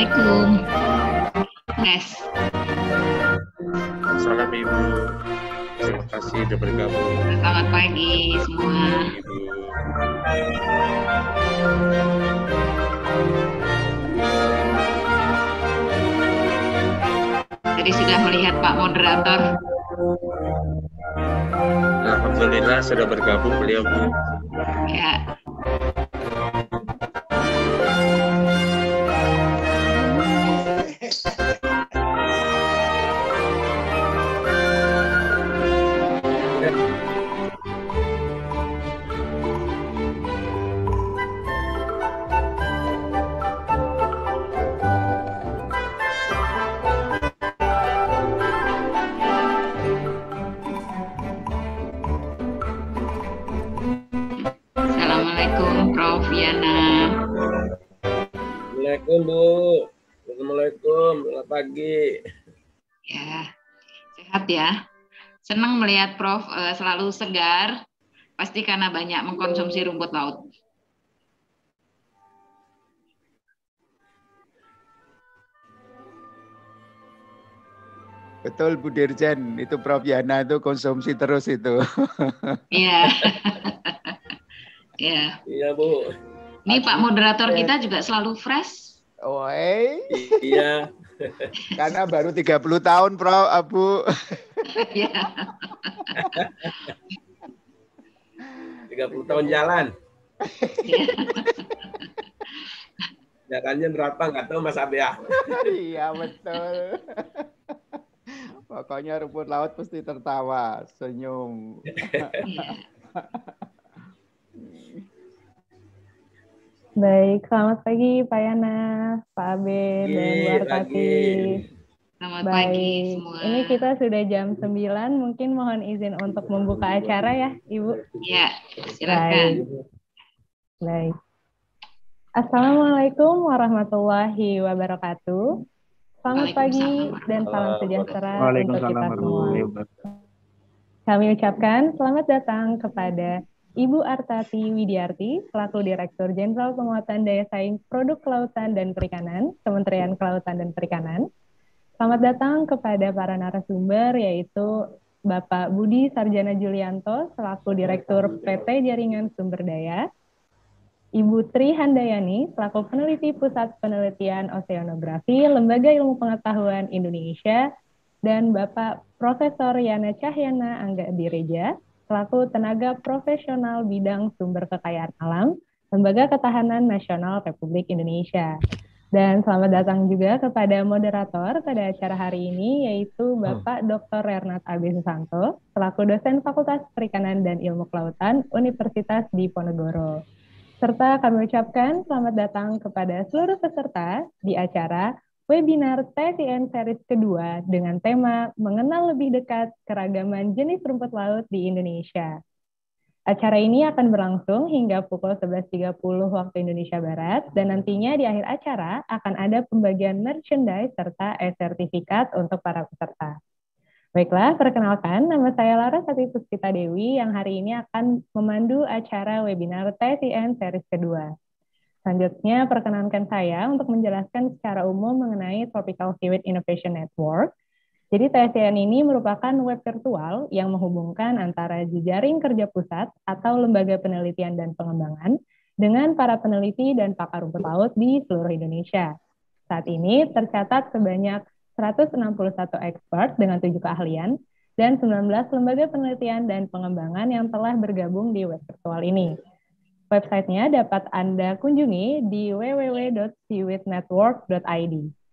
Assalamualaikum. Nes. Salam Ibu. Terima kasih sudah bergabung. Selamat pagi semua. Ibu. Tadi sudah melihat Pak Moderator. Alhamdulillah sudah bergabung beliau, Bu. Ya. Assalamualaikum Prof. Yana. Assalamualaikum Bu. Assalamualaikum. Selamat pagi. Ya, sehat ya. Senang melihat Prof selalu segar. Pasti karena banyak mengkonsumsi rumput laut. Betul Bu Dirjen, itu Prof Yana itu konsumsi terus itu. Iya. Iya. Iya Bu. Ini Pak Moderator kita juga selalu fresh. Woi. Iya. Karena baru 30 tahun Prof, Bu. Iya. 30 tahun jalan. Jalannya berapa nggak tahu Mas Abia. Iya betul. Pokoknya rumput laut pasti tertawa, senyum. Baik, selamat pagi Pak Yana, Pak Abe, dan Bu Artati. Selamat pagi semua. Ini kita sudah jam 9, mungkin mohon izin untuk membuka acara ya, Ibu. Ya, silakan. Baik. Assalamualaikum warahmatullahi wabarakatuh. Selamat pagi dan salam sejahtera untuk kita semua. Kami ucapkan selamat datang kepada Ibu Artati Widiarti, selaku Direktur Jenderal Penguatan Daya Saing Produk Kelautan dan Perikanan, Kementerian Kelautan dan Perikanan. Selamat datang kepada para narasumber, yaitu Bapak Budi Sarjana Julianto, selaku Direktur PT Jaringan Sumber Daya, Ibu Tri Handayani, selaku Peneliti Pusat Penelitian Oseanografi, Lembaga Ilmu Pengetahuan Indonesia, dan Bapak Profesor Yana Cahyana Angga Direja, selaku Tenaga Profesional Bidang Sumber Kekayaan Alam, Lembaga Ketahanan Nasional Republik Indonesia. Dan selamat datang juga kepada moderator pada acara hari ini, yaitu Bapak Dr. Rernat Abe Susanto, selaku dosen Fakultas Perikanan dan Ilmu Kelautan Universitas Diponegoro. Serta kami ucapkan selamat datang kepada seluruh peserta di acara webinar TSIN series kedua dengan tema Mengenal Lebih Dekat Keragaman Jenis Rumput Laut di Indonesia. Acara ini akan berlangsung hingga pukul 11.30 waktu Indonesia Barat, dan nantinya di akhir acara akan ada pembagian merchandise serta e-sertifikat untuk para peserta. Baiklah, perkenalkan, nama saya Lara Sati Puspita Dewi yang hari ini akan memandu acara webinar TSIN series kedua. Selanjutnya, perkenankan saya untuk menjelaskan secara umum mengenai Tropical Seaweed Innovation Network. Jadi TSIN ini merupakan web virtual yang menghubungkan antara jejaring kerja pusat atau lembaga penelitian dan pengembangan dengan para peneliti dan pakar rumput laut di seluruh Indonesia. Saat ini tercatat sebanyak 161 expert dengan 7 keahlian dan 19 lembaga penelitian dan pengembangan yang telah bergabung di web virtual ini. Websitenya dapat Anda kunjungi di www.seaweednetwork.id.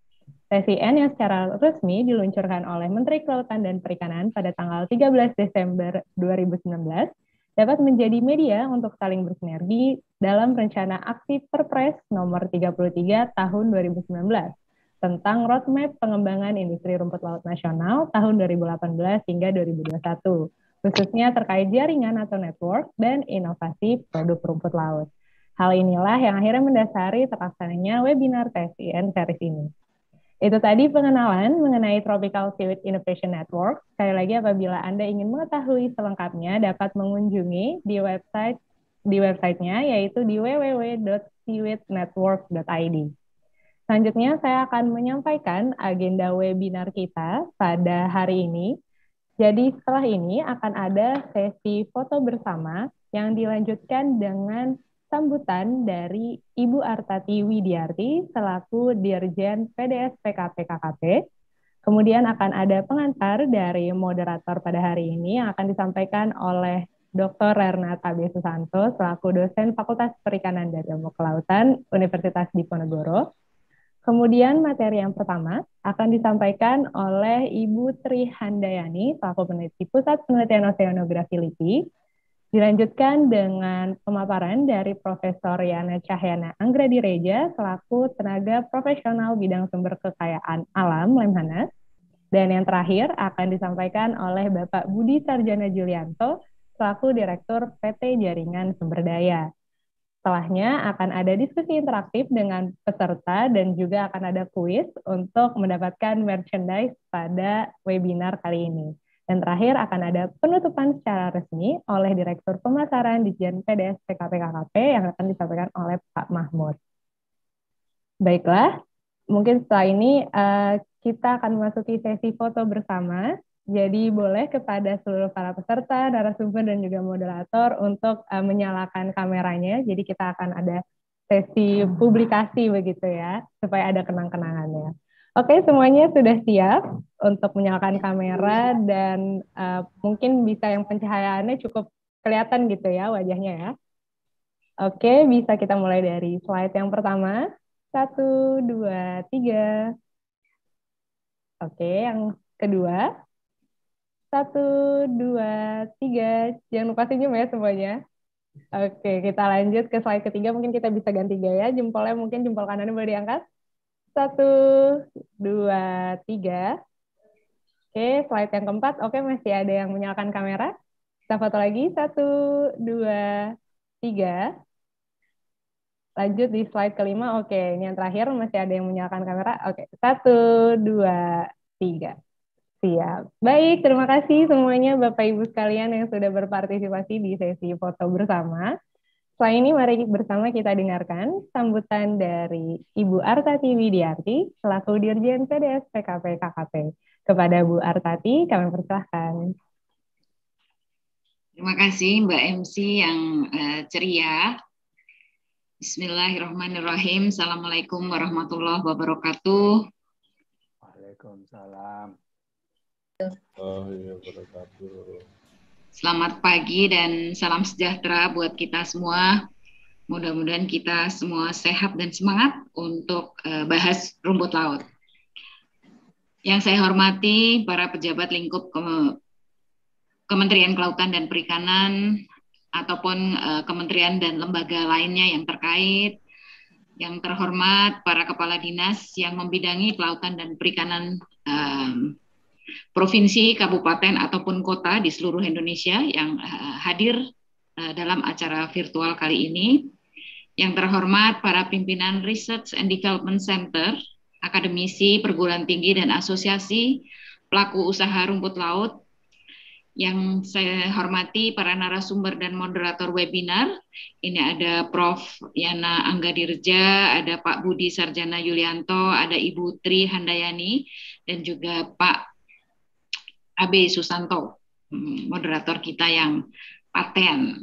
TSIN yang secara resmi diluncurkan oleh Menteri Kelautan dan Perikanan pada tanggal 13 Desember 2019 dapat menjadi media untuk saling bersinergi dalam rencana aksi Perpres nomor 33 tahun 2019 tentang roadmap pengembangan industri rumput laut nasional tahun 2018 hingga 2021, khususnya terkait jaringan atau network dan inovasi produk rumput laut. Hal inilah yang akhirnya mendasari terlaksananya webinar TSIN series ini. Itu tadi pengenalan mengenai Tropical Seaweed Innovation Network. Sekali lagi, apabila Anda ingin mengetahui selengkapnya, dapat mengunjungi di websitenya, yaitu di www.seaweednetwork.id. Selanjutnya, saya akan menyampaikan agenda webinar kita pada hari ini. Jadi setelah ini akan ada sesi foto bersama yang dilanjutkan dengan sambutan dari Ibu Artati Widiarti selaku Dirjen PDS PKP KKP. Kemudian akan ada pengantar dari moderator pada hari ini yang akan disampaikan oleh Dr. Renata B. Susanto selaku dosen Fakultas Perikanan dan Ilmu Kelautan Universitas Diponegoro. Kemudian materi yang pertama akan disampaikan oleh Ibu Tri Handayani selaku peneliti Pusat Penelitian Oceanografi LIPI. Dilanjutkan dengan pemaparan dari Profesor Yana Cahyana Anggradiraja selaku tenaga profesional bidang sumber kekayaan alam Lemhanas. Dan yang terakhir akan disampaikan oleh Bapak Budi Sarjana Julianto selaku Direktur PT Jaringan Sumber Daya. Setelahnya akan ada diskusi interaktif dengan peserta dan juga akan ada kuis untuk mendapatkan merchandise pada webinar kali ini. Dan terakhir akan ada penutupan secara resmi oleh Direktur Pemasaran Ditjen PDS PKP KKP yang akan disampaikan oleh Pak Mahmud. Baiklah, mungkin setelah ini kita akan memasuki sesi foto bersama. Jadi boleh kepada seluruh para peserta, narasumber, dan juga moderator untuk menyalakan kameranya. Jadi kita akan ada sesi publikasi begitu ya, supaya ada kenang-kenangannya. Oke, semuanya sudah siap untuk menyalakan kamera dan mungkin bisa yang pencahayaannya cukup kelihatan gitu ya wajahnya ya. Oke, bisa kita mulai dari slide yang pertama. 1, 2, 3. Oke, yang kedua. 1, 2, 3. Jangan lupa senyum ya semuanya. Oke, kita lanjut ke slide ketiga. Mungkin kita bisa ganti gaya. Jempolnya mungkin jempol kanannya boleh diangkat. 1, 2, 3. Oke, slide yang keempat. Oke, masih ada yang menyalakan kamera. Kita foto lagi. 1, 2, 3. Lanjut di slide kelima. Oke, ini yang terakhir. Masih ada yang menyalakan kamera. Oke, 1, 2, 3. Siap. Baik, terima kasih semuanya Bapak Ibu sekalian yang sudah berpartisipasi di sesi foto bersama. Setelah ini mari bersama kita dengarkan sambutan dari Ibu Artati Widiarti selaku Dirjen PDS PKP KKP. Kepada Bu Artati, kami persilahkan. Terima kasih Mbak MC yang ceria. Bismillahirrahmanirrahim. Assalamualaikum warahmatullahi wabarakatuh. Waalaikumsalam. Selamat pagi dan salam sejahtera buat kita semua. Mudah-mudahan kita semua sehat dan semangat untuk bahas rumput laut. Yang saya hormati para pejabat lingkup Kementerian Kelautan dan Perikanan ataupun kementerian dan lembaga lainnya yang terkait. Yang terhormat para kepala dinas yang membidangi kelautan dan perikanan provinsi, kabupaten, ataupun kota di seluruh Indonesia yang hadir dalam acara virtual kali ini. Yang terhormat para pimpinan Research and Development Center, akademisi, perguruan tinggi, dan asosiasi pelaku usaha rumput laut. Yang saya hormati para narasumber dan moderator webinar. Ini ada Prof. Yana Anggradiraja, ada Pak Budi Sarjana Yulianto, ada Ibu Tri Handayani, dan juga Pak AB Susanto, moderator kita yang paten.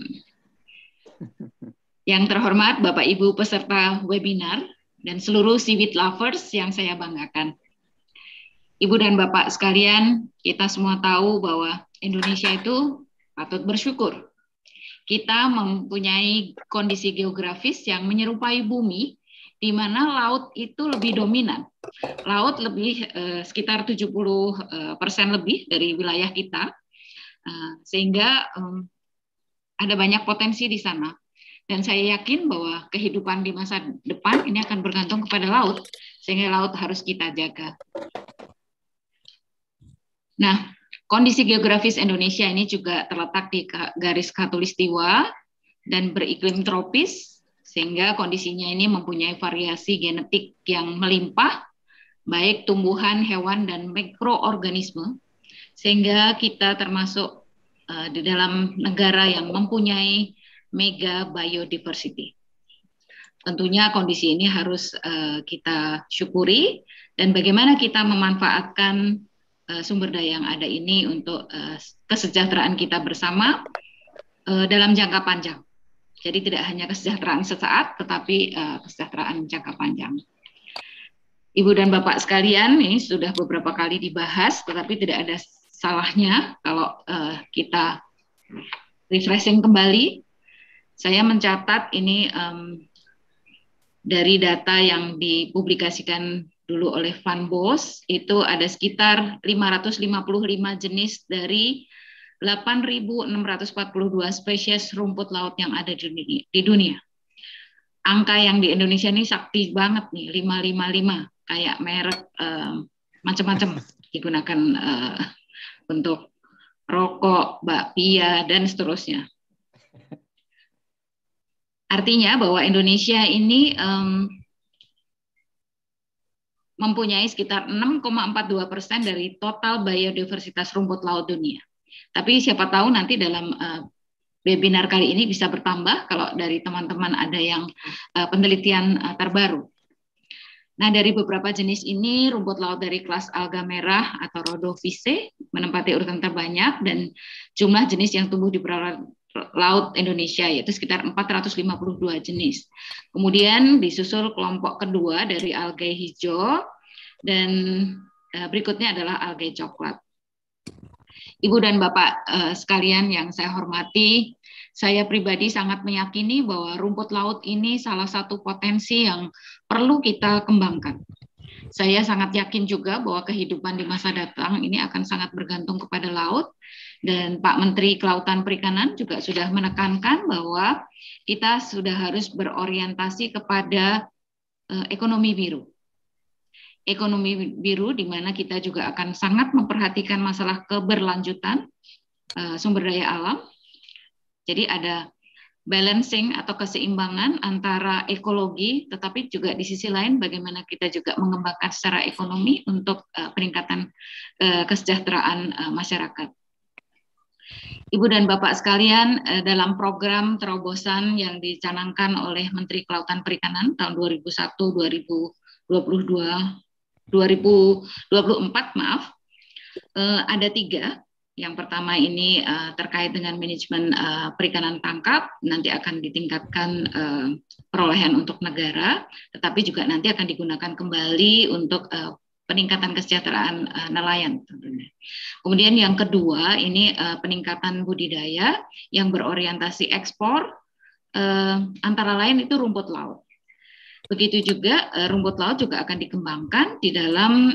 Yang terhormat Bapak Ibu peserta webinar dan seluruh seaweed lovers yang saya banggakan. Ibu dan Bapak sekalian, kita semua tahu bahwa Indonesia itu patut bersyukur. Kita mempunyai kondisi geografis yang menyerupai bumi, di mana laut itu lebih dominan. Laut lebih sekitar 70% lebih dari wilayah kita, sehingga ada banyak potensi di sana. Dan saya yakin bahwa kehidupan di masa depan ini akan bergantung kepada laut, sehingga laut harus kita jaga. Nah, kondisi geografis Indonesia ini juga terletak di garis khatulistiwa dan beriklim tropis, sehingga kondisinya ini mempunyai variasi genetik yang melimpah, baik tumbuhan, hewan, dan mikroorganisme, sehingga kita termasuk di dalam negara yang mempunyai mega biodiversity. tentunya kondisi ini harus kita syukuri, dan bagaimana kita memanfaatkan sumber daya yang ada ini untuk kesejahteraan kita bersama dalam jangka panjang. Jadi tidak hanya kesejahteraan sesaat, tetapi kesejahteraan jangka panjang. Ibu dan Bapak sekalian, ini sudah beberapa kali dibahas, tetapi tidak ada salahnya kalau kita refreshing kembali. Saya mencatat ini dari data yang dipublikasikan dulu oleh Van Bos, itu ada sekitar 555 jenis dari 8.642 spesies rumput laut yang ada di dunia. Angka yang di Indonesia ini sakti banget nih, 555, kayak merek macam-macam digunakan untuk rokok, bakpia, dan seterusnya. Artinya bahwa Indonesia ini mempunyai sekitar 6,42% dari total biodiversitas rumput laut dunia. Tapi siapa tahu nanti dalam webinar kali ini bisa bertambah kalau dari teman-teman ada yang penelitian terbaru. Nah, dari beberapa jenis ini, rumput laut dari kelas alga merah atau Rhodophyceae menempati urutan terbanyak, dan jumlah jenis yang tumbuh di perairan laut Indonesia yaitu sekitar 452 jenis. Kemudian disusul kelompok kedua dari algae hijau, dan berikutnya adalah algae coklat. Ibu dan Bapak sekalian yang saya hormati, saya pribadi sangat meyakini bahwa rumput laut ini salah satu potensi yang perlu kita kembangkan. Saya sangat yakin juga bahwa kehidupan di masa datang ini akan sangat bergantung kepada laut, dan Pak Menteri Kelautan Perikanan juga sudah menekankan bahwa kita sudah harus berorientasi kepada ekonomi biru. Ekonomi biru di mana kita juga akan sangat memperhatikan masalah keberlanjutan sumber daya alam. Jadi ada balancing atau keseimbangan antara ekologi, tetapi juga di sisi lain bagaimana kita juga mengembangkan secara ekonomi untuk peningkatan kesejahteraan masyarakat. Ibu dan Bapak sekalian, dalam program terobosan yang dicanangkan oleh Menteri Kelautan Perikanan tahun 2024, ada 3. Yang pertama ini terkait dengan manajemen perikanan tangkap, nanti akan ditingkatkan perolehan untuk negara, tetapi juga nanti akan digunakan kembali untuk peningkatan kesejahteraan nelayan tentunya. Kemudian yang kedua ini peningkatan budidaya yang berorientasi ekspor, antara lain itu rumput laut. Begitu juga rumput laut juga akan dikembangkan di dalam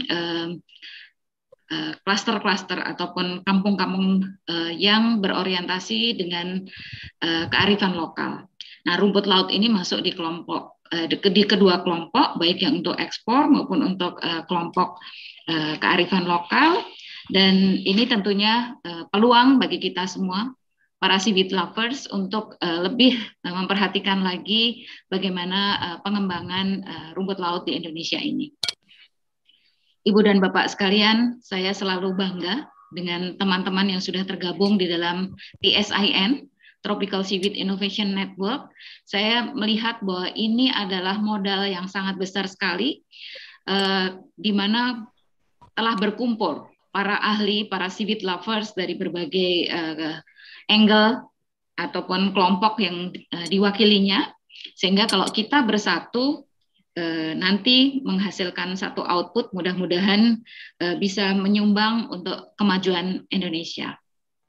klaster-klaster ataupun kampung-kampung yang berorientasi dengan kearifan lokal. Nah, rumput laut ini masuk di kelompok di kedua kelompok, baik yang untuk ekspor maupun untuk kelompok kearifan lokal, dan ini tentunya peluang bagi kita semua para seaweed lovers untuk lebih memperhatikan lagi bagaimana pengembangan rumput laut di Indonesia ini. Ibu dan Bapak sekalian, saya selalu bangga dengan teman-teman yang sudah tergabung di dalam TSIN, Tropical Seaweed Innovation Network. Saya melihat bahwa ini adalah modal yang sangat besar sekali, di mana telah berkumpul para ahli, para seaweed lovers dari berbagai angle ataupun kelompok yang diwakilinya, sehingga kalau kita bersatu, nanti menghasilkan satu output, mudah-mudahan bisa menyumbang untuk kemajuan Indonesia.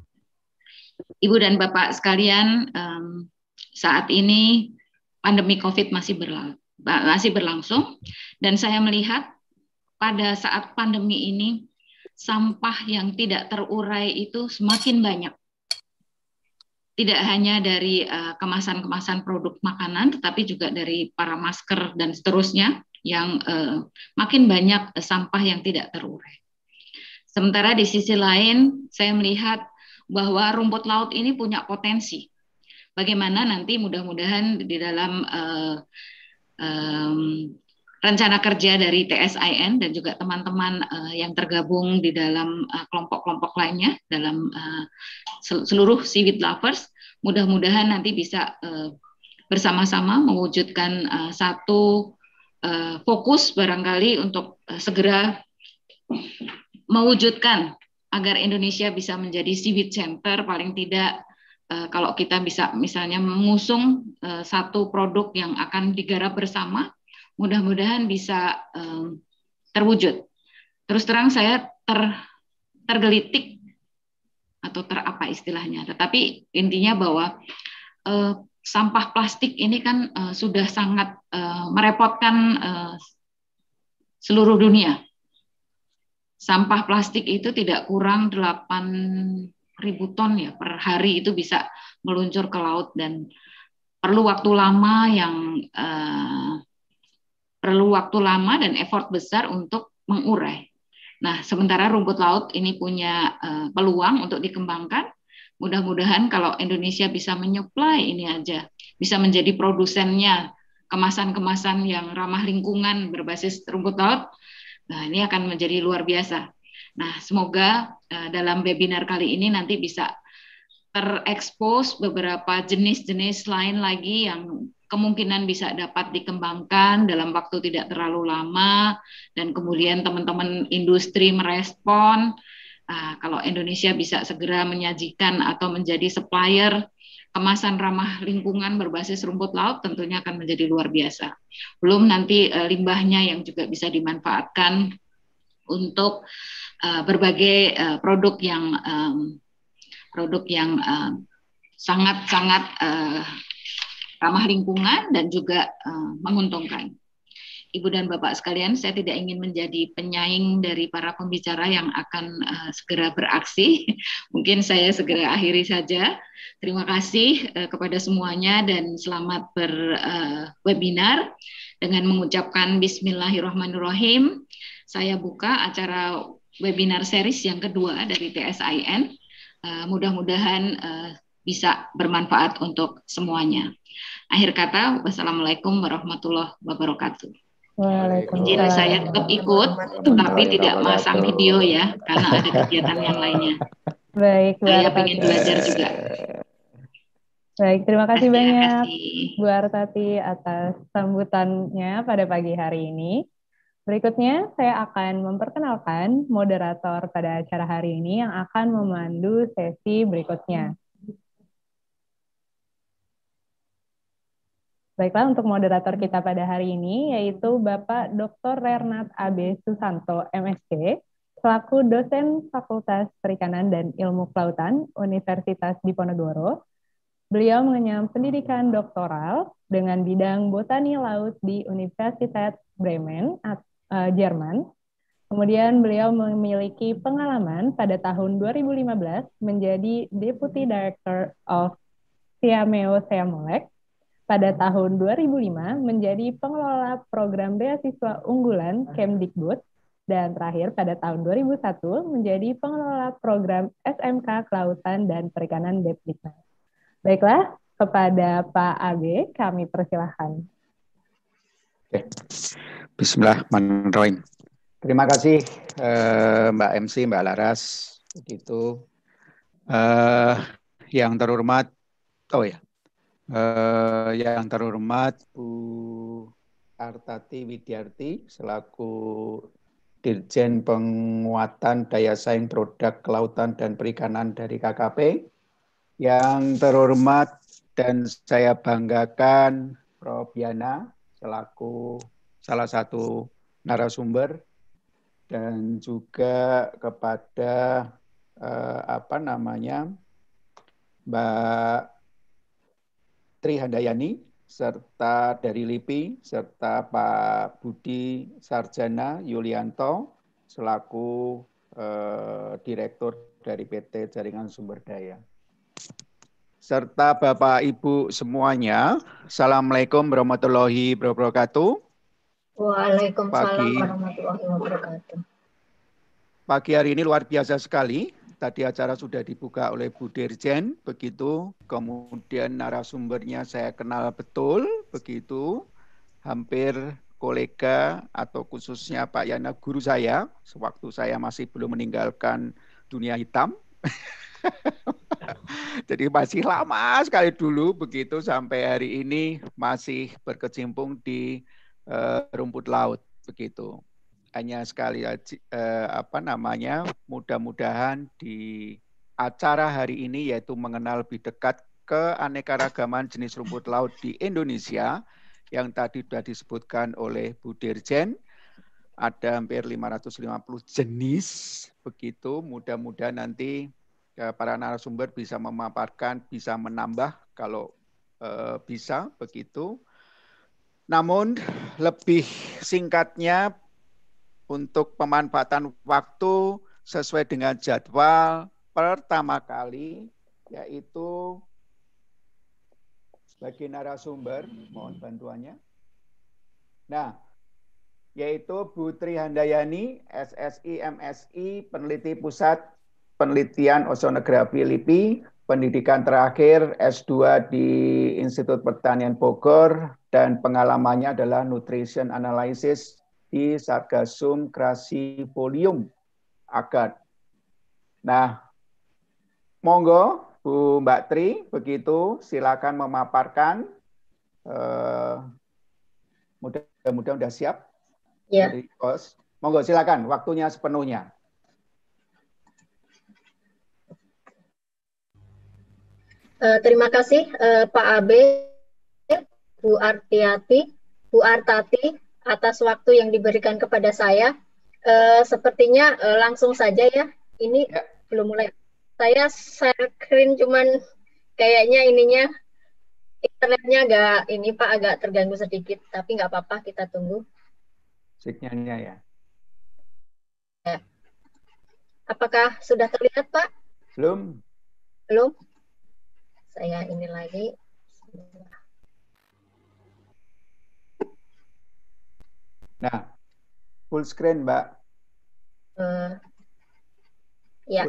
Ibu dan Bapak sekalian, saat ini pandemi COVID masih berlangsung, dan saya melihat pada saat pandemi ini sampah yang tidak terurai itu semakin banyak. Tidak hanya dari kemasan-kemasan produk makanan, tetapi juga dari para masker dan seterusnya, yang makin banyak sampah yang tidak terurai. Sementara di sisi lain, saya melihat bahwa rumput laut ini punya potensi. Bagaimana nanti mudah-mudahan di dalam rencana kerja dari TSIN dan juga teman-teman yang tergabung di dalam kelompok-kelompok lainnya, dalam seluruh seaweed lovers, mudah-mudahan nanti bisa bersama-sama mewujudkan satu fokus barangkali untuk segera mewujudkan agar Indonesia bisa menjadi seaweed center, paling tidak kalau kita bisa misalnya mengusung satu produk yang akan digarap bersama, mudah-mudahan bisa terwujud. Terus terang saya tergelitik atau apa istilahnya, tetapi intinya bahwa sampah plastik ini kan sudah sangat merepotkan seluruh dunia. Sampah plastik itu tidak kurang 8.000 ton ya per hari, itu bisa meluncur ke laut dan perlu waktu lama dan effort besar untuk mengurai. Nah, sementara rumput laut ini punya peluang untuk dikembangkan. Mudah-mudahan kalau Indonesia bisa menyuplai ini aja, bisa menjadi produsennya kemasan-kemasan yang ramah lingkungan berbasis rumput laut. Nah, ini akan menjadi luar biasa. Nah, semoga dalam webinar kali ini nanti bisa terekspos beberapa jenis-jenis lain lagi yang kemungkinan bisa dapat dikembangkan dalam waktu tidak terlalu lama, dan kemudian teman-teman industri merespon. Kalau Indonesia bisa segera menyajikan atau menjadi supplier kemasan ramah lingkungan berbasis rumput laut, tentunya akan menjadi luar biasa. Belum nanti limbahnya yang juga bisa dimanfaatkan untuk berbagai produk yang sangat-sangat ramah lingkungan dan juga menguntungkan. Ibu dan Bapak sekalian, saya tidak ingin menjadi penyaing dari para pembicara yang akan segera beraksi. Mungkin saya segera akhiri saja. Terima kasih kepada semuanya dan selamat berwebinar. Dengan mengucapkan Bismillahirrahmanirrahim, saya buka acara webinar series yang kedua dari TSIN. Mudah-mudahan bisa bermanfaat untuk semuanya. Akhir kata, wassalamualaikum warahmatullahi wabarakatuh. Izin saya tetap ikut, tapi tidak masang video ya, karena ada kegiatan yang lainnya. Baik, saya ingin belajar juga. Baik, terima kasih banyak Bu Artati atas sambutannya pada pagi hari ini. Berikutnya, saya akan memperkenalkan moderator pada acara hari ini yang akan memandu sesi berikutnya. Baiklah, untuk moderator kita pada hari ini yaitu Bapak Dr. Rernat A.B. Susanto, MSc, selaku dosen Fakultas Perikanan dan Ilmu Kelautan Universitas Diponegoro. Beliau mengenyam pendidikan doktoral dengan bidang botani laut di Universitas Bremen, Jerman. Kemudian beliau memiliki pengalaman pada tahun 2015 menjadi Deputy Director of Siameo Siamolek. Pada tahun 2005 menjadi pengelola program beasiswa unggulan Kemdikbud, dan terakhir pada tahun 2001 menjadi pengelola program SMK Kelautan dan Perikanan Depdiknas. Baiklah, kepada Pak AB kami persilahkan. Bismillahirrahmanirrahim. Terima kasih Mbak MC, Mbak Laras. Begitu. Yang terhormat, yang terhormat Bu Artati Widyarti selaku Dirjen Penguatan Daya Saing Produk Kelautan dan Perikanan dari KKP. Yang terhormat dan saya banggakan Prof. Yana selaku salah satu narasumber, dan juga kepada Mbak Tri Handayani, serta dari LIPI, serta Pak Budi Sarjana Yulianto, selaku Direktur dari PT Jaringan Sumber Daya. Serta Bapak Ibu semuanya, Assalamualaikum warahmatullahi wabarakatuh. Waalaikumsalam warahmatullahi wabarakatuh. Pagi hari ini luar biasa sekali. Tadi acara sudah dibuka oleh Bu Dirjen, begitu. Kemudian narasumbernya saya kenal betul, begitu. Hampir kolega atau khususnya Pak Yana, guru saya, sewaktu saya masih belum meninggalkan dunia hitam. Jadi masih lama sekali dulu begitu sampai hari ini masih berkecimpung di rumput laut begitu. Hanya sekali apa namanya, mudah-mudahan di acara hari ini yaitu mengenal lebih dekat keanekaragaman jenis rumput laut di Indonesia yang tadi sudah disebutkan oleh Bu Dirjen. Ada hampir 550 jenis begitu. Mudah-mudahan nanti para narasumber bisa memaparkan, bisa menambah kalau bisa begitu. Namun lebih singkatnya untuk pemanfaatan waktu sesuai dengan jadwal pertama kali, yaitu sebagai narasumber, mohon bantuannya. Nah, yaitu Bu Tri Handayani, SSI MSI, peneliti Pusat Penelitian Oceanografi LIPI, pendidikan terakhir S2 di Institut Pertanian Bogor, dan pengalamannya adalah Nutrition Analysis di Sargassum Crassifolium Agad. Nah, monggo Bu Mbak Tri, begitu silakan memaparkan. Mudah-mudahan sudah siap. Ya. Monggo silakan, waktunya sepenuhnya. Terima kasih Pak Abe, Bu Artiati, Bu Artati atas waktu yang diberikan kepada saya. Sepertinya langsung saja ya. Ini ya. Belum mulai. Saya share screen cuman kayaknya ininya internetnya agak terganggu sedikit, tapi nggak apa-apa, kita tunggu. Sinyalnya ya. Apakah sudah terlihat, Pak? Belum. Belum. Saya ini lagi. Nah, full screen, Mbak. Ya.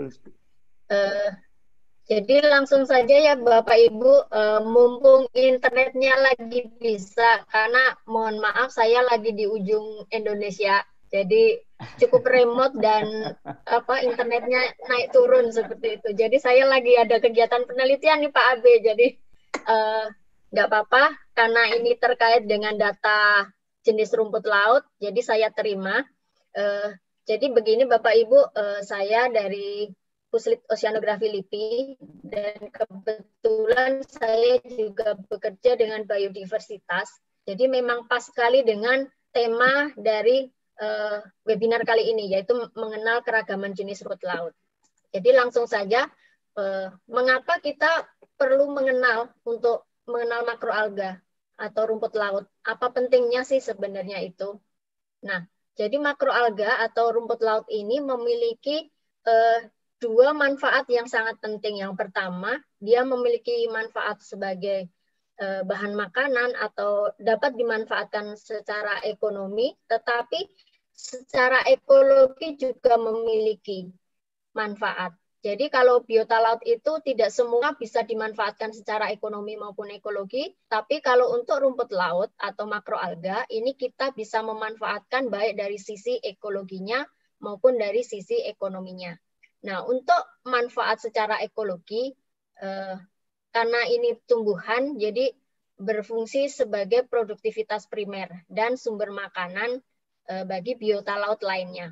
Jadi langsung saja ya Bapak Ibu, mumpung internetnya lagi bisa, karena mohon maaf saya lagi di ujung Indonesia, jadi cukup remote dan internetnya naik turun seperti itu. Jadi saya lagi ada kegiatan penelitian nih Pak Abe, jadi nggak apa-apa karena ini terkait dengan data jenis rumput laut, jadi saya terima. Jadi begini Bapak Ibu, saya dari Puslit Oceanografi LIPI, dan kebetulan saya juga bekerja dengan biodiversitas. Jadi memang pas sekali dengan tema dari webinar kali ini, yaitu mengenal keragaman jenis rumput laut. Jadi langsung saja, mengapa kita perlu mengenal untuk mengenal makroalga atau rumput laut? Apa pentingnya sih sebenarnya itu? Nah, jadi makroalga atau rumput laut ini memiliki dua manfaat yang sangat penting. Yang pertama, dia memiliki manfaat sebagai bahan makanan atau dapat dimanfaatkan secara ekonomi, tetapi secara ekologi juga memiliki manfaat. Jadi kalau biota laut itu tidak semua bisa dimanfaatkan secara ekonomi maupun ekologi, tapi kalau untuk rumput laut atau makroalga, ini kita bisa memanfaatkan baik dari sisi ekologinya maupun dari sisi ekonominya. Nah, untuk manfaat secara ekologi, karena ini tumbuhan, jadi berfungsi sebagai produktivitas primer dan sumber makanan bagi biota laut lainnya.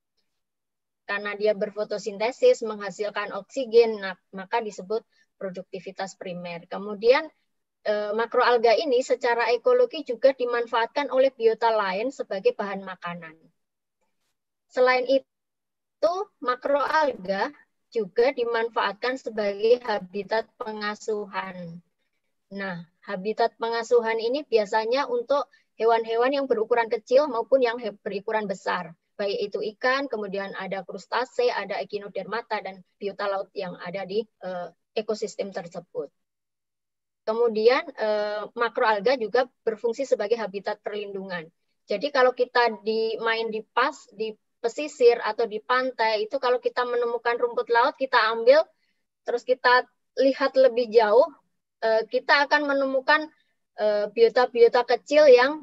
Karena dia berfotosintesis, menghasilkan oksigen, maka disebut produktivitas primer. Kemudian makroalga ini secara ekologi juga dimanfaatkan oleh biota lain sebagai bahan makanan. Selain itu, makroalga juga dimanfaatkan sebagai habitat pengasuhan. Nah, habitat pengasuhan ini biasanya untuk hewan-hewan yang berukuran kecil maupun yang berukuran besar. Baik itu ikan, kemudian ada krustase, ada echinodermata, dan biota laut yang ada di ekosistem tersebut. Kemudian makroalga juga berfungsi sebagai habitat perlindungan. Jadi kalau kita main di pesisir atau di pantai, itu kalau kita menemukan rumput laut, kita ambil, terus kita lihat lebih jauh, kita akan menemukan biota-biota kecil yang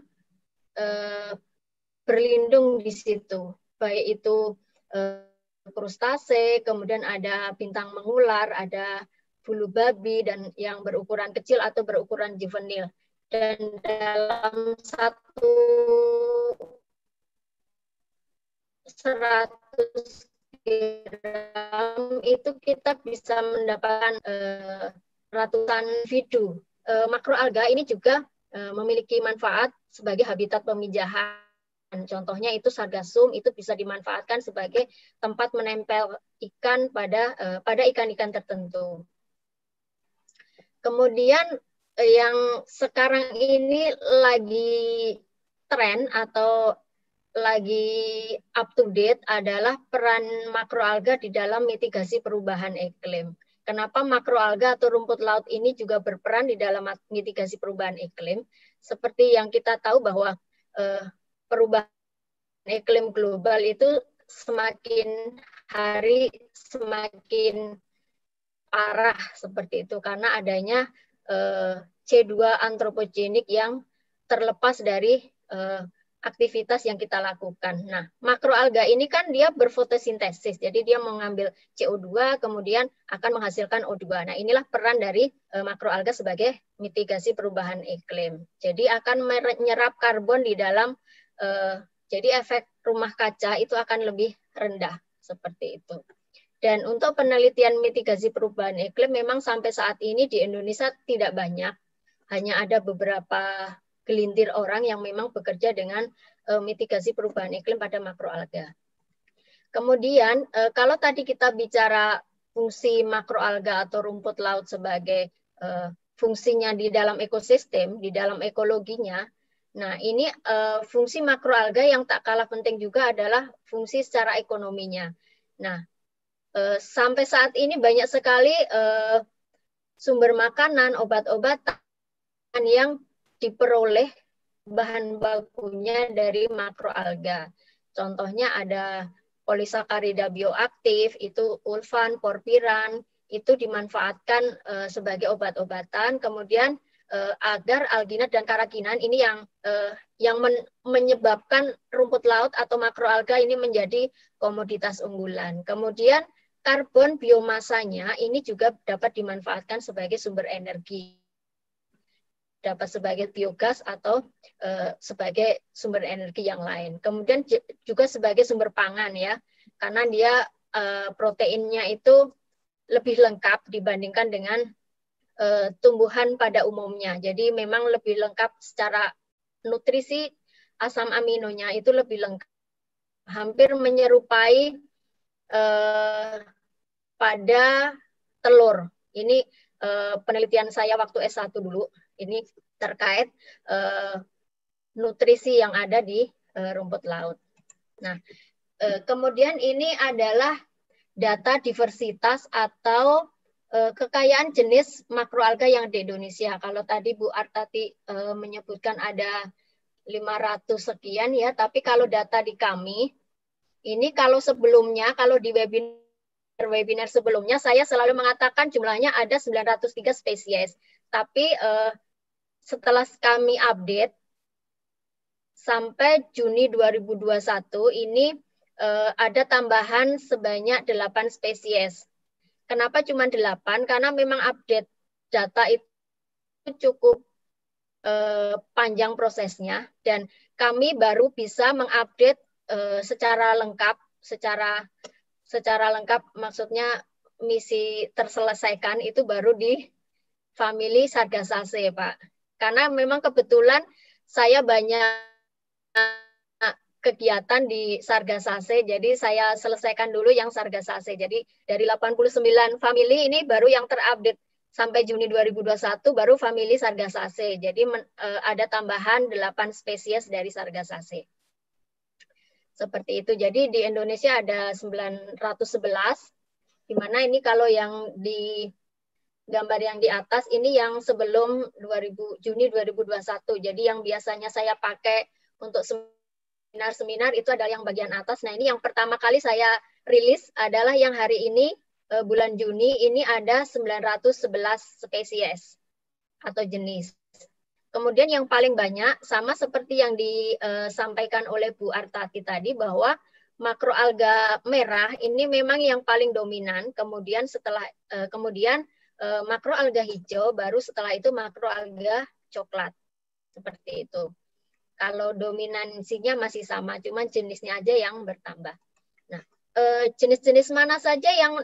berlindung di situ, baik itu krustase, kemudian ada bintang mengular, ada bulu babi, dan yang berukuran kecil atau berukuran juvenil. Dan dalam 100 gram itu kita bisa mendapatkan ratusan individu. Makroalga ini juga memiliki manfaat sebagai habitat pemijahan. Contohnya itu sargassum, itu bisa dimanfaatkan sebagai tempat menempel ikan pada ikan-ikan tertentu. Kemudian yang sekarang ini lagi tren atau lagi up to date adalah peran makroalga di dalam mitigasi perubahan iklim. Kenapa makroalga atau rumput laut ini juga berperan di dalam mitigasi perubahan iklim? Seperti yang kita tahu bahwa perubahan iklim global itu semakin hari semakin parah seperti itu karena adanya C2 antropogenik yang terlepas dari aktivitas yang kita lakukan. Nah, makroalga ini kan dia berfotosintesis, jadi dia mengambil CO2 kemudian akan menghasilkan O2. Nah, inilah peran dari makroalga sebagai mitigasi perubahan iklim. Jadi akan menyerap karbon di dalam, jadi efek rumah kaca itu akan lebih rendah seperti itu. Dan untuk penelitian mitigasi perubahan iklim memang sampai saat ini di Indonesia tidak banyak, hanya ada beberapa gelintir orang yang memang bekerja dengan mitigasi perubahan iklim pada makroalga. Kemudian kalau tadi kita bicara fungsi makroalga atau rumput laut sebagai fungsinya di dalam ekosistem, di dalam ekologinya, nah ini fungsi makroalga yang tak kalah penting juga adalah fungsi secara ekonominya. Nah, sampai saat ini banyak sekali sumber makanan, obat-obatan yang diperoleh bahan bakunya dari makroalga. Contohnya ada polisakarida bioaktif, itu ulfan, porfiran, itu dimanfaatkan sebagai obat-obatan. Kemudian agar alginat dan karakinan ini yang menyebabkan rumput laut atau makroalga ini menjadi komoditas unggulan. Kemudian karbon biomasanya ini juga dapat dimanfaatkan sebagai sumber energi, dapat sebagai biogas atau sebagai sumber energi yang lain. Kemudian juga sebagai sumber pangan ya, karena dia proteinnya itu lebih lengkap dibandingkan dengan tumbuhan pada umumnya. Jadi memang lebih lengkap secara nutrisi, asam aminonya itu lebih lengkap, hampir menyerupai pada telur. Ini penelitian saya waktu S1 dulu. Ini terkait nutrisi yang ada di rumput laut. Nah, kemudian ini adalah data diversitas atau kekayaan jenis makroalga yang di Indonesia. Kalau tadi Bu Artati menyebutkan ada 500 sekian ya, tapi kalau data di kami, ini kalau sebelumnya, kalau di webinar sebelumnya, saya selalu mengatakan jumlahnya ada 903 spesies. Tapi setelah kami update sampai Juni 2021 ini ada tambahan sebanyak 8 spesies. Kenapa cuma 8? Karena memang update data itu cukup panjang prosesnya dan kami baru bisa mengupdate secara lengkap, secara lengkap maksudnya misi terselesaikan itu baru di famili Sargassase, Pak. Karena memang kebetulan saya banyak kegiatan di Sargassase, jadi saya selesaikan dulu yang Sargassase. Jadi dari 89 famili ini baru yang terupdate sampai Juni 2021 baru famili Sargassase. Jadi ada tambahan 8 spesies dari Sargassase. Seperti itu. Jadi di Indonesia ada 911, di mana ini kalau yang di gambar yang di atas ini yang sebelum Juni 2021. Jadi yang biasanya saya pakai untuk seminar itu adalah yang bagian atas. Nah, ini yang pertama kali saya rilis adalah yang hari ini bulan Juni ini ada 911 spesies atau jenis. Kemudian yang paling banyak sama seperti yang disampaikan oleh Bu Artati tadi bahwa makroalga merah ini memang yang paling dominan. Kemudian makroalga hijau, baru setelah itu makroalga coklat. Seperti itu. Kalau dominansinya masih sama, cuma jenisnya aja yang bertambah. Nah, jenis-jenis mana saja yang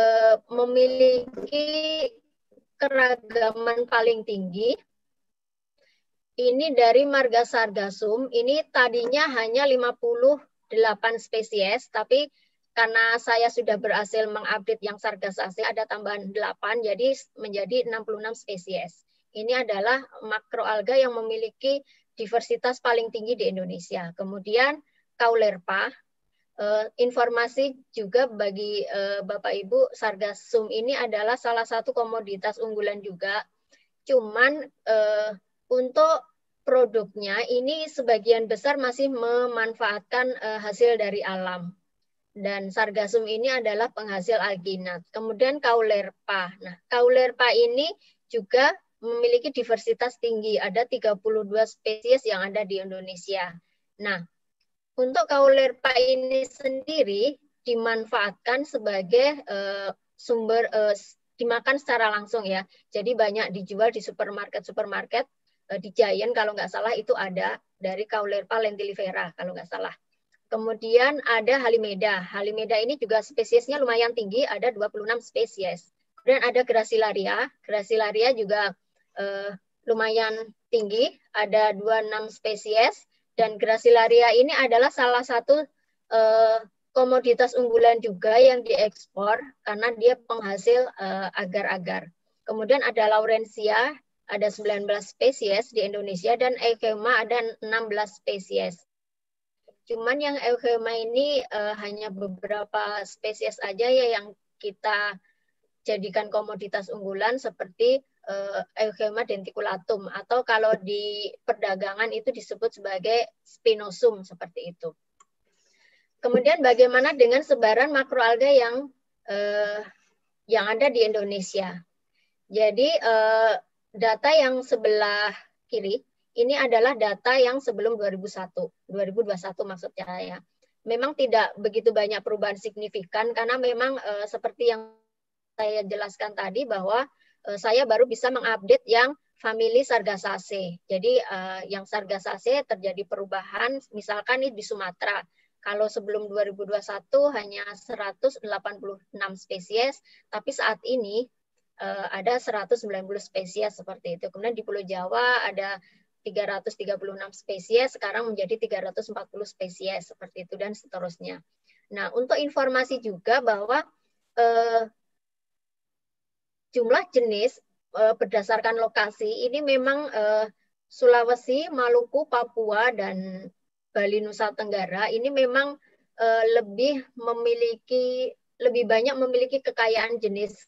memiliki keragaman paling tinggi? Ini dari marga Sargassum, ini tadinya hanya 58 spesies, tapi karena saya sudah berhasil mengupdate yang Sargassum ada tambahan 8, jadi menjadi 66 spesies. Ini adalah makroalga yang memiliki diversitas paling tinggi di Indonesia. Kemudian Caulerpa, informasi juga bagi Bapak Ibu, Sargassum ini adalah salah satu komoditas unggulan juga. Cuman untuk produknya ini sebagian besar masih memanfaatkan hasil dari alam. Dan Sargassum ini adalah penghasil alginat. Kemudian Caulerpa. Nah, Caulerpa ini juga memiliki diversitas tinggi. Ada 32 spesies yang ada di Indonesia. Nah, untuk Caulerpa ini sendiri dimanfaatkan sebagai sumber dimakan secara langsung ya. Jadi banyak dijual di supermarket di Giant kalau nggak salah itu ada dari Caulerpa lentilifera kalau nggak salah. Kemudian ada Halimeda. Halimeda ini juga spesiesnya lumayan tinggi, ada 26 spesies. Kemudian ada Gracilaria. Gracilaria juga lumayan tinggi, ada 26 spesies. Dan Gracilaria ini adalah salah satu komoditas unggulan juga yang diekspor karena dia penghasil agar-agar. Kemudian ada Laurencia, ada 19 spesies di Indonesia, dan Eucheuma ada 16 spesies. Cuman yang Eucheuma ini hanya beberapa spesies aja ya yang kita jadikan komoditas unggulan seperti Eucheuma denticulatum, atau kalau di perdagangan itu disebut sebagai spinosum seperti itu. Kemudian bagaimana dengan sebaran makroalga yang ada di Indonesia? Jadi data yang sebelah kiri ini adalah data yang sebelum 2021 maksud saya. Memang tidak begitu banyak perubahan signifikan karena memang seperti yang saya jelaskan tadi bahwa saya baru bisa mengupdate yang famili Sargassaceae. Jadi yang Sargassaceae terjadi perubahan, misalkan ini di Sumatera. Kalau sebelum 2021 hanya 186 spesies, tapi saat ini ada 190 spesies seperti itu. Kemudian di Pulau Jawa ada 336 spesies, sekarang menjadi 340 spesies seperti itu dan seterusnya. Nah, untuk informasi juga bahwa jumlah jenis berdasarkan lokasi ini memang Sulawesi, Maluku, Papua, dan Bali Nusa Tenggara ini memang lebih banyak memiliki kekayaan jenis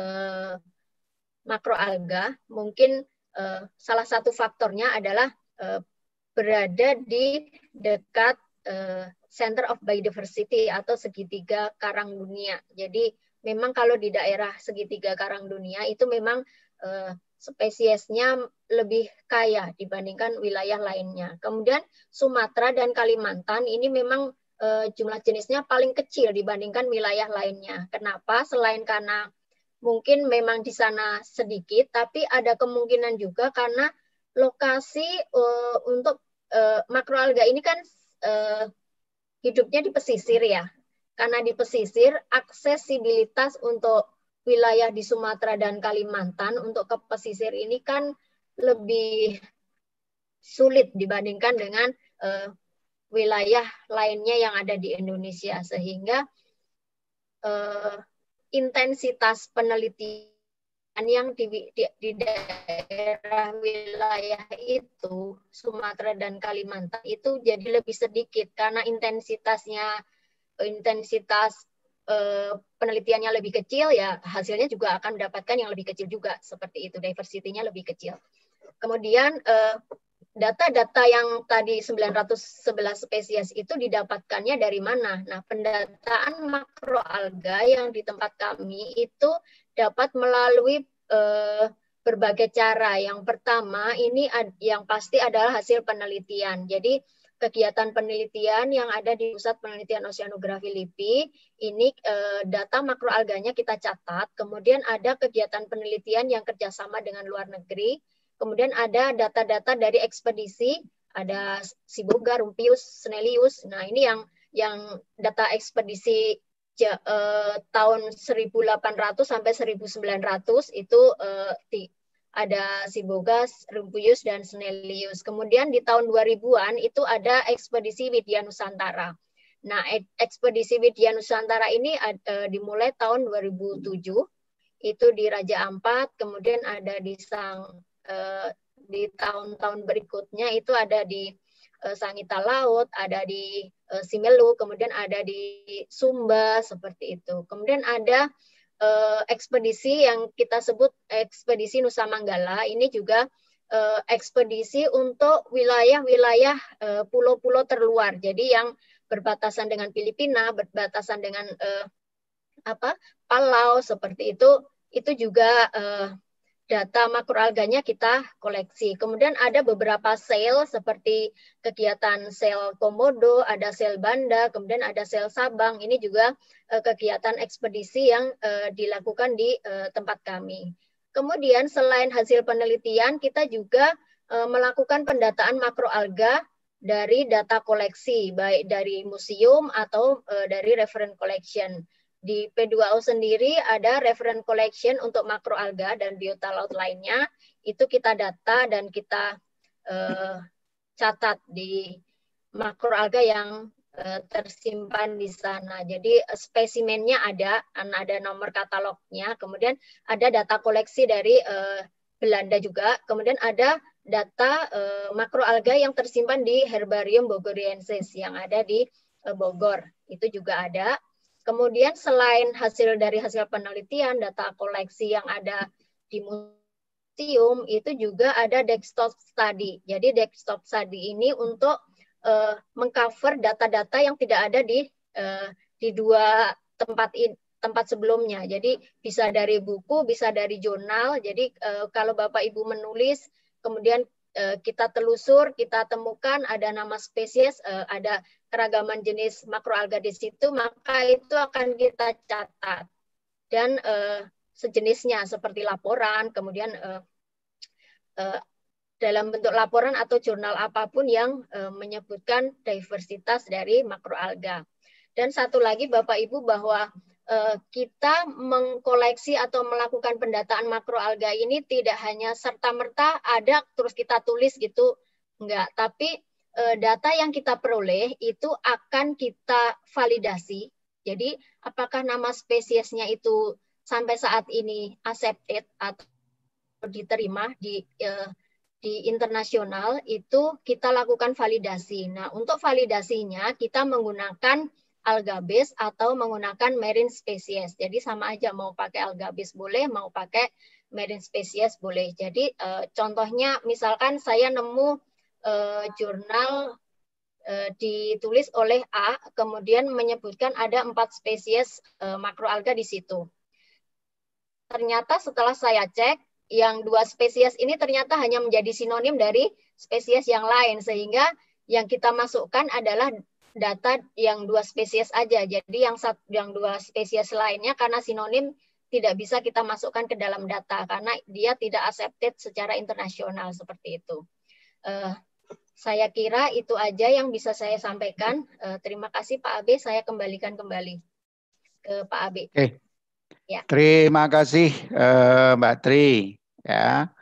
makroalga. Mungkin salah satu faktornya adalah berada di dekat Center of Biodiversity atau segitiga karang dunia. Jadi memang kalau di daerah segitiga karang dunia itu memang spesiesnya lebih kaya dibandingkan wilayah lainnya. Kemudian Sumatera dan Kalimantan ini memang jumlah jenisnya paling kecil dibandingkan wilayah lainnya. Kenapa? Selain karena mungkin memang di sana sedikit, tapi ada kemungkinan juga karena lokasi untuk makroalga ini kan hidupnya di pesisir ya. Karena di pesisir, aksesibilitas untuk wilayah di Sumatera dan Kalimantan untuk ke pesisir ini kan lebih sulit dibandingkan dengan wilayah lainnya yang ada di Indonesia. Sehingga intensitas penelitian yang di daerah wilayah itu, Sumatera dan Kalimantan itu jadi lebih sedikit karena intensitas penelitiannya lebih kecil, ya hasilnya juga akan mendapatkan yang lebih kecil juga, seperti itu, diversity-nya lebih kecil. Kemudian data-data yang tadi 911 spesies itu didapatkannya dari mana? Nah, pendataan makroalga yang di tempat kami itu dapat melalui berbagai cara. Yang pertama, ini yang pasti adalah hasil penelitian. Jadi, kegiatan penelitian yang ada di Pusat Penelitian Oceanografi LIPI. Ini data makroalganya kita catat. Kemudian ada kegiatan penelitian yang kerjasama dengan luar negeri. Kemudian ada data-data dari ekspedisi, ada Siboga, Rumphius, Snellius. Nah, ini yang data ekspedisi tahun 1800 sampai 1900 itu ada Siboga, Rumphius, dan Snellius. Kemudian di tahun 2000-an itu ada ekspedisi Widya Nusantara. Nah, ekspedisi Widya Nusantara ini dimulai tahun 2007, itu di Raja Ampat, kemudian ada di tahun-tahun berikutnya itu ada di Sangita Laut, ada di Simelu, kemudian ada di Sumba, seperti itu. Kemudian ada ekspedisi yang kita sebut ekspedisi Nusa Manggala. Ini juga ekspedisi untuk wilayah-wilayah pulau-pulau terluar. Jadi yang berbatasan dengan Filipina, berbatasan dengan Palau, seperti itu juga data makroalganya kita koleksi. Kemudian ada beberapa sel seperti kegiatan sel Komodo, ada sel Banda, kemudian ada sel Sabang. Ini juga kegiatan ekspedisi yang dilakukan di tempat kami. Kemudian selain hasil penelitian, kita juga melakukan pendataan makroalga dari data koleksi, baik dari museum atau dari reference collection. Di P2O sendiri ada reference collection untuk makroalga dan biota laut lainnya. Itu kita data dan kita catat di makroalga yang tersimpan di sana. Jadi spesimennya ada nomor katalognya. Kemudian ada data koleksi dari Belanda juga. Kemudian ada data makroalga yang tersimpan di Herbarium Bogoriensis yang ada di Bogor. Itu juga ada. Kemudian selain dari hasil penelitian, data koleksi yang ada di museum, itu juga ada desktop study. Jadi desktop study ini untuk mengcover data-data yang tidak ada di dua tempat sebelumnya. Jadi bisa dari buku, bisa dari jurnal. Jadi kalau Bapak Ibu menulis, kemudian kita telusur, kita temukan ada nama spesies, ada keragaman jenis makroalga di situ, maka itu akan kita catat. Dan sejenisnya seperti laporan, kemudian dalam bentuk laporan atau jurnal apapun yang menyebutkan diversitas dari makroalga. Dan satu lagi Bapak Ibu bahwa kita mengkoleksi atau melakukan pendataan makroalga ini tidak hanya serta-merta ada terus kita tulis gitu, enggak. Tapi data yang kita peroleh itu akan kita validasi. Jadi apakah nama spesiesnya itu sampai saat ini accepted atau diterima di internasional, itu kita lakukan validasi. Nah, untuk validasinya kita menggunakan algabase atau menggunakan marine species. Jadi sama aja, mau pakai algabase boleh, mau pakai marine species boleh. Jadi contohnya misalkan saya nemu jurnal ditulis oleh A, kemudian menyebutkan ada 4 spesies makroalga di situ. Ternyata setelah saya cek, yang 2 spesies ini ternyata hanya menjadi sinonim dari spesies yang lain, sehingga yang kita masukkan adalah data yang 2 spesies aja. Jadi yang 2 spesies lainnya karena sinonim tidak bisa kita masukkan ke dalam data karena dia tidak accepted secara internasional, seperti itu. Saya kira itu aja yang bisa saya sampaikan. Terima kasih Pak Abe, saya kembalikan kembali ke Pak Abe. Oke. Ya. Terima kasih Mbak Tri ya.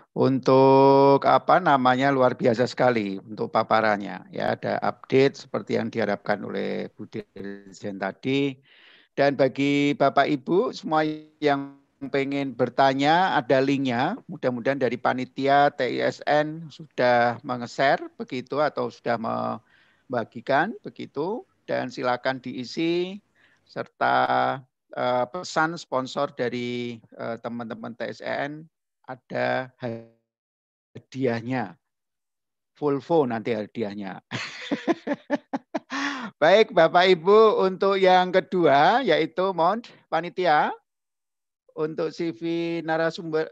Untuk luar biasa sekali untuk paparannya ya, ada update seperti yang diharapkan oleh Bu Dirjen tadi. Dan bagi Bapak Ibu semua yang pengen bertanya ada linknya, mudah-mudahan dari panitia TISN sudah menge-share begitu atau sudah membagikan begitu, dan silakan diisi serta pesan sponsor dari teman-teman TISN. Ada hadiahnya, Volvo nanti hadiahnya. Baik Bapak Ibu, untuk yang kedua yaitu mohon panitia untuk CV narasumber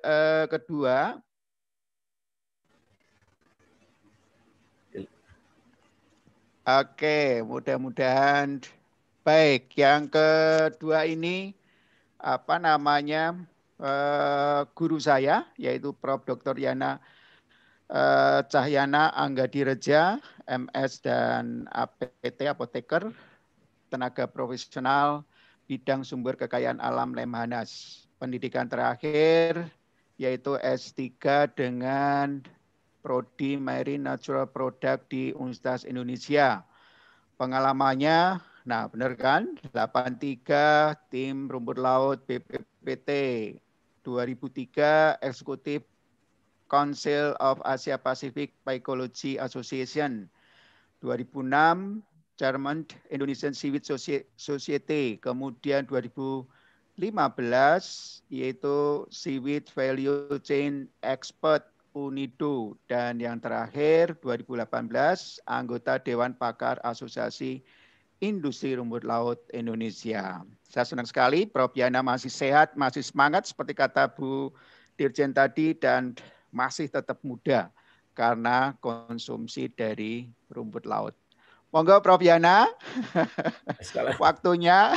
kedua. Oke, mudah-mudahan baik. Yang kedua ini apa namanya guru saya yaitu Prof. Dr. Yana Cahyana Anggadireja, MS dan APT Apoteker, tenaga profesional bidang sumber kekayaan alam Lemhanas. Pendidikan terakhir yaitu S3 dengan Prodi Marine Natural Product di Universitas Indonesia. Pengalamannya, nah benar kan, 83 tim rumput laut BPPT, 2003 eksekutif Council of Asia Pacific Mycology Association, 2006 Chairman Indonesian Seaweed Society, kemudian 2015 yaitu Seaweed Value Chain Expert UNIDO, dan yang terakhir 2018 anggota Dewan Pakar Asosiasi Industri Rumput Laut Indonesia. Saya senang sekali Prof. Yana masih sehat, masih semangat seperti kata Bu Dirjen tadi, dan masih tetap muda karena konsumsi dari rumput laut. Monggo Prof. Yana, waktunya.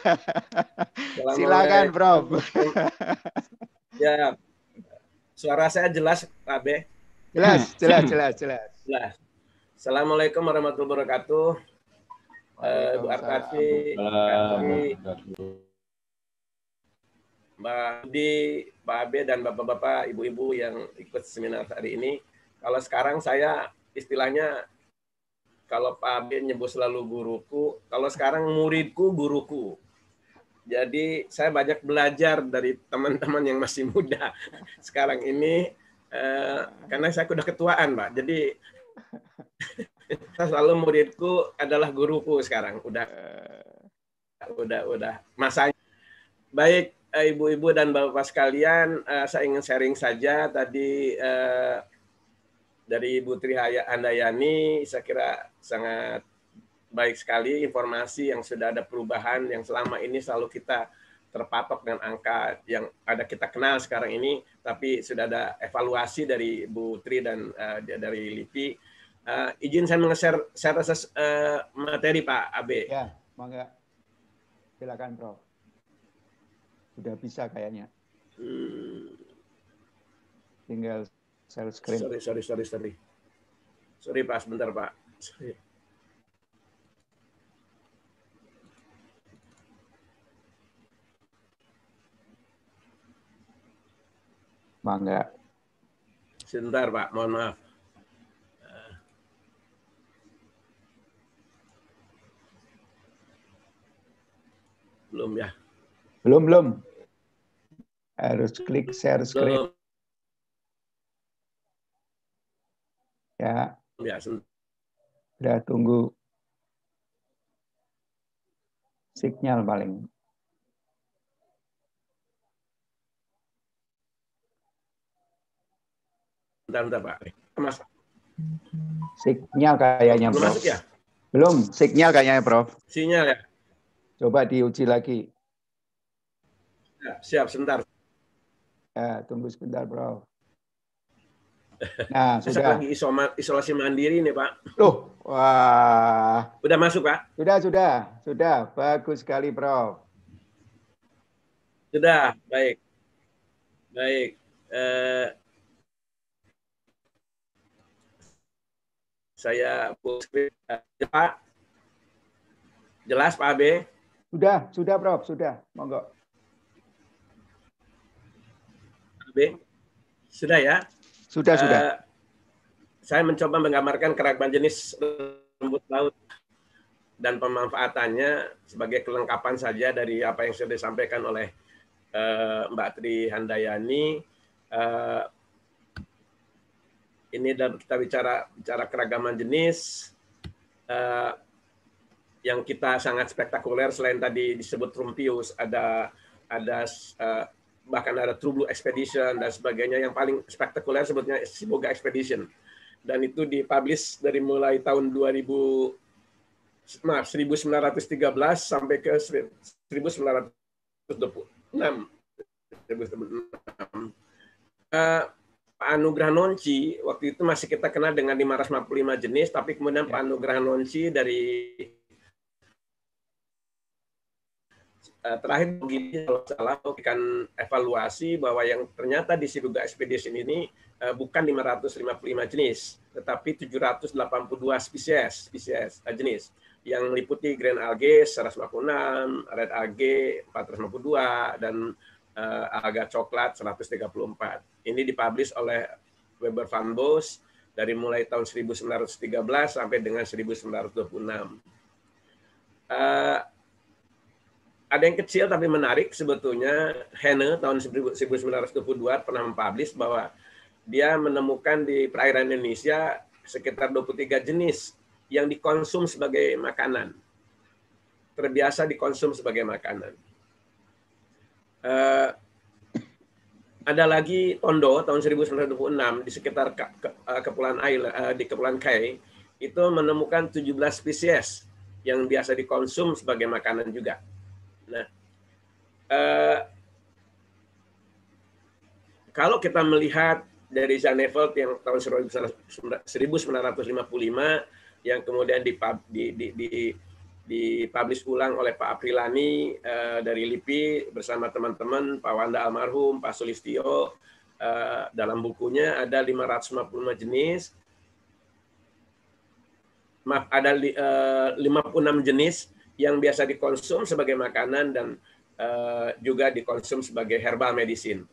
Silakan Prof. Ya, suara saya jelas Pak B? Jelas. Assalamualaikum warahmatullahi wabarakatuh. Bu Arkati, Mbak Budi, Pak Abe, dan Bapak-Bapak, Ibu-Ibu yang ikut seminar hari ini. Kalau sekarang saya istilahnya, kalau Pak Abe nyebut selalu guruku, kalau sekarang muridku, guruku. Jadi saya banyak belajar dari teman-teman yang masih muda sekarang ini, karena saya udah ketuaan, Pak. Jadi selalu muridku adalah guruku sekarang. Udah masanya. Baik, Ibu-ibu dan Bapak sekalian, saya ingin sharing saja tadi dari Ibu Tri Handayani, saya kira sangat baik sekali informasi yang sudah ada perubahan yang selama ini selalu kita terpatok dengan angka yang ada kita kenal sekarang ini, tapi sudah ada evaluasi dari Bu Tri dan dari LIPI. Izin saya share materi Pak Abe. Ya, mangga. Silakan Prof. Sudah bisa kayaknya. Tinggal share screen. Sorry Pak, sebentar Pak. Sorry. Mangga. Sebentar Pak, mohon maaf. Belum ya? Belum. Harus klik share screen. Ya. Ya, Sudah tunggu sinyal paling. Bentar Pak. Mas. Sinyal kayaknya Belum Prof. masuk ya? Belum, sinyal kayaknya Prof. Sinyal ya? Coba diuji lagi. Ya, siap, sebentar. Ya, tunggu sebentar Prof. Nah, Saya sudah. lagi isolasi mandiri nih Pak. Loh, wah. Udah masuk Pak? Sudah. Bagus sekali Prof. Sudah, baik. Saya Pak. Jelas Pak Abe? Sudah Prof, sudah. Monggo. Abe? Sudah ya? Sudah. Saya mencoba menggambarkan keragaman jenis rumput laut dan pemanfaatannya sebagai kelengkapan saja dari apa yang sudah disampaikan oleh Mbak Tri Handayani. Ini kita bicara keragaman jenis yang kita sangat spektakuler. Selain tadi disebut Trumpius, ada bahkan ada True Blue Expedition dan sebagainya. Yang paling spektakuler sebetulnya Siboga Expedition, dan itu dipublish dari mulai tahun 1913 sampai ke 1926. Pak Anugrah Nonci, waktu itu masih kita kenal dengan 555 jenis, tapi kemudian Pak Anugrah Nonci dari terakhir begini kalau salah memberikan evaluasi bahwa yang ternyata di Siruga Expedition ini bukan 555 jenis, tetapi 782 spesies jenis yang meliputi Grand Algae 156, Red Algae 452, dan alga coklat 134. Ini dipublish oleh Weber van Boos dari mulai tahun 1913 sampai dengan 1926. Ada yang kecil tapi menarik sebetulnya. Henne tahun 1922 pernah mempublish bahwa dia menemukan di perairan Indonesia sekitar 23 jenis yang dikonsum sebagai makanan. Terbiasa dikonsum sebagai makanan. Ada lagi Tondo tahun 1926 di sekitar Kepulauan di Kepulauan Kai itu menemukan 17 spesies yang biasa dikonsum sebagai makanan juga. Nah, kalau kita melihat dari Zonneveld yang tahun 1955 yang kemudian dipublish ulang oleh Pak Aprilani dari LIPI bersama teman-teman, Pak Wanda almarhum, Pak Sulistio, dalam bukunya ada 555 jenis, maaf, ada 56 jenis yang biasa dikonsum sebagai makanan dan juga dikonsum sebagai herbal medicine.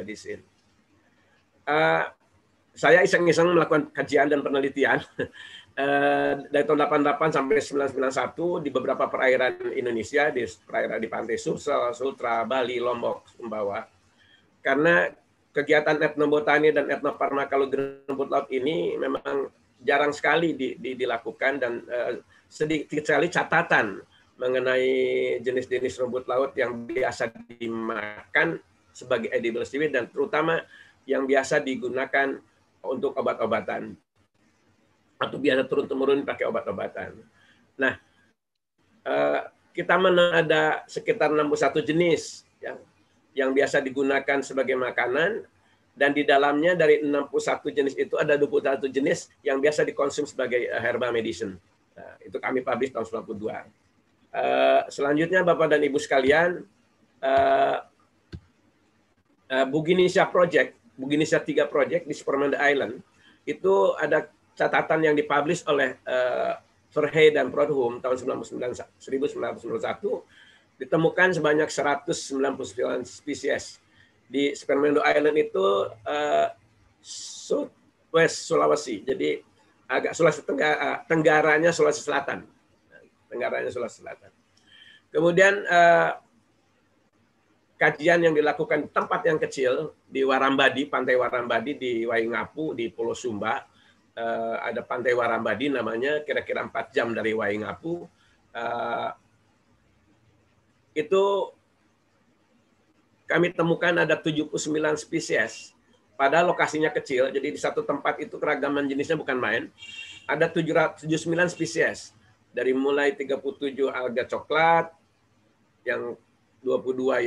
Saya iseng-iseng melakukan kajian dan penelitian dari tahun 88 sampai 1991 di beberapa perairan Indonesia, di perairan di pantai Sulsel, Sultra, Bali, Lombok, Sumbawa. Karena kegiatan etnobotani dan etnofarmakologi rumput laut ini memang jarang sekali dilakukan dan sedikit sekali catatan mengenai jenis-jenis rumput laut yang biasa dimakan sebagai edible seaweed dan terutama yang biasa digunakan untuk obat-obatan atau biasa turun-temurun pakai obat-obatan. Nah, kita ada sekitar 61 jenis yang biasa digunakan sebagai makanan dan di dalamnya dari 61 jenis itu ada 21 jenis yang biasa dikonsum sebagai herbal medicine. Nah, itu kami publish tahun 92. Selanjutnya Bapak dan Ibu sekalian, Buginisia Project, Buginisia 3 Project di Superman Island, itu ada catatan yang dipublish oleh Verhey dan Prodhom tahun 1991, ditemukan sebanyak 199 spesies. Di Superman Island itu Southwest Sulawesi, jadi agak Sulawesi Tenggaranya Sulawesi Selatan. Kemudian kajian yang dilakukan tempat yang kecil di Warambadi, Pantai Warambadi di Waingapu di Pulau Sumba. Ada Pantai Warambadi namanya, kira-kira 4 jam dari Waingapu. Itu kami temukan ada 79 spesies. Padahal lokasinya kecil, jadi di satu tempat itu keragaman jenisnya bukan main. Ada 79 spesies. Dari mulai 37 alga coklat, yang 22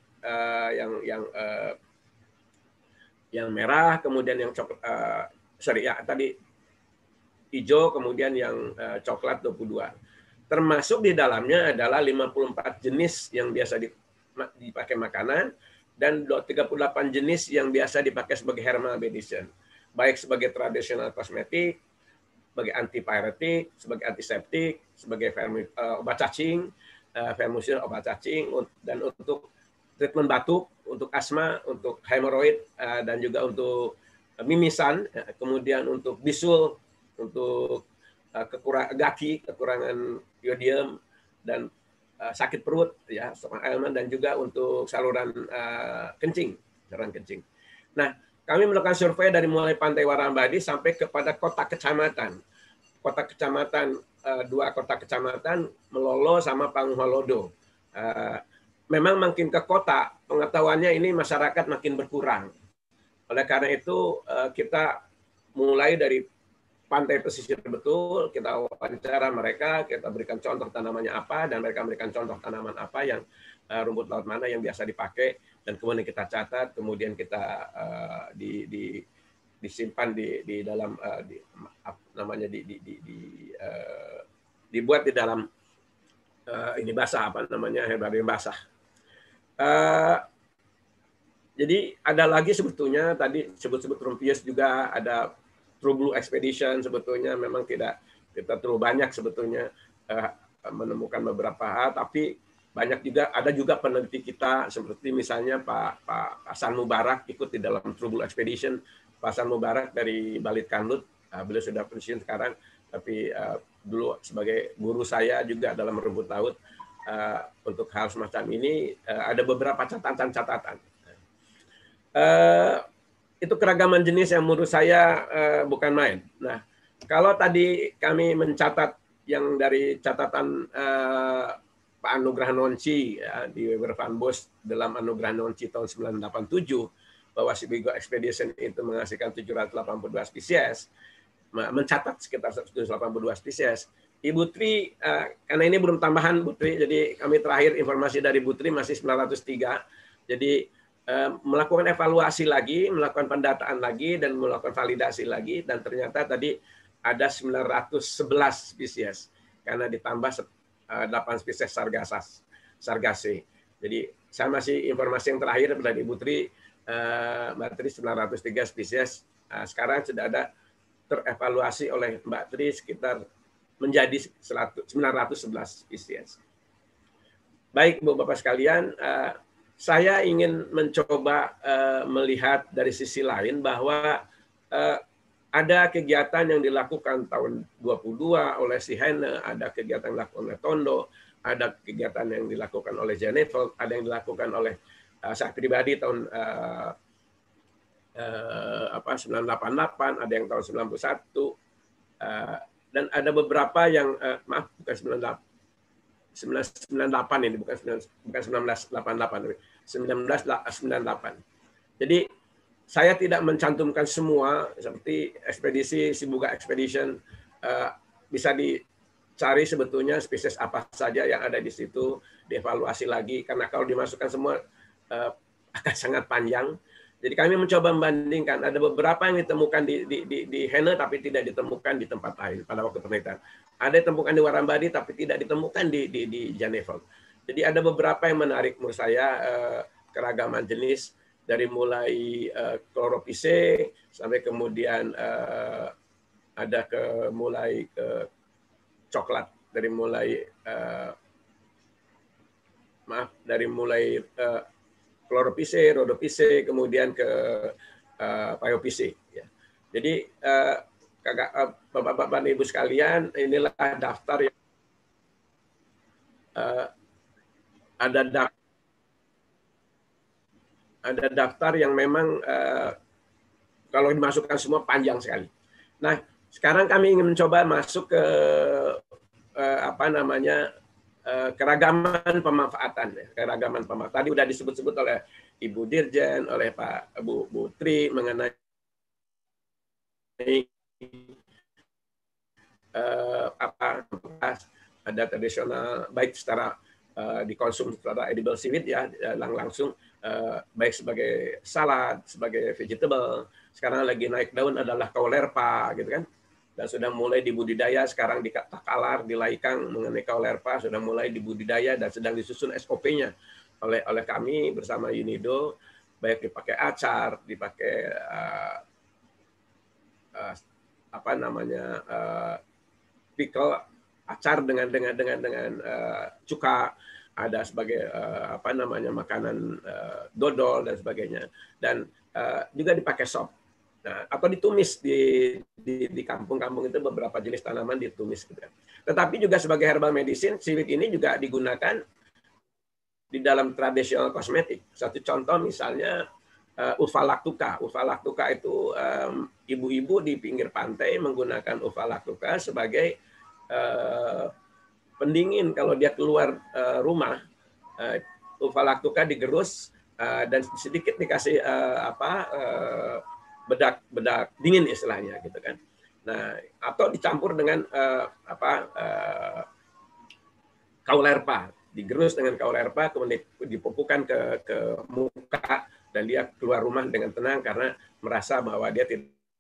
yang merah, kemudian yang tadi hijau, kemudian yang coklat 22. Termasuk di dalamnya adalah 54 jenis yang biasa dipakai makanan dan 38 jenis yang biasa dipakai sebagai herbal medicine, baik sebagai tradisional kosmetik, sebagai antipyretik, sebagai antiseptik, sebagai obat cacing, vermusil obat cacing, dan untuk treatment batuk, untuk asma, untuk hemoroid, dan juga untuk mimisan, kemudian untuk bisul, untuk kekurangan iodium, dan sakit perut, ya, stomach ailment, dan juga untuk saluran kencing. Nah, kami melakukan survei dari mulai Pantai Warambadi sampai kepada kota kecamatan. Kota kecamatan, 2 kota kecamatan, Melolo sama Pangholodo. Memang makin ke kota, pengetahuannya ini masyarakat makin berkurang. Oleh karena itu, kita mulai dari pantai pesisir betul, kita wawancara mereka, kita berikan contoh tanamannya apa, dan mereka memberikan contoh tanaman apa yang rumput laut mana yang biasa dipakai, dan kemudian kita catat, kemudian kita disimpan di dalam namanya dibuat di dalam ini basah, apa namanya, herbarium basah. Jadi ada lagi sebetulnya tadi sebut-sebut Rumphius juga, ada True Blue Expedition, sebetulnya memang tidak kita terlalu banyak sebetulnya menemukan beberapa hal, tapi banyak juga, ada juga peneliti kita seperti misalnya Pak Hasan Mubarak ikut di dalam True Blue Expedition. Pak Hasan Mubarak dari Balit Kanlut, beliau sudah pensiun sekarang, tapi dulu sebagai guru saya juga dalam merebut laut. Untuk hal semacam ini ada beberapa catatan-catatan. Itu keragaman jenis yang menurut saya bukan main. Nah, kalau tadi kami mencatat yang dari catatan Pak Anugrah Nonci ya, di Weber Van Bos dalam Anugrah Nonci tahun 1987 bahwa Seabigo Expedition itu menghasilkan 782 spesies, mencatat sekitar 182 spesies. Ibu Tri, karena ini belum tambahan Bu Tri, jadi kami terakhir informasi dari Bu Tri masih 903. Jadi melakukan evaluasi lagi, melakukan pendataan lagi, dan melakukan validasi lagi, dan ternyata tadi ada 911 spesies karena ditambah 8 spesies sargaceae. Jadi saya masih informasi yang terakhir dari Ibu Tri, Mbak Tri 903 spesies. Sekarang sudah ada terevaluasi oleh Mbak Tri sekitar menjadi 911 spesies. Baik Bu Bapak sekalian, saya ingin mencoba melihat dari sisi lain bahwa ada kegiatan yang dilakukan tahun 22 oleh si Henne, ada kegiatan yang dilakukan oleh Tondo, ada kegiatan yang dilakukan oleh Janeveld, ada yang dilakukan oleh saya pribadi tahun 988, ada yang tahun 91, dan ada beberapa yang maaf bukan 1998 ini, bukan 1988, 1998. Jadi saya tidak mencantumkan semua seperti ekspedisi Sibuga Expedition, bisa dicari sebetulnya spesies apa saja yang ada di situ, dievaluasi lagi, karena kalau dimasukkan semua akan sangat panjang. Jadi kami mencoba membandingkan, ada beberapa yang ditemukan di Henne tapi tidak ditemukan di tempat lain pada waktu penelitian. Ada ditemukan di Warambadi tapi tidak ditemukan di Janeveld. Jadi ada beberapa yang menarik menurut saya, keragaman jenis dari mulai Chlorophyceae sampai kemudian ada mulai ke coklat, dari mulai Chlorophyceae, Rhodophyceae, kemudian ke Phaeophyceae. Ya. Jadi Bapak-bapak dan Ibu sekalian, inilah daftar yang ada daftar yang memang kalau dimasukkan semua panjang sekali. Nah, sekarang kami ingin mencoba masuk ke keragaman pemanfaatan. Keragaman pemanfaatan. Tadi sudah disebut-sebut oleh Ibu Dirjen, oleh Pak Bu Tri mengenai ada tradisional baik secara dikonsum secara edible seaweed ya, langsung baik sebagai salad, sebagai vegetable. Sekarang lagi naik daun adalah kaulerpa gitu kan. Dan sudah mulai dibudidaya sekarang di Takalar, di Laikang mengenai kaulerpa sudah mulai dibudidaya dan sedang disusun SOP-nya oleh kami bersama UNIDO, baik dipakai acar, dipakai pickle, acar dengan cuka, ada sebagai makanan dodol dan sebagainya, dan juga dipakai sop. Nah, atau ditumis di kampung-kampung itu beberapa jenis tanaman ditumis gitu. Tetapi juga sebagai herbal medicine, seaweed ini juga digunakan di dalam tradisional kosmetik. Satu contoh misalnya Uva lactuca. Uva lactuca itu ibu-ibu di pinggir pantai menggunakan Uva lactuca sebagai pendingin kalau dia keluar rumah. Uva lactuca digerus dan sedikit dikasih bedak dingin istilahnya gitu kan. Nah, atau dicampur dengan kaulerpa, digerus dengan kaulerpa kemudian dipupukan ke muka dan dia keluar rumah dengan tenang karena merasa bahwa dia tidak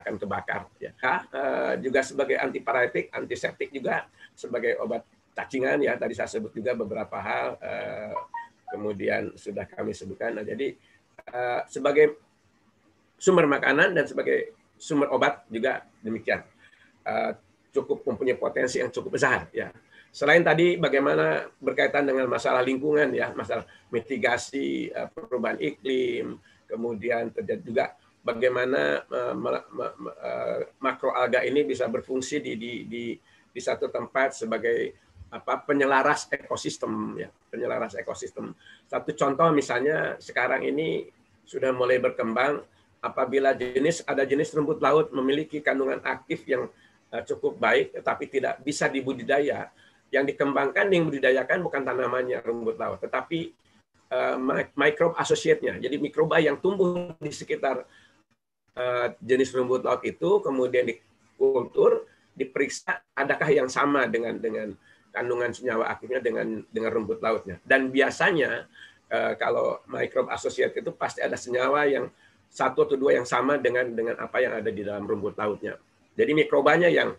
akan kebakar. Ya. Juga sebagai antiparetik, antiseptik juga sebagai obat cacingan ya. Tadi saya sebut juga beberapa hal, kemudian sudah kami sebutkan. Nah, jadi sebagai sumber makanan dan sebagai sumber obat juga demikian. Cukup mempunyai potensi yang cukup besar ya. Selain tadi bagaimana berkaitan dengan masalah lingkungan ya, masalah mitigasi perubahan iklim, kemudian terjadi juga bagaimana makroalga ini bisa berfungsi di satu tempat sebagai penyelaras ekosistem ya, penyelaras ekosistem. Satu contoh misalnya sekarang ini sudah mulai berkembang apabila ada jenis rumput laut memiliki kandungan aktif yang cukup baik tetapi tidak bisa dibudidaya. Yang dikembangkan, yang dibudidayakan bukan tanamannya rumput laut, tetapi microbe associate-nya. Jadi mikroba yang tumbuh di sekitar jenis rumput laut itu, kemudian dikultur, diperiksa adakah yang sama dengan kandungan senyawa aktifnya dengan rumput lautnya. Dan biasanya kalau microbe associate itu pasti ada senyawa yang satu atau dua yang sama dengan apa yang ada di dalam rumput lautnya. Jadi mikrobanya yang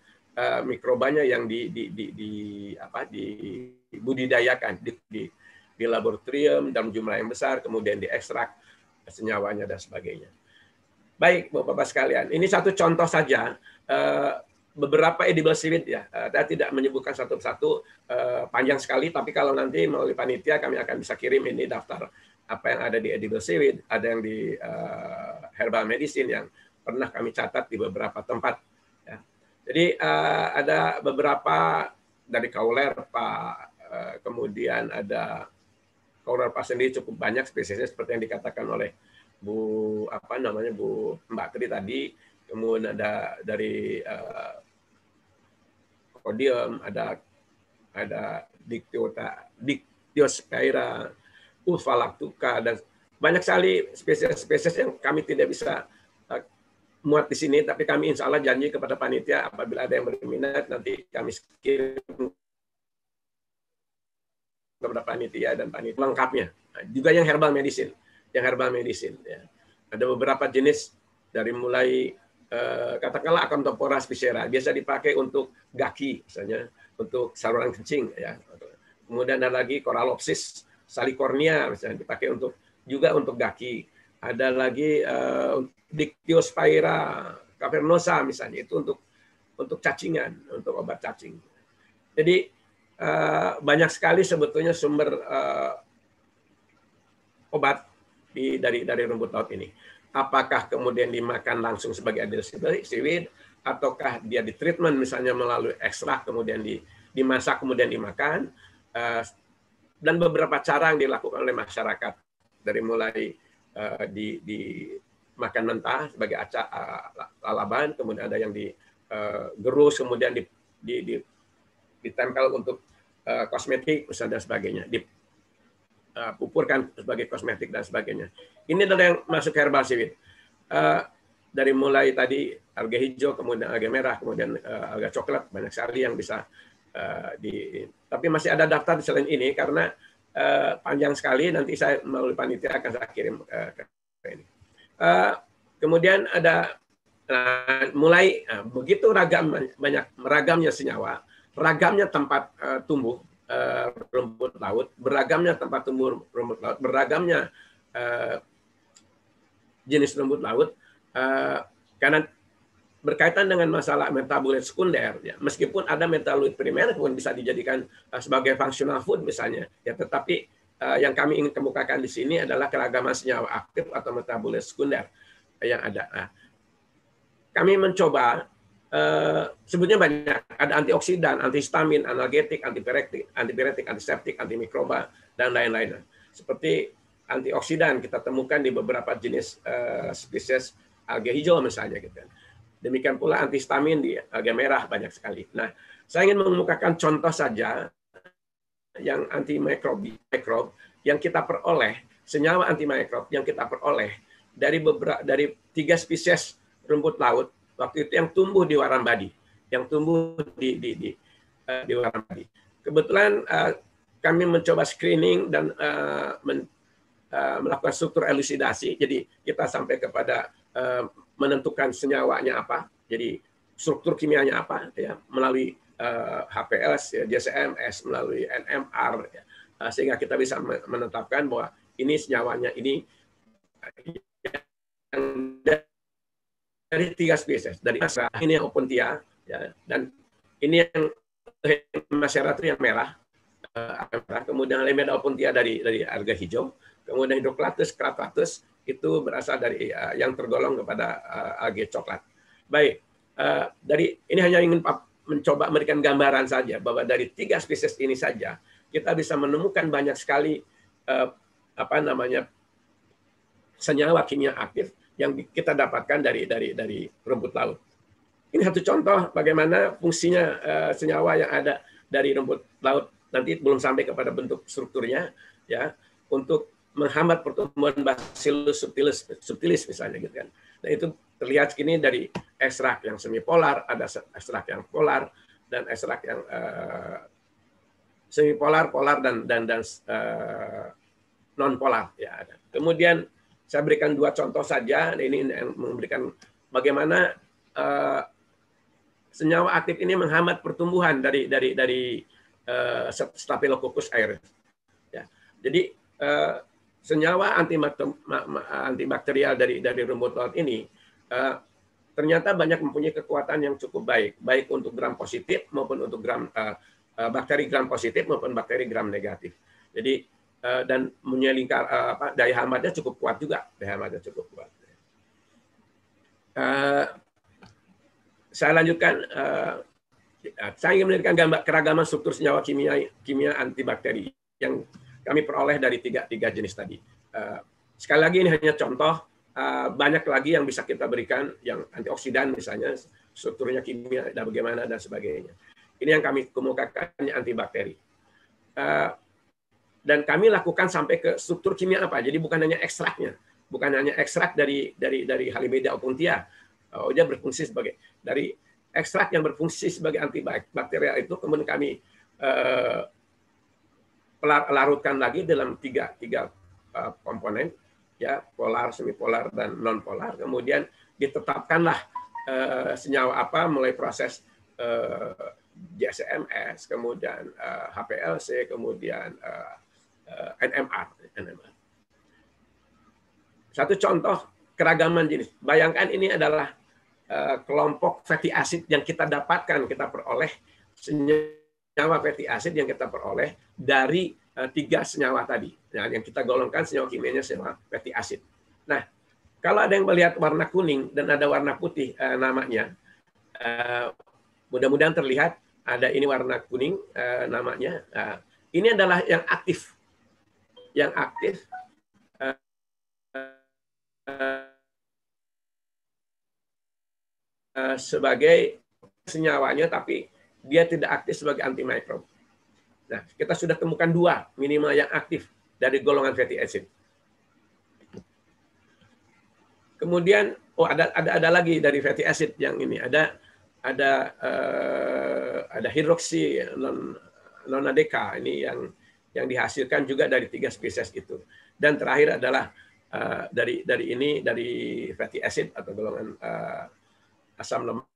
dibudidayakan di laboratorium dalam jumlah yang besar, kemudian diekstrak senyawanya dan sebagainya. Baik, Bapak-Bapak sekalian, ini satu contoh saja beberapa edible seaweed ya. Saya tidak menyebutkan satu persatu, panjang sekali, tapi kalau nanti melalui panitia kami akan bisa kirim ini daftar apa yang ada di edible seaweed, ada yang di herbal medicine yang pernah kami catat di beberapa tempat. Ya. Jadi ada beberapa dari kaulerpa, kemudian ada kaulerpa sendiri cukup banyak spesiesnya seperti yang dikatakan oleh Bu Mbak Tri tadi. Kemudian ada dari Codium, ada Dictyospaira, Ulphalactuca, dan banyak sekali spesies-spesies yang kami tidak bisa muat di sini, tapi kami insya Allah janji kepada panitia apabila ada yang berminat nanti kami kirim kepada panitia dan panitia lengkapnya. Juga yang herbal medicine, ya. Ada beberapa jenis dari mulai katakanlah Acanthophora spicera, biasa dipakai untuk gaki misalnya, untuk saluran kencing ya. Kemudian ada lagi Corallopsis salicornia misalnya dipakai juga untuk gaki. Ada lagi Dictyospaira cavernosa misalnya, itu untuk cacingan, untuk obat cacing. Jadi banyak sekali sebetulnya sumber obat dari rumput laut ini. Apakah kemudian dimakan langsung sebagai edible seaweed, ataukah dia ditreatment misalnya melalui ekstrak, kemudian dimasak, kemudian dimakan, dan beberapa cara yang dilakukan oleh masyarakat, dari mulai dimakan mentah sebagai lalaban, kemudian ada yang digerus, kemudian ditempel untuk kosmetik misalnya dan sebagainya, dipupurkan sebagai kosmetik dan sebagainya. Ini adalah yang masuk herbal seaweed. Dari mulai tadi alga hijau, kemudian alga merah, kemudian alga coklat, banyak sekali yang bisa tapi masih ada daftar selain ini karena panjang sekali, nanti saya melalui panitia akan saya kirim ke ini. Kemudian ada mulai begitu banyak meragamnya senyawa, ragamnya tempat tumbuh rumput laut, beragamnya tempat tumbuh rumput laut, beragamnya jenis rumput laut, karena berkaitan dengan masalah metabolit sekunder, ya, meskipun ada metabolit primer pun bisa dijadikan sebagai functional food misalnya, ya, tetapi yang kami ingin kemukakan di sini adalah keragaman senyawa aktif atau metabolit sekunder yang ada. Nah, kami mencoba sebetulnya banyak, ada antioksidan, antihistamin, analgetik, antipiretik, antiseptik, antimikroba, dan lain-lain. Seperti antioksidan kita temukan di beberapa jenis spesies alga hijau misalnya, gitu. Demikian pula antihistamin di alga merah banyak sekali. Nah, saya ingin mengemukakan contoh saja yang antimikrob yang kita peroleh, senyawa antimikrob yang kita peroleh dari 3 spesies rumput laut waktu itu yang tumbuh di Warambadi, yang tumbuh di Warambadi. Kebetulan kami mencoba screening dan melakukan struktur elusidasi. Jadi kita sampai kepada menentukan senyawanya apa, jadi struktur kimianya apa, ya, melalui HPLC, ya, JCMS, melalui NMR, ya, sehingga kita bisa menetapkan bahwa ini senyawanya ini yang dari 3 spesies, dari ini yang opuntia, ya, dan ini yang masyarakat yang merah, kemudian Alameda opuntia dari alga hijau, kemudian Hydrocladus cravatus itu berasal dari yang tergolong kepada alga coklat. Baik, dari ini hanya ingin mencoba memberikan gambaran saja bahwa dari 3 spesies ini saja kita bisa menemukan banyak sekali senyawa kimia aktif yang kita dapatkan dari rumput laut. Ini satu contoh bagaimana fungsinya senyawa yang ada dari rumput laut, nanti belum sampai kepada bentuk strukturnya, ya, untuk menghambat pertumbuhan Bacillus subtilis misalnya, gitu kan. Nah, itu terlihat ini dari ekstrak yang semipolar, ada ekstrak yang polar dan ekstrak yang semipolar, polar dan non polar, ya. Kemudian saya berikan 2 contoh saja. Ini yang memberikan bagaimana senyawa aktif ini menghambat pertumbuhan dari Staphylococcus aureus. Ya. Jadi senyawa antibakterial dari rumput laut ini ternyata banyak mempunyai kekuatan yang cukup baik untuk gram positif maupun untuk bakteri gram positif maupun bakteri gram negatif. Jadi dan punya lingkar daya hambatnya cukup kuat juga, saya lanjutkan. Saya ingin memberikan gambar keragaman struktur senyawa kimia antibakteri yang kami peroleh dari tiga jenis tadi. Sekali lagi ini hanya contoh, banyak lagi yang bisa kita berikan, yang antioksidan misalnya, strukturnya kimia dan bagaimana dan sebagainya. Ini yang kami kemukakan antibakteri. Dan kami lakukan sampai ke struktur kimia apa. Jadi bukan hanya ekstraknya, bukan hanya ekstrak dari Halimeda opuntia. Dia berfungsi sebagai dari ekstrak yang berfungsi sebagai antibakterial itu kemudian kami larutkan lagi dalam tiga komponen, ya, polar, semipolar dan non polar. Kemudian ditetapkanlah senyawa apa mulai proses JCMS, kemudian HPLC, kemudian NMR. Satu contoh keragaman jenis. Bayangkan ini adalah kelompok fatty acid yang kita dapatkan, kita peroleh senyawa fatty acid yang kita peroleh dari 3 senyawa tadi. Nah, yang kita golongkan senyawa kimianya senyawa fatty acid. Nah, kalau ada yang melihat warna kuning dan ada warna putih namanya, mudah-mudahan terlihat ada ini warna kuning namanya. Ini adalah yang aktif. Yang aktif sebagai senyawanya, tapi dia tidak aktif sebagai antimikrob. Nah, kita sudah temukan 2 minimal yang aktif dari golongan fatty acid. Kemudian, ada lagi dari fatty acid yang ini, ada hidroksi nonadeka ini yang dihasilkan juga dari 3 spesies itu. Dan terakhir adalah dari fatty acid atau golongan asam lemak,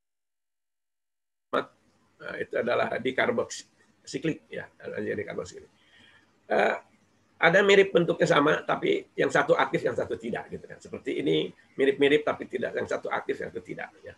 itu adalah dikarboksilik, ya, dikarboksilik. Ada mirip bentuknya sama, tapi yang satu aktif, yang satu tidak, gitu kan. Seperti ini mirip-mirip tapi tidak, yang satu aktif, yang satu tidak. Ya.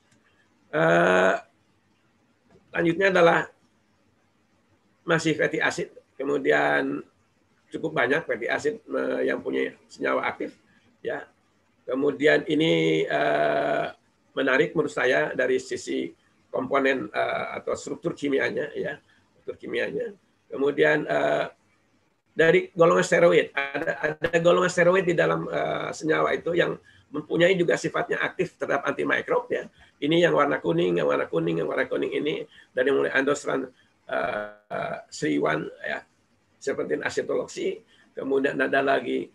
Lanjutnya adalah masih fatty acid, kemudian cukup banyak fatty acid yang punya senyawa aktif, ya. Kemudian ini menarik menurut saya dari sisi komponen atau struktur kimianya, ya, struktur kimianya. Kemudian dari golongan steroid, ada golongan steroid di dalam senyawa itu yang mempunyai juga sifatnya aktif terhadap antimikrob, ya. Ini yang warna kuning, yang warna kuning ini dari mulai androsten C1, ya, serpentin acetoloxy, kemudian ada lagi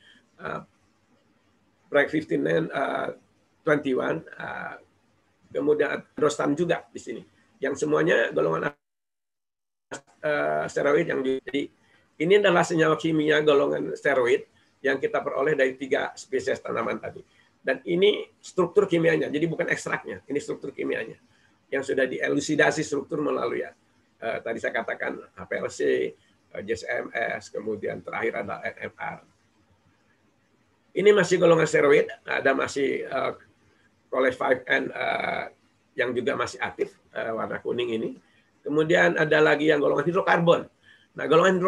Preg15 21, kemudian androsten juga di sini, yang semuanya golongan steroid yang jadi ini adalah senyawa kimia golongan steroid yang kita peroleh dari 3 spesies tanaman tadi. Dan ini struktur kimianya, jadi bukan ekstraknya, ini struktur kimianya yang sudah dielusidasi struktur melalui tadi saya katakan HPLC, JSMS, kemudian terakhir ada NMR. Ini masih golongan steroid, ada masih Coles 5N yang juga masih aktif, warna kuning ini. Kemudian ada lagi yang golongan hidrokarbon. Nah, golongan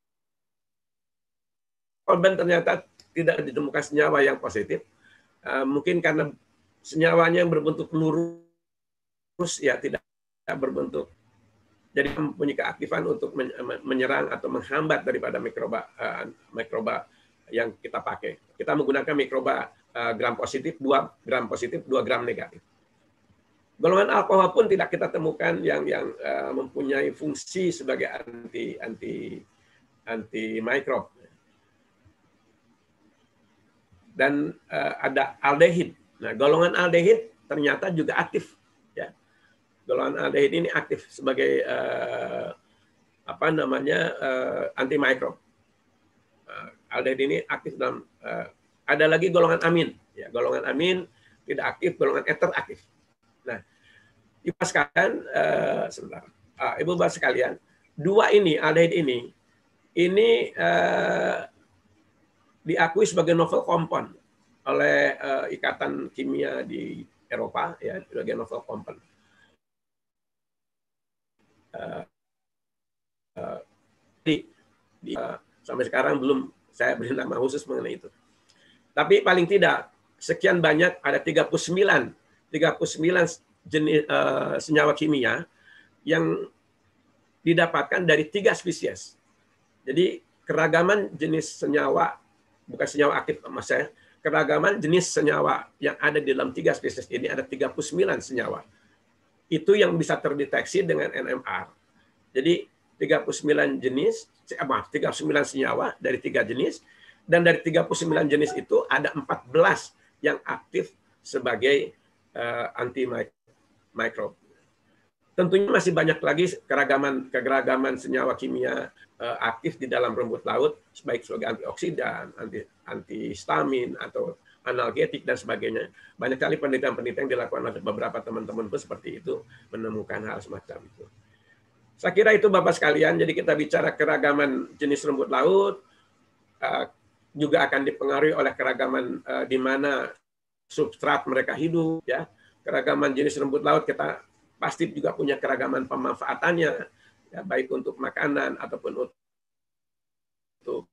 hidrokarbon ternyata tidak ditemukan senyawa yang positif. Mungkin karena senyawanya yang berbentuk lurus, ya tidak berbentuk. Jadi mempunyai keaktifan untuk menyerang atau menghambat daripada mikroba yang kita pakai. Kita menggunakan mikroba gram positif, 2 gram positif, 2 gram negatif. Golongan alkohol pun tidak kita temukan yang mempunyai fungsi sebagai anti mikrob. Dan ada aldehid. Nah, golongan aldehid ternyata juga aktif. Ya. Golongan aldehid ini aktif sebagai anti mikrob. Aldehid ini aktif dalam. Ada lagi golongan amin. Ya, golongan amin tidak aktif, golongan eter aktif. Nah, Ibu sekalian, sebentar. Ibu Bapak sekalian, 2 ini aldehid ini diakui sebagai novel compound oleh Ikatan Kimia di Eropa, ya, sebagai novel compound. Sampai sekarang belum saya beri nama khusus mengenai itu. Tapi paling tidak sekian banyak, ada 39 jenis senyawa kimia yang didapatkan dari 3 spesies. Jadi keragaman jenis senyawa, bukan senyawa aktif mas saya, keragaman jenis senyawa yang ada di dalam 3 spesies ini ada 39 senyawa. Itu yang bisa terdeteksi dengan NMR. Jadi 39 senyawa dari 3 jenis, dan dari 39 jenis itu ada 14 yang aktif sebagai anti mikrob. Tentunya masih banyak lagi keragaman senyawa kimia aktif di dalam rumput laut, baik sebagai antioksidan, antihistamin, atau analgetik, dan sebagainya. Banyak kali penelitian-penelitian yang dilakukan oleh beberapa teman-teman pun seperti itu, menemukan hal semacam itu. Saya kira itu Bapak sekalian, jadi kita bicara keragaman jenis rumput laut, juga akan dipengaruhi oleh keragaman di mana substrat mereka hidup, ya. Keragaman jenis rumput laut kita pasti juga punya keragaman pemanfaatannya, ya, baik untuk makanan ataupun untuk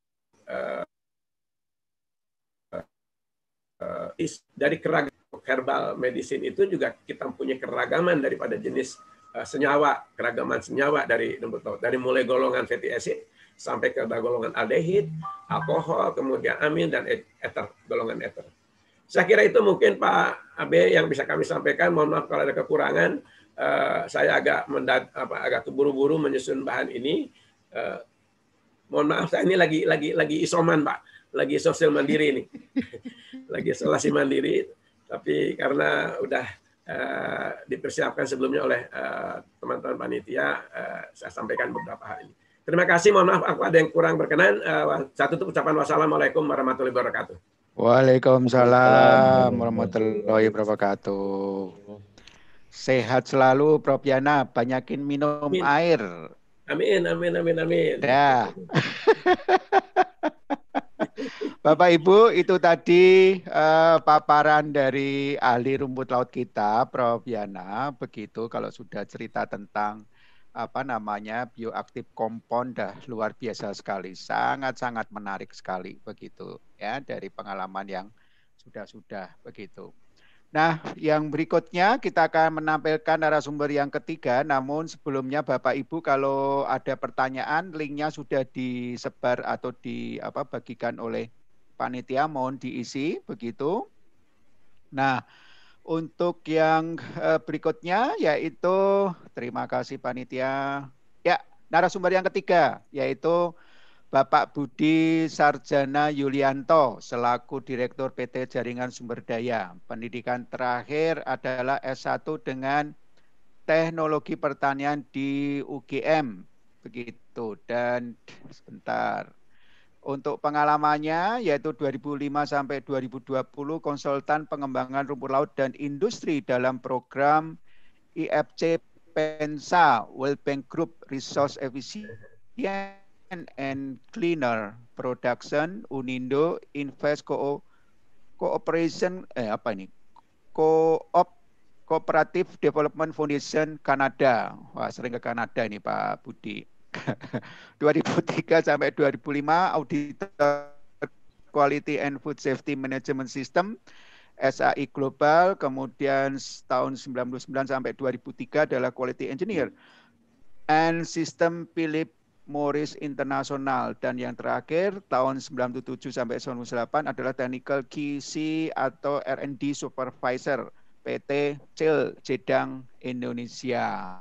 dari keragaman herbal medicine itu juga kita punya keragaman daripada jenis senyawa, keragaman senyawa dari rumput laut, dari mulai golongan fatty acid sampai ke golongan aldehid, alkohol, kemudian amin, dan ether, golongan ether. Saya kira itu mungkin Pak Abe yang bisa kami sampaikan. Mohon maaf kalau ada kekurangan. Saya agak keburu-buru menyusun bahan ini. Mohon maaf, saya ini lagi isoman Pak, lagi sosial mandiri ini, lagi isolasi mandiri. Tapi karena udah dipersiapkan sebelumnya oleh teman-teman panitia, saya sampaikan beberapa hal ini. Terima kasih. Mohon maaf aku ada yang kurang berkenan. Saya tutup ucapan wassalamualaikum warahmatullahi wabarakatuh. Waalaikumsalam warahmatullahi wabarakatuh. Sehat selalu Prof. Yana, banyakin minum air. Amin, amin, amin, amin. Ya. Bapak Ibu, itu tadi paparan dari ahli rumput laut kita, Prof. Yana. Begitu kalau sudah cerita tentang bioaktif compound, dah luar biasa sekali, sangat-sangat menarik sekali begitu ya, dari pengalaman yang sudah begitu. Nah, yang berikutnya kita akan menampilkan narasumber yang ketiga, namun sebelumnya Bapak Ibu kalau ada pertanyaan, linknya sudah disebar atau bagikan oleh panitia, mohon diisi begitu. Nah, untuk yang berikutnya yaitu, terima kasih panitia. Ya, narasumber yang ketiga yaitu Bapak Budi Sarjana Yulianto selaku Direktur PT Jaringan Sumber Daya. Pendidikan terakhir adalah S1 dengan Teknologi Pertanian di UGM. Begitu. Dan sebentar. Untuk pengalamannya yaitu 2005 sampai 2020 konsultan pengembangan rumput laut dan industri dalam program IFC Pensa World Bank Group Resource Efficient and Cleaner Production Unindo Invest Cooperation Cooperative Development Foundation Kanada. Wah, sering ke Kanada ini Pak Budi. 2003 sampai 2005 Auditor Quality and Food Safety Management System SAI Global, kemudian tahun 99 sampai 2003 adalah Quality Engineer and System Philip Morris International, dan yang terakhir tahun 97 sampai 98 adalah Technical QC atau R&D Supervisor PT CIL Jedang Indonesia.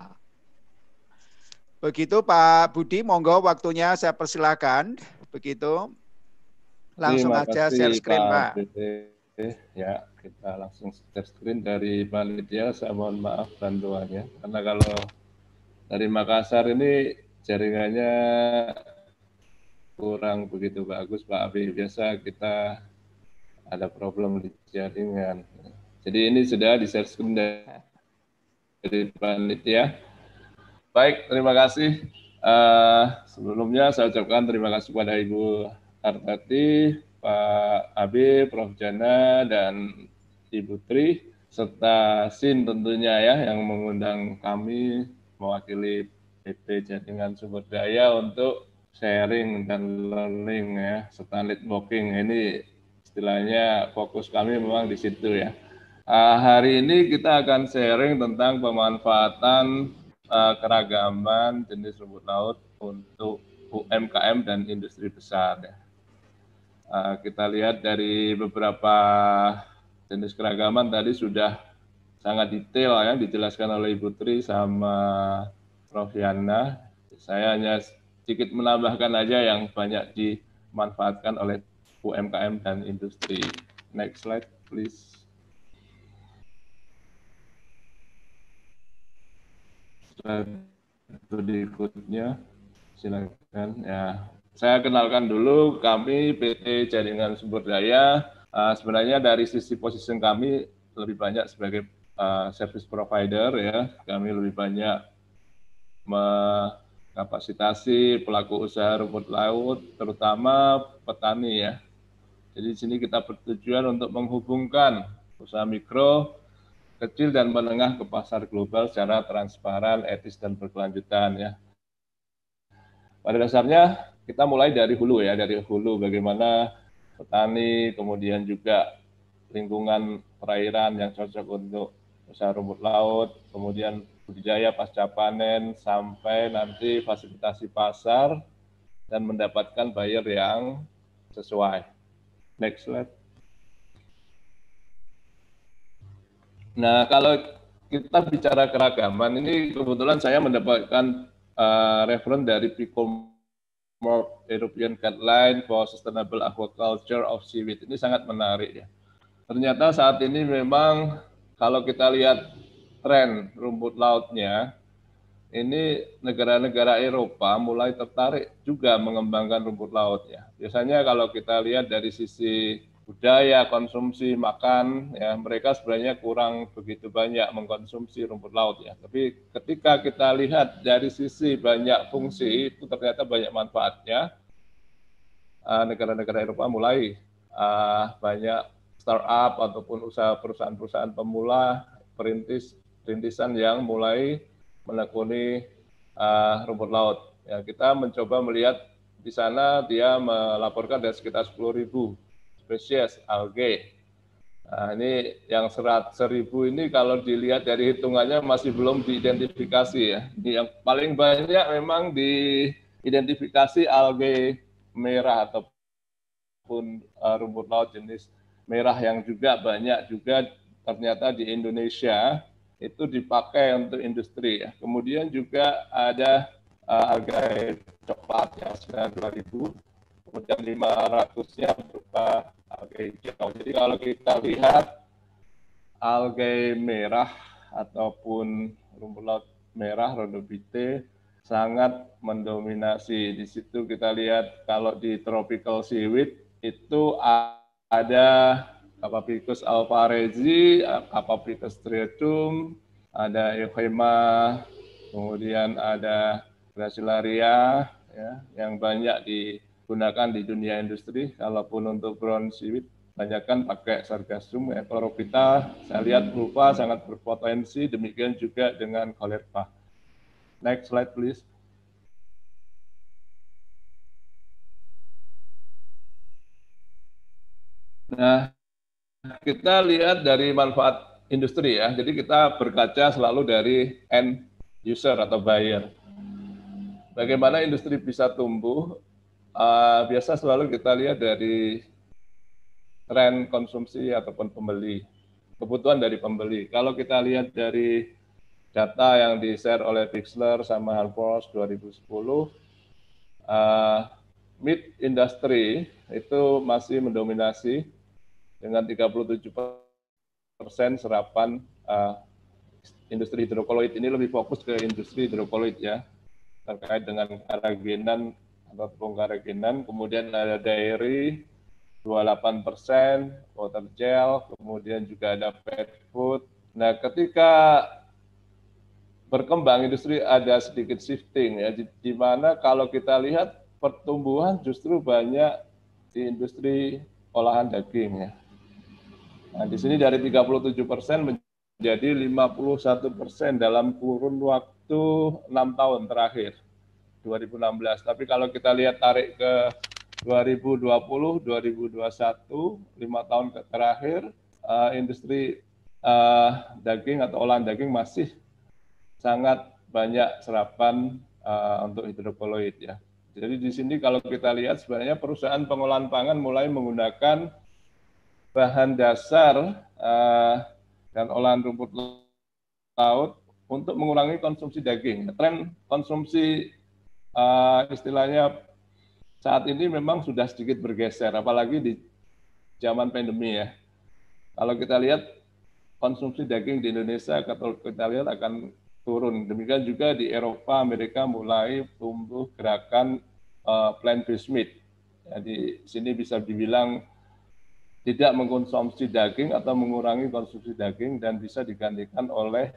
Begitu Pak Budi, monggo waktunya saya persilakan. Begitu. Langsung aja share screen Pak. Ya, kita langsung share screen dari panitia. Saya mohon maaf bantuannya, karena kalau dari Makassar ini jaringannya kurang begitu bagus Pak Abi. Biasa kita ada problem di jaringan. Jadi ini sudah di share screen dari panitia. Baik, terima kasih. Sebelumnya saya ucapkan terima kasih kepada Ibu Artati, Pak Abi, Prof. Jana, dan Ibu Tri, serta SIN tentunya ya, yang mengundang kami mewakili PP Jaringan Sumber Daya untuk sharing dan learning ya, serta networking. Ini istilahnya fokus kami memang di situ ya. Hari ini kita akan sharing tentang pemanfaatan keragaman jenis rumput laut untuk UMKM dan industri besar. Ya. Kita lihat dari beberapa jenis keragaman tadi sudah sangat detail ya dijelaskan oleh Ibu Tri sama Prof. Yana. Saya hanya sedikit menambahkan aja yang banyak dimanfaatkan oleh UMKM dan industri. Next slide, please. Berikutnya, silakan. Ya, saya kenalkan dulu, kami PT Jaringan Sumber Daya. Sebenarnya dari sisi position kami lebih banyak sebagai service provider ya. Kami lebih banyak mengkapasitasi pelaku usaha rumput laut, terutama petani ya. Jadi di sini kita bertujuan untuk menghubungkan usaha mikro, kecil dan menengah ke pasar global secara transparan, etis dan berkelanjutan ya. Pada dasarnya kita mulai dari hulu ya, dari hulu bagaimana petani, kemudian juga lingkungan perairan yang cocok untuk usaha rumput laut, kemudian budidaya pasca panen sampai nanti fasilitasi pasar dan mendapatkan buyer yang sesuai. Next slide. Nah, kalau kita bicara keragaman, ini kebetulan saya mendapatkan reference dari PICOMOR European Guideline for Sustainable Aquaculture of Seaweed. Ini sangat menarik ya. Ternyata saat ini memang kalau kita lihat tren rumput lautnya, ini negara-negara Eropa mulai tertarik juga mengembangkan rumput laut ya. Biasanya kalau kita lihat dari sisi budaya, konsumsi, makan, ya mereka sebenarnya kurang begitu banyak mengkonsumsi rumput laut ya. Tapi ketika kita lihat dari sisi banyak fungsi, itu ternyata banyak manfaatnya. Negara-negara Eropa mulai banyak startup ataupun usaha perusahaan-perusahaan pemula, perintisan yang mulai menekuni rumput laut. Ya, kita mencoba melihat di sana dia melaporkan ada sekitar 10.000 spesies algae. Nah, ini yang 100.000 ini kalau dilihat dari hitungannya masih belum diidentifikasi ya. Yang paling banyak memang diidentifikasi algae merah ataupun rumput laut jenis merah yang juga banyak juga ternyata di Indonesia itu dipakai untuk industri ya. Kemudian juga ada algae coklat yang sekitar 2.000. Kemudian 500-nya berupa algae hijau. Jadi kalau kita lihat algae merah ataupun rumput laut merah, rhodophyte, sangat mendominasi. Di situ kita lihat kalau di tropical seaweed itu ada Capapicus alvarezi, Capapicus striatum, ada Euchema, kemudian ada Gracilaria, ya, yang banyak digunakan di dunia industri. Kalaupun untuk brown seaweed, banyakkan pakai sargassum, ya. Chlorophyta, saya lihat rupa sangat berpotensi, demikian juga dengan Caulerpa. Next slide, please. Nah, kita lihat dari manfaat industri ya. Jadi kita berkaca selalu dari end user atau buyer. Bagaimana industri bisa tumbuh? Biasa selalu kita lihat dari tren konsumsi ataupun pembeli, kebutuhan dari pembeli. Kalau kita lihat dari data yang di-share oleh Bixler sama Halfors 2010, meat industry itu masih mendominasi dengan 37% serapan industri hidrokoloid. Ini lebih fokus ke industri hidrokoloid ya, terkait dengan karagenan atau tepung karagenan. Kemudian ada dairy 28%, water gel, kemudian juga ada pet food. Nah, ketika berkembang industri ada sedikit shifting ya, di mana kalau kita lihat pertumbuhan justru banyak di industri olahan daging ya. Nah, di sini dari 37% menjadi 51% dalam kurun waktu 6 tahun terakhir, 2016. Tapi kalau kita lihat tarik ke 2020, 2021, 5 tahun terakhir, industri daging atau olahan daging masih sangat banyak serapan untuk hidrokoloid ya. Jadi di sini kalau kita lihat sebenarnya perusahaan pengolahan pangan mulai menggunakan bahan dasar dan olahan rumput laut untuk mengurangi konsumsi daging. Tren konsumsi istilahnya saat ini memang sudah sedikit bergeser, apalagi di zaman pandemi ya. Kalau kita lihat konsumsi daging di Indonesia, kalau kita lihat akan turun. Demikian juga di Eropa, Amerika mulai tumbuh gerakan plant-based meat. Jadi sini bisa dibilang tidak mengkonsumsi daging atau mengurangi konsumsi daging dan bisa digantikan oleh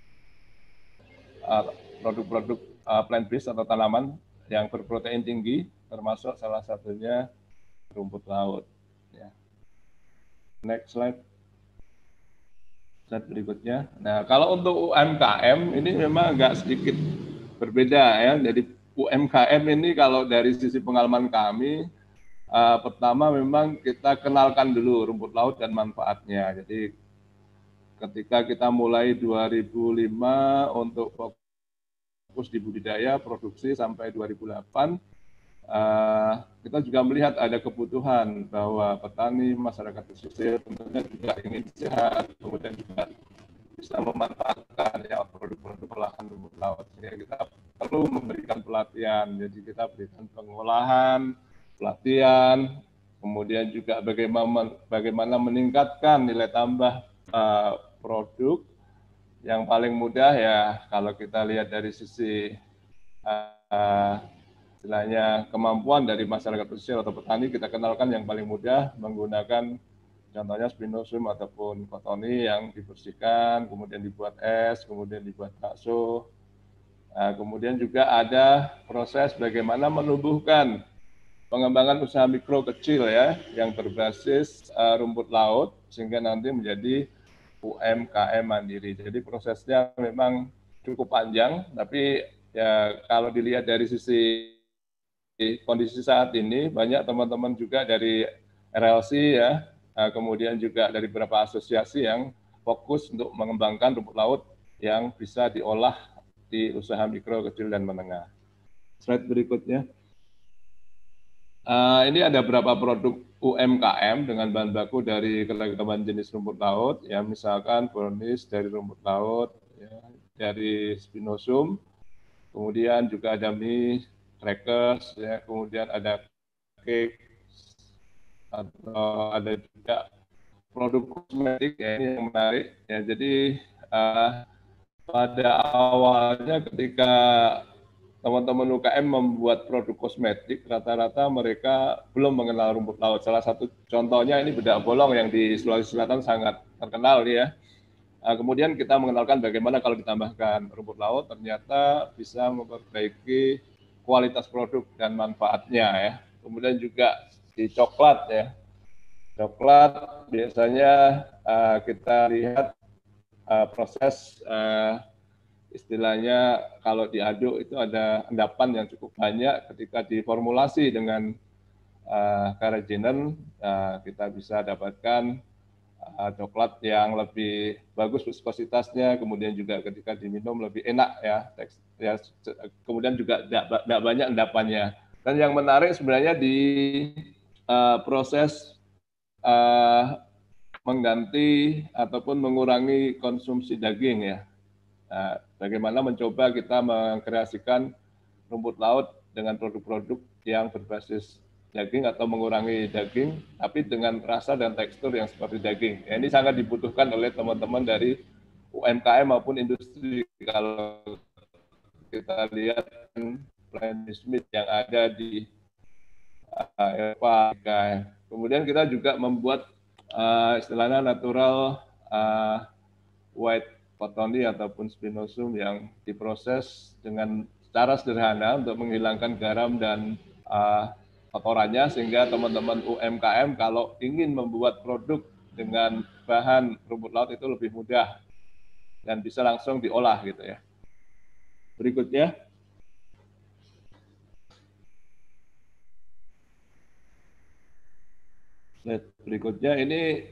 produk-produk plant-based atau tanaman yang berprotein tinggi, termasuk salah satunya rumput laut. Ya. Next slide. Slide berikutnya. Nah, kalau untuk UMKM ini memang agak sedikit berbeda ya. Jadi UMKM ini kalau dari sisi pengalaman kami, pertama memang kita kenalkan dulu rumput laut dan manfaatnya. Jadi ketika kita mulai 2005 untuk fokus di budidaya produksi sampai 2008, kita juga melihat ada kebutuhan bahwa petani, masyarakat pesisir tentunya juga ingin sehat, kemudian juga bisa memanfaatkan ya produk-produk olahan rumput laut. Jadi kita perlu memberikan pelatihan, jadi kita berikan pengolahan, pelatihan, kemudian juga bagaimana meningkatkan nilai tambah produk. Yang paling mudah ya kalau kita lihat dari sisi istilahnya kemampuan dari masyarakat pesisir atau petani, kita kenalkan yang paling mudah menggunakan contohnya spinosum ataupun kotoni yang dibersihkan, kemudian dibuat es, kemudian dibuat bakso. Kemudian juga ada proses bagaimana menumbuhkan pengembangan usaha mikro kecil ya, yang berbasis rumput laut, sehingga nanti menjadi UMKM mandiri. Jadi prosesnya memang cukup panjang, tapi ya kalau dilihat dari sisi kondisi saat ini, banyak teman-teman juga dari RLC ya, kemudian juga dari beberapa asosiasi yang fokus untuk mengembangkan rumput laut yang bisa diolah di usaha mikro, kecil, dan menengah. Slide berikutnya. Ini ada beberapa produk UMKM dengan bahan baku dari keragaman jenis rumput laut, ya misalkan brownies dari rumput laut, ya, dari spinosum, kemudian juga ada mie, crackers, ya, kemudian ada cake, atau ada juga produk kosmetik ya, ini yang menarik. Ya, jadi pada awalnya ketika teman-teman UKM membuat produk kosmetik, rata-rata mereka belum mengenal rumput laut. Salah satu contohnya ini bedak bolong yang di Sulawesi Selatan sangat terkenal ya. Kemudian kita mengenalkan bagaimana kalau ditambahkan rumput laut ternyata bisa memperbaiki kualitas produk dan manfaatnya ya. Kemudian juga di coklat ya. Coklat biasanya kita lihat proses istilahnya kalau diaduk itu ada endapan yang cukup banyak. Ketika diformulasi dengan carrageenan, kita bisa dapatkan coklat yang lebih bagus viskositasnya, kemudian juga ketika diminum lebih enak ya, kemudian juga tidak banyak endapannya. Dan yang menarik sebenarnya di proses mengganti ataupun mengurangi konsumsi daging ya. Bagaimana mencoba kita mengkreasikan rumput laut dengan produk-produk yang berbasis daging atau mengurangi daging, tapi dengan rasa dan tekstur yang seperti daging. Ya, ini sangat dibutuhkan oleh teman-teman dari UMKM maupun industri. Kalau kita lihat plant meat yang ada di Eropa. Kemudian kita juga membuat istilahnya natural white cottony ataupun spinosum yang diproses dengan cara sederhana untuk menghilangkan garam dan kotorannya, sehingga teman-teman UMKM kalau ingin membuat produk dengan bahan rumput laut itu lebih mudah dan bisa langsung diolah gitu ya. Berikutnya. Berikutnya ini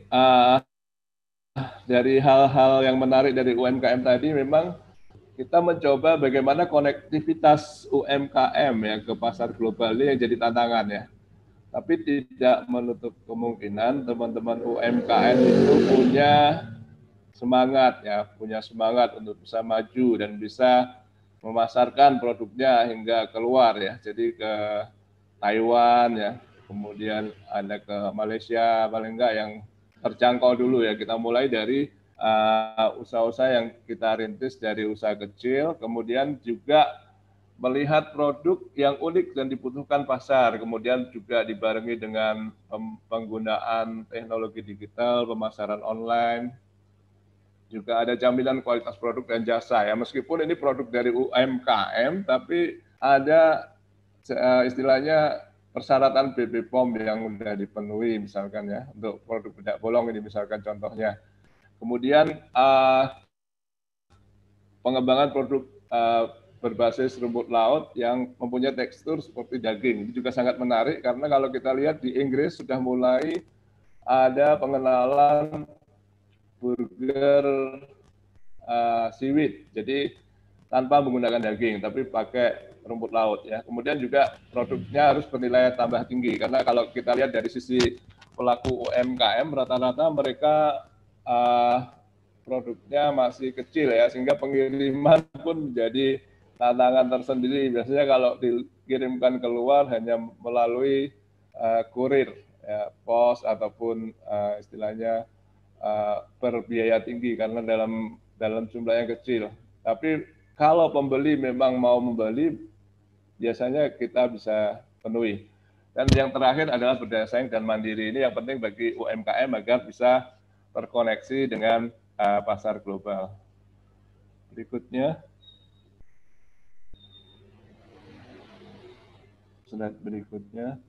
dari hal-hal yang menarik dari UMKM tadi, memang kita mencoba bagaimana konektivitas UMKM ya ke pasar global ini yang jadi tantangan ya. Tapi tidak menutup kemungkinan teman-teman UMKM itu punya semangat ya, punya semangat untuk bisa maju dan bisa memasarkan produknya hingga keluar ya. Jadi ke Taiwan ya, kemudian ada ke Malaysia, paling enggak yang terjangkau dulu ya. Kita mulai dari usaha-usaha yang kita rintis dari usaha kecil, kemudian juga melihat produk yang unik dan dibutuhkan pasar, kemudian juga dibarengi dengan penggunaan teknologi digital, pemasaran online, juga ada jaminan kualitas produk dan jasa ya. Meskipun ini produk dari UMKM, tapi ada istilahnya persyaratan BPOM yang sudah dipenuhi misalkan ya, untuk produk bedak bolong ini misalkan contohnya. Kemudian pengembangan produk berbasis rumput laut yang mempunyai tekstur seperti daging. Ini juga sangat menarik karena kalau kita lihat di Inggris sudah mulai ada pengenalan burger seaweed. Jadi tanpa menggunakan daging, tapi pakai rumput laut ya. Kemudian juga produknya harus bernilai tambah tinggi karena kalau kita lihat dari sisi pelaku UMKM rata-rata mereka produknya masih kecil ya, sehingga pengiriman pun menjadi tantangan tersendiri. Biasanya kalau dikirimkan keluar hanya melalui kurir, ya, pos ataupun istilahnya berbiaya tinggi karena dalam jumlah yang kecil. Tapi kalau pembeli memang mau membeli, biasanya kita bisa penuhi. Dan yang terakhir adalah berdaya saing dan mandiri. Ini yang penting bagi UMKM agar bisa terkoneksi dengan pasar global. Berikutnya. Slide berikutnya.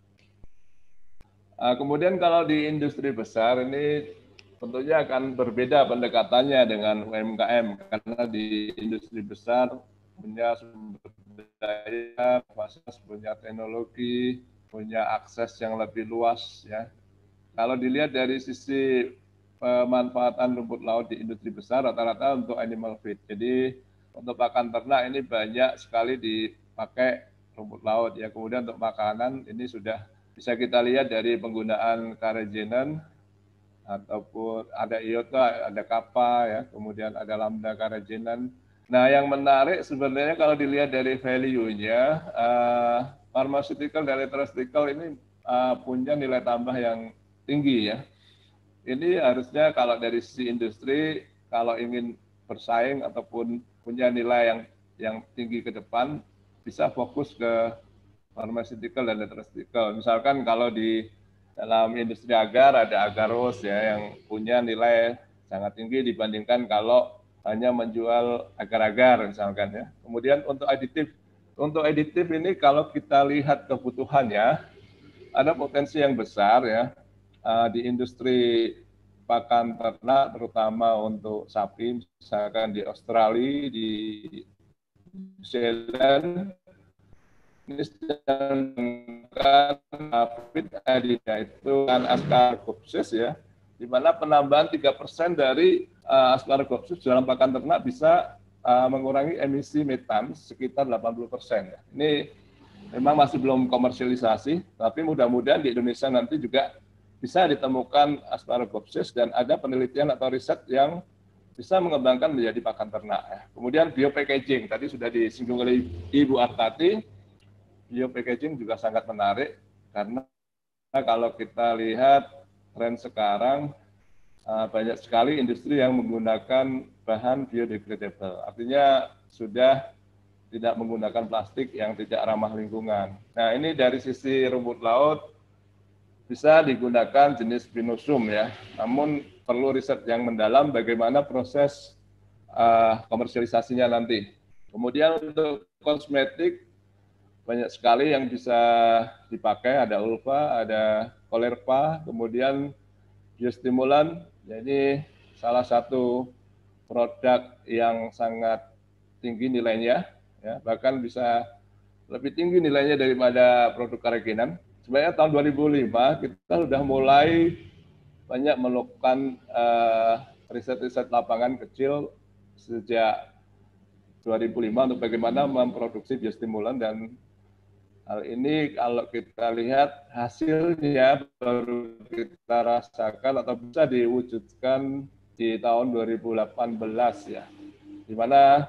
Kemudian kalau di industri besar ini tentunya akan berbeda pendekatannya dengan UMKM karena di industri besar punya sumber daya, punya teknologi, punya akses yang lebih luas ya. Kalau dilihat dari sisi pemanfaatan rumput laut di industri besar rata-rata untuk animal feed. Jadi untuk pakan ternak ini banyak sekali dipakai rumput laut ya. Kemudian untuk makanan ini sudah bisa kita lihat dari penggunaan carrageenan ataupun ada iota, ada kappa ya, kemudian ada lambda carrageenan. Nah, yang menarik sebenarnya kalau dilihat dari value-nya, pharmaceutical dan nutraceutical ini punya nilai tambah yang tinggi ya. Ini harusnya kalau dari sisi industri, kalau ingin bersaing ataupun punya nilai yang tinggi ke depan, bisa fokus ke pharmaceutical dan nutraceutical. Misalkan kalau di dalam industri agar ada agarose ya yang punya nilai sangat tinggi dibandingkan kalau hanya menjual agar-agar misalkan ya. Kemudian untuk aditif ini kalau kita lihat kebutuhannya ada potensi yang besar ya di industri pakan ternak terutama untuk sapi misalkan di Australia, di New Zealand ini sedang fit adida itu kan Asparagopsis ya, di mana penambahan 3% dari Asparagopsis dalam pakan ternak bisa mengurangi emisi metan sekitar 80%. Ya. Ini memang masih belum komersialisasi, tapi mudah-mudahan di Indonesia nanti juga bisa ditemukan Asparagopsis dan ada penelitian atau riset yang bisa mengembangkan menjadi pakan ternak. Ya. Kemudian biopackaging, tadi sudah disinggung oleh Ibu Artati. Biopackaging juga sangat menarik karena kalau kita lihat tren sekarang banyak sekali industri yang menggunakan bahan biodegradable. Artinya sudah tidak menggunakan plastik yang tidak ramah lingkungan. Nah ini dari sisi rumput laut bisa digunakan jenis spinosum ya. Namun perlu riset yang mendalam bagaimana proses komersialisasinya nanti. Kemudian untuk kosmetik banyak sekali yang bisa dipakai, ada ulva, ada kolerpa, kemudian biostimulan, jadi salah satu produk yang sangat tinggi nilainya, ya, bahkan bisa lebih tinggi nilainya daripada produk kerajinan. Sebenarnya tahun 2005 kita sudah mulai banyak melakukan riset-riset lapangan kecil sejak 2005 untuk bagaimana memproduksi biostimulan dan hal ini kalau kita lihat hasilnya baru kita rasakan atau bisa diwujudkan di tahun 2018 ya, di mana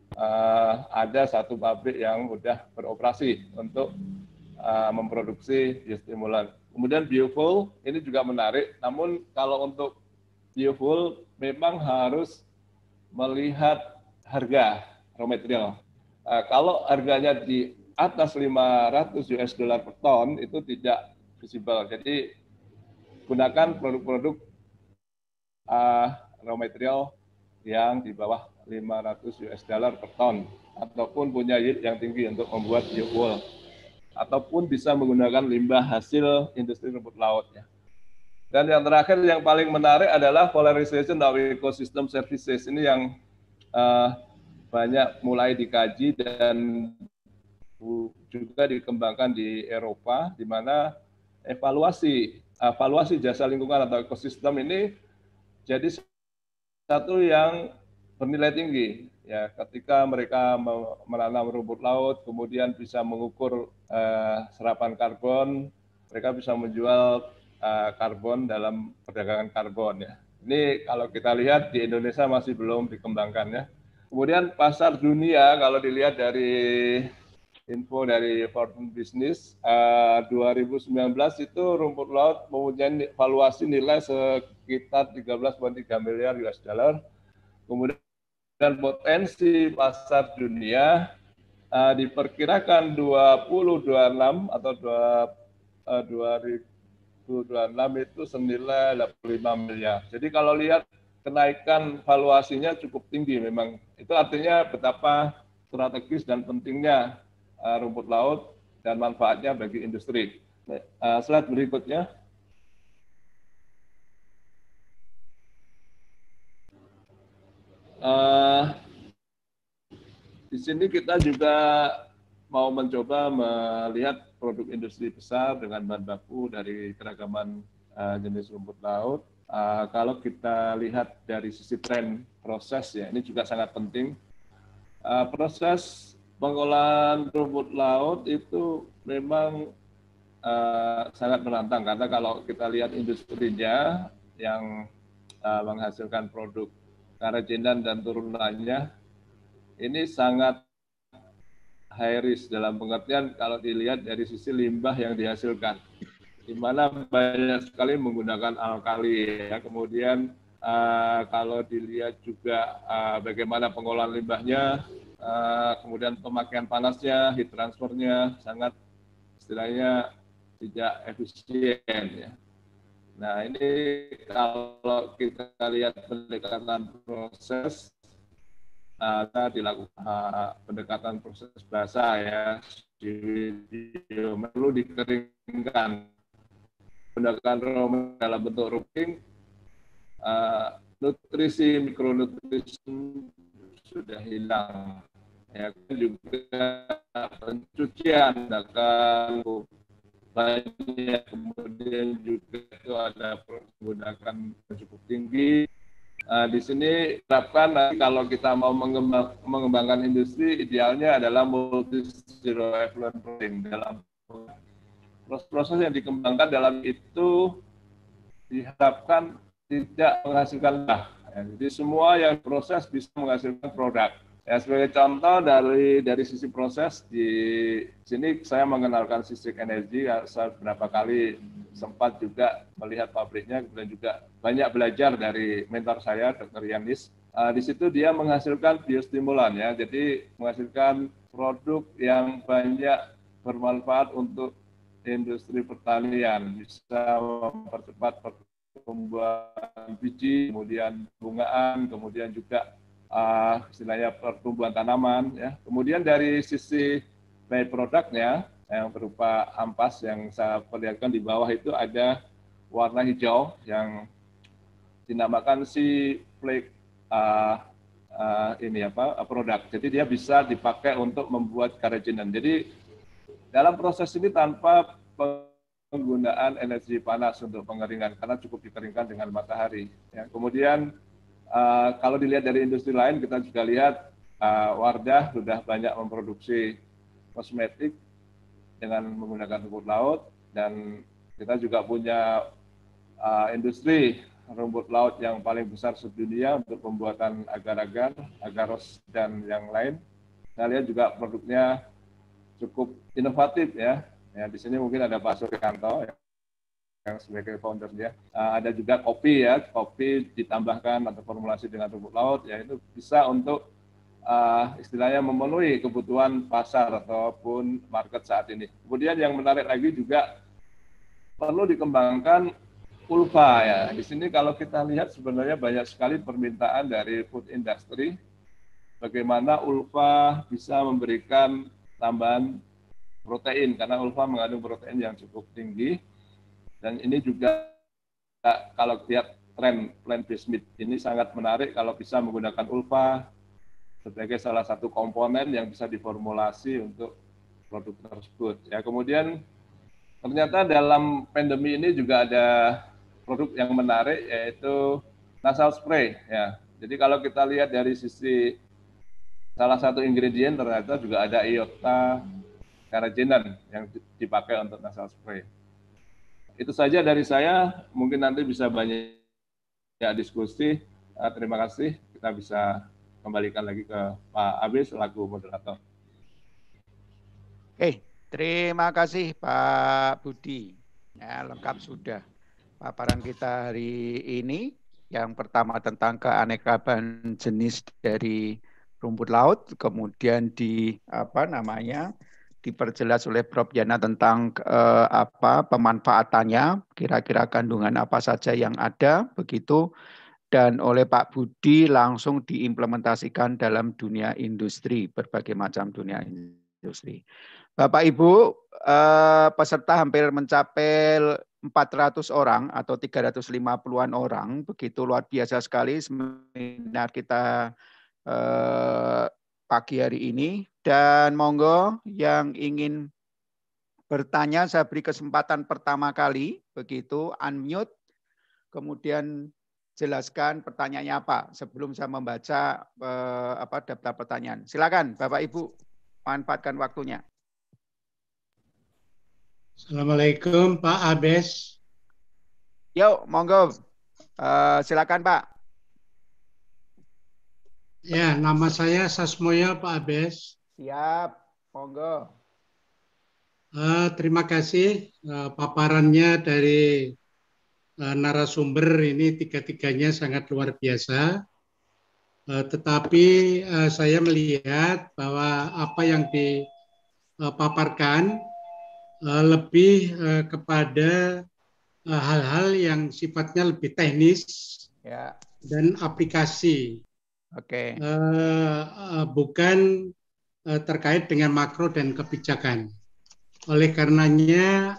ada satu pabrik yang sudah beroperasi untuk memproduksi biostimulan. Kemudian biofuel ini juga menarik, namun kalau untuk biofuel memang harus melihat harga raw material. Kalau harganya di atas 500 US dollar per ton itu tidak visible. Jadi gunakan produk-produk raw material yang di bawah 500 US dollar per ton ataupun punya yield yang tinggi untuk membuat biofuel ataupun bisa menggunakan limbah hasil industri rumput laut ya. Dan yang terakhir yang paling menarik adalah polarization of ecosystem services ini yang banyak mulai dikaji dan juga dikembangkan di Eropa, di mana evaluasi jasa lingkungan atau ekosistem ini jadi satu yang bernilai tinggi. Ya, ketika mereka menanam rumput laut, kemudian bisa mengukur serapan karbon, mereka bisa menjual karbon dalam perdagangan karbon. Ya. Ini kalau kita lihat di Indonesia masih belum dikembangkan ya. Kemudian pasar dunia kalau dilihat dari info dari Fortune Business 2019 itu rumput laut mempunyai valuasi nilai sekitar 13,3 miliar US dollar. Kemudian potensi pasar dunia diperkirakan 2026 atau 2026 itu senilai 85 miliar. Jadi kalau lihat kenaikan valuasinya cukup tinggi memang. Itu artinya betapa strategis dan pentingnya rumput laut dan manfaatnya bagi industri. Slide berikutnya. Di sini kita juga mau mencoba melihat produk industri besar dengan bahan baku dari keragaman jenis rumput laut. Kalau kita lihat dari sisi tren proses ya, ini juga sangat penting. Proses pengolahan rumput laut itu memang sangat menantang karena kalau kita lihat industrinya yang menghasilkan produk kerajinan dan turunannya ini sangat high risk dalam pengertian kalau dilihat dari sisi limbah yang dihasilkan, di mana banyak sekali menggunakan alkali ya. Kemudian kalau dilihat juga bagaimana pengolahan limbahnya kemudian pemakaian panasnya, heat transfernya sangat istilahnya tidak efisien ya. Nah ini kalau kita lihat pendekatan proses, kita dilakukan pendekatan proses basah ya, perlu dikeringkan. Pendekatan dalam bentuk roofing, nutrisi mikronutrisi sudah hilang. Ya kan juga pencucian akan banyak, kemudian juga itu ada menggunakan cukup tinggi. Di sini terapkan kalau kita mau mengembangkan industri, idealnya adalah multi zero effluent processing. Dalam proses yang dikembangkan dalam itu diharapkan tidak menghasilkan limbah. Ya, jadi semua yang proses bisa menghasilkan produk. Ya, sebagai contoh dari sisi proses, di sini saya mengenalkan Sistrik Energy. Saya beberapa kali sempat juga melihat pabriknya, kemudian juga banyak belajar dari mentor saya, Dr. Yanis. Di situ dia menghasilkan biostimulan ya, jadi menghasilkan produk yang banyak bermanfaat untuk industri pertanian, bisa mempercepat pertumbuhan biji, kemudian bungaan, kemudian juga istilahnya pertumbuhan tanaman ya. Kemudian dari sisi by-produknya yang berupa ampas yang saya perlihatkan di bawah itu ada warna hijau yang dinamakan si flake produk. Jadi dia bisa dipakai untuk membuat kerajinan. Jadi dalam proses ini tanpa penggunaan energi panas untuk pengeringan karena cukup dikeringkan dengan matahari. Ya. Kemudian kalau dilihat dari industri lain, kita juga lihat Wardah sudah banyak memproduksi kosmetik dengan menggunakan rumput laut, dan kita juga punya industri rumput laut yang paling besar sedunia untuk pembuatan agar-agar, agaros, dan yang lain. Kita lihat juga produknya cukup inovatif ya. Ya, di sini mungkin ada Pak Suryanto yang sebagai foundernya. Ada juga kopi ya, kopi ditambahkan atau formulasi dengan rumput laut, ya itu bisa untuk istilahnya memenuhi kebutuhan pasar ataupun market saat ini. Kemudian yang menarik lagi juga perlu dikembangkan ulva ya. Di sini kalau kita lihat sebenarnya banyak sekali permintaan dari food industry, bagaimana ulva bisa memberikan tambahan protein, karena ulva mengandung protein yang cukup tinggi. Dan ini juga kalau lihat tren plant-based meat ini sangat menarik kalau bisa menggunakan ulva sebagai salah satu komponen yang bisa diformulasi untuk produk tersebut. Ya, kemudian ternyata dalam pandemi ini juga ada produk yang menarik yaitu nasal spray. Ya, jadi kalau kita lihat dari sisi salah satu ingredient ternyata juga ada iota carrageenan yang dipakai untuk nasal spray. Itu saja dari saya, mungkin nanti bisa banyak diskusi. Terima kasih, kita bisa kembalikan lagi ke Pak Abe selaku moderator. Oke, terima kasih Pak Budi. Ya, lengkap sudah paparan kita hari ini. Yang pertama tentang keanekaragaman jenis dari rumput laut, kemudian diperjelas oleh Prof. Yana tentang pemanfaatannya, kira-kira kandungan apa saja yang ada, begitu, dan oleh Pak Budi langsung diimplementasikan dalam dunia industri, berbagai macam dunia industri. Bapak Ibu, peserta hampir mencapai 400 orang atau 350-an orang, begitu luar biasa sekali seminar kita pagi hari ini. Dan monggo yang ingin bertanya, saya beri kesempatan pertama kali, begitu, unmute, kemudian jelaskan pertanyaannya apa sebelum saya membaca daftar pertanyaan. Silakan Bapak Ibu, manfaatkan waktunya. Assalamualaikum Pak Abes. Yuk, monggo. Silakan Pak. Ya, nama saya Sasmoyo Pak Abes. Siap, monggo. Terima kasih paparannya dari narasumber ini, tiga-tiganya sangat luar biasa. Tetapi saya melihat bahwa apa yang dipaparkan lebih kepada hal-hal yang sifatnya lebih teknis Ya. dan aplikasi. Oke. Bukan terkait dengan makro dan kebijakan. Oleh karenanya,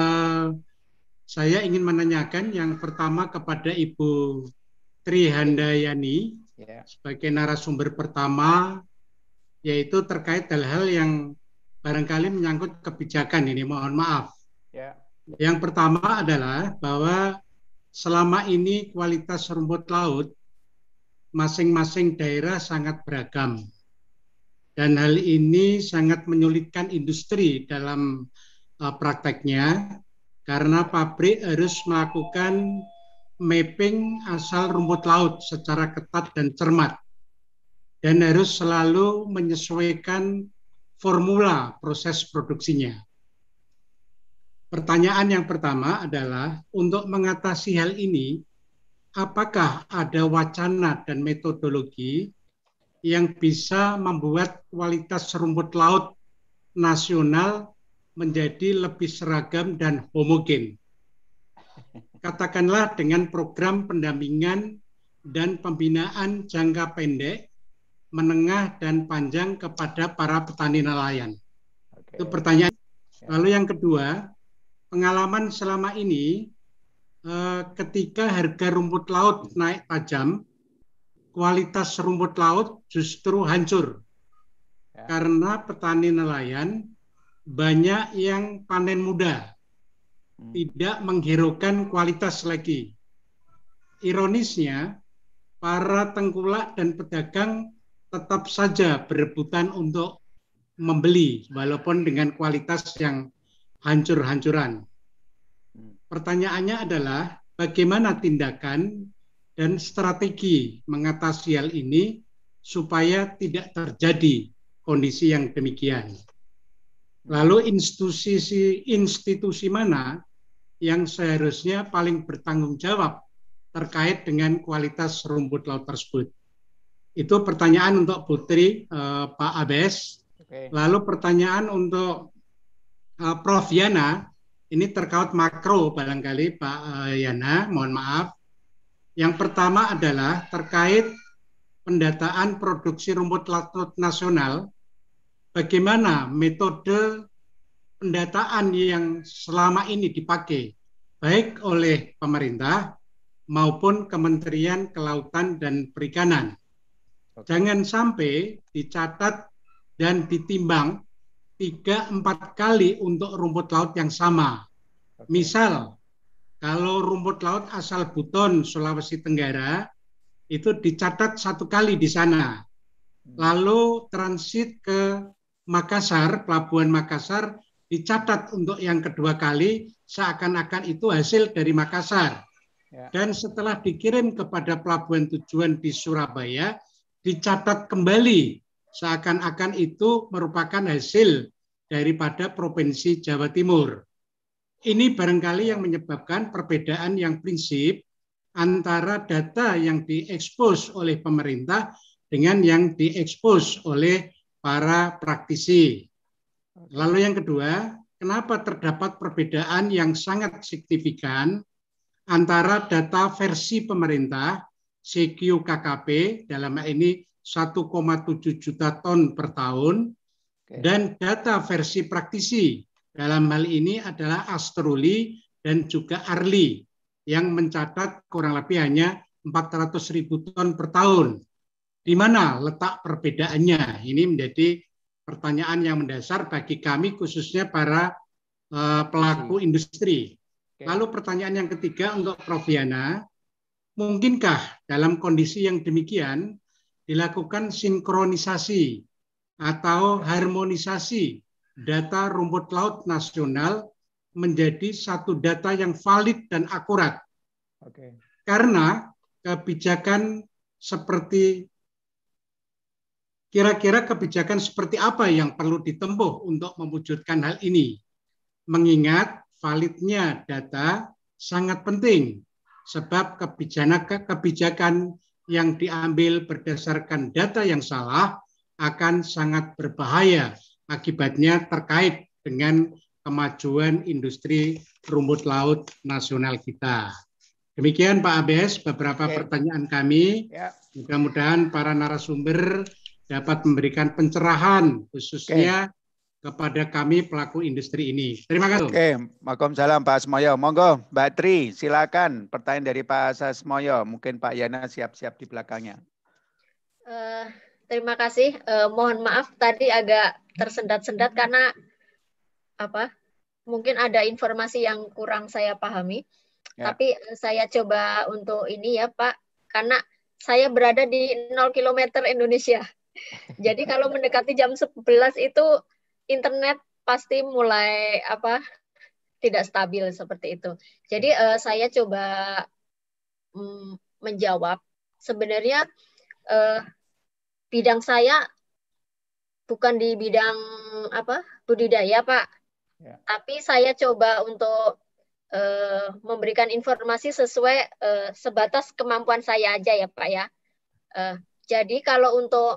saya ingin menanyakan yang pertama kepada Ibu Tri Handayani sebagai narasumber pertama, yaitu terkait hal-hal yang barangkali menyangkut kebijakan ini. Mohon maaf. Ya. Yang pertama adalah bahwa selama ini kualitas rumput laut masing-masing daerah sangat beragam. Dan hal ini sangat menyulitkan industri dalam prakteknya karena pabrik harus melakukan mapping asal rumput laut secara ketat dan cermat dan harus selalu menyesuaikan formula proses produksinya. Pertanyaan yang pertama adalah untuk mengatasi hal ini, apakah ada wacana dan metodologi yang bisa membuat kualitas rumput laut nasional menjadi lebih seragam dan homogen. Katakanlah dengan program pendampingan dan pembinaan jangka pendek, menengah, dan panjang kepada para petani nelayan. Itu pertanyaan. Lalu yang kedua, pengalaman selama ini ketika harga rumput laut naik tajam, kualitas rumput laut justru hancur karena petani nelayan banyak yang panen muda, tidak menghiraukan kualitas lagi. Ironisnya, para tengkulak dan pedagang tetap saja berebutan untuk membeli walaupun dengan kualitas yang hancur-hancuran. Pertanyaannya adalah bagaimana tindakan dan strategi mengatasi hal ini supaya tidak terjadi kondisi yang demikian. Lalu institusi mana yang seharusnya paling bertanggung jawab terkait dengan kualitas rumput laut tersebut? Itu pertanyaan untuk Putri, Pak Abes. Lalu pertanyaan untuk Prof. Yana, ini terkait makro barangkali Pak Yana, mohon maaf. Yang pertama adalah terkait pendataan produksi rumput laut nasional. Bagaimana metode pendataan yang selama ini dipakai baik oleh pemerintah maupun Kementerian Kelautan dan Perikanan. Jangan sampai dicatat dan ditimbang 3-4 kali untuk rumput laut yang sama. Misal, kalau rumput laut asal Buton, Sulawesi Tenggara, itu dicatat 1 kali di sana. Lalu transit ke Makassar, Pelabuhan Makassar, dicatat untuk yang kedua kali, seakan-akan itu hasil dari Makassar. Dan setelah dikirim kepada pelabuhan tujuan di Surabaya, dicatat kembali, seakan-akan itu merupakan hasil daripada Provinsi Jawa Timur. Ini barangkali yang menyebabkan perbedaan yang prinsip antara data yang diekspos oleh pemerintah dengan yang diekspos oleh para praktisi. Lalu yang kedua, kenapa terdapat perbedaan yang sangat signifikan antara data versi pemerintah CQ-KKP dalam hal ini 1,7 juta ton per tahun dan data versi praktisi dalam hal ini adalah Astruli dan juga Arli yang mencatat kurang lebih hanya 400.000 ton per tahun. Di mana letak perbedaannya? Ini menjadi pertanyaan yang mendasar bagi kami khususnya para pelaku industri. Lalu pertanyaan yang ketiga untuk Prof. Yana, mungkinkah dalam kondisi yang demikian dilakukan sinkronisasi atau harmonisasi data rumput laut nasional menjadi satu data yang valid dan akurat? Karena kebijakan seperti kira-kira kebijakan seperti apa yang perlu ditempuh untuk mewujudkan hal ini? Mengingat validnya data sangat penting, sebab kebijakan yang diambil berdasarkan data yang salah akan sangat berbahaya. Akibatnya terkait dengan kemajuan industri rumput laut nasional kita. Demikian Pak Abes, beberapa pertanyaan kami. Mudah-mudahan para narasumber dapat memberikan pencerahan khususnya kepada kami pelaku industri ini. Terima kasih. Waalaikumsalam Pak Asmoyo. Monggo Mbak Tri, silakan pertanyaan dari Pak Asmoyo. Mungkin Pak Yana siap-siap di belakangnya. Terima kasih. Mohon maaf tadi agak tersendat-sendat karena mungkin ada informasi yang kurang saya pahami. Tapi saya coba untuk ini ya Pak, karena saya berada di 0 km Indonesia. Jadi kalau mendekati jam 11 itu internet pasti mulai tidak stabil seperti itu. Jadi saya coba menjawab. Sebenarnya bidang saya bukan di bidang budidaya Pak. Tapi saya coba untuk memberikan informasi sesuai sebatas kemampuan saya aja ya Pak ya. Jadi kalau untuk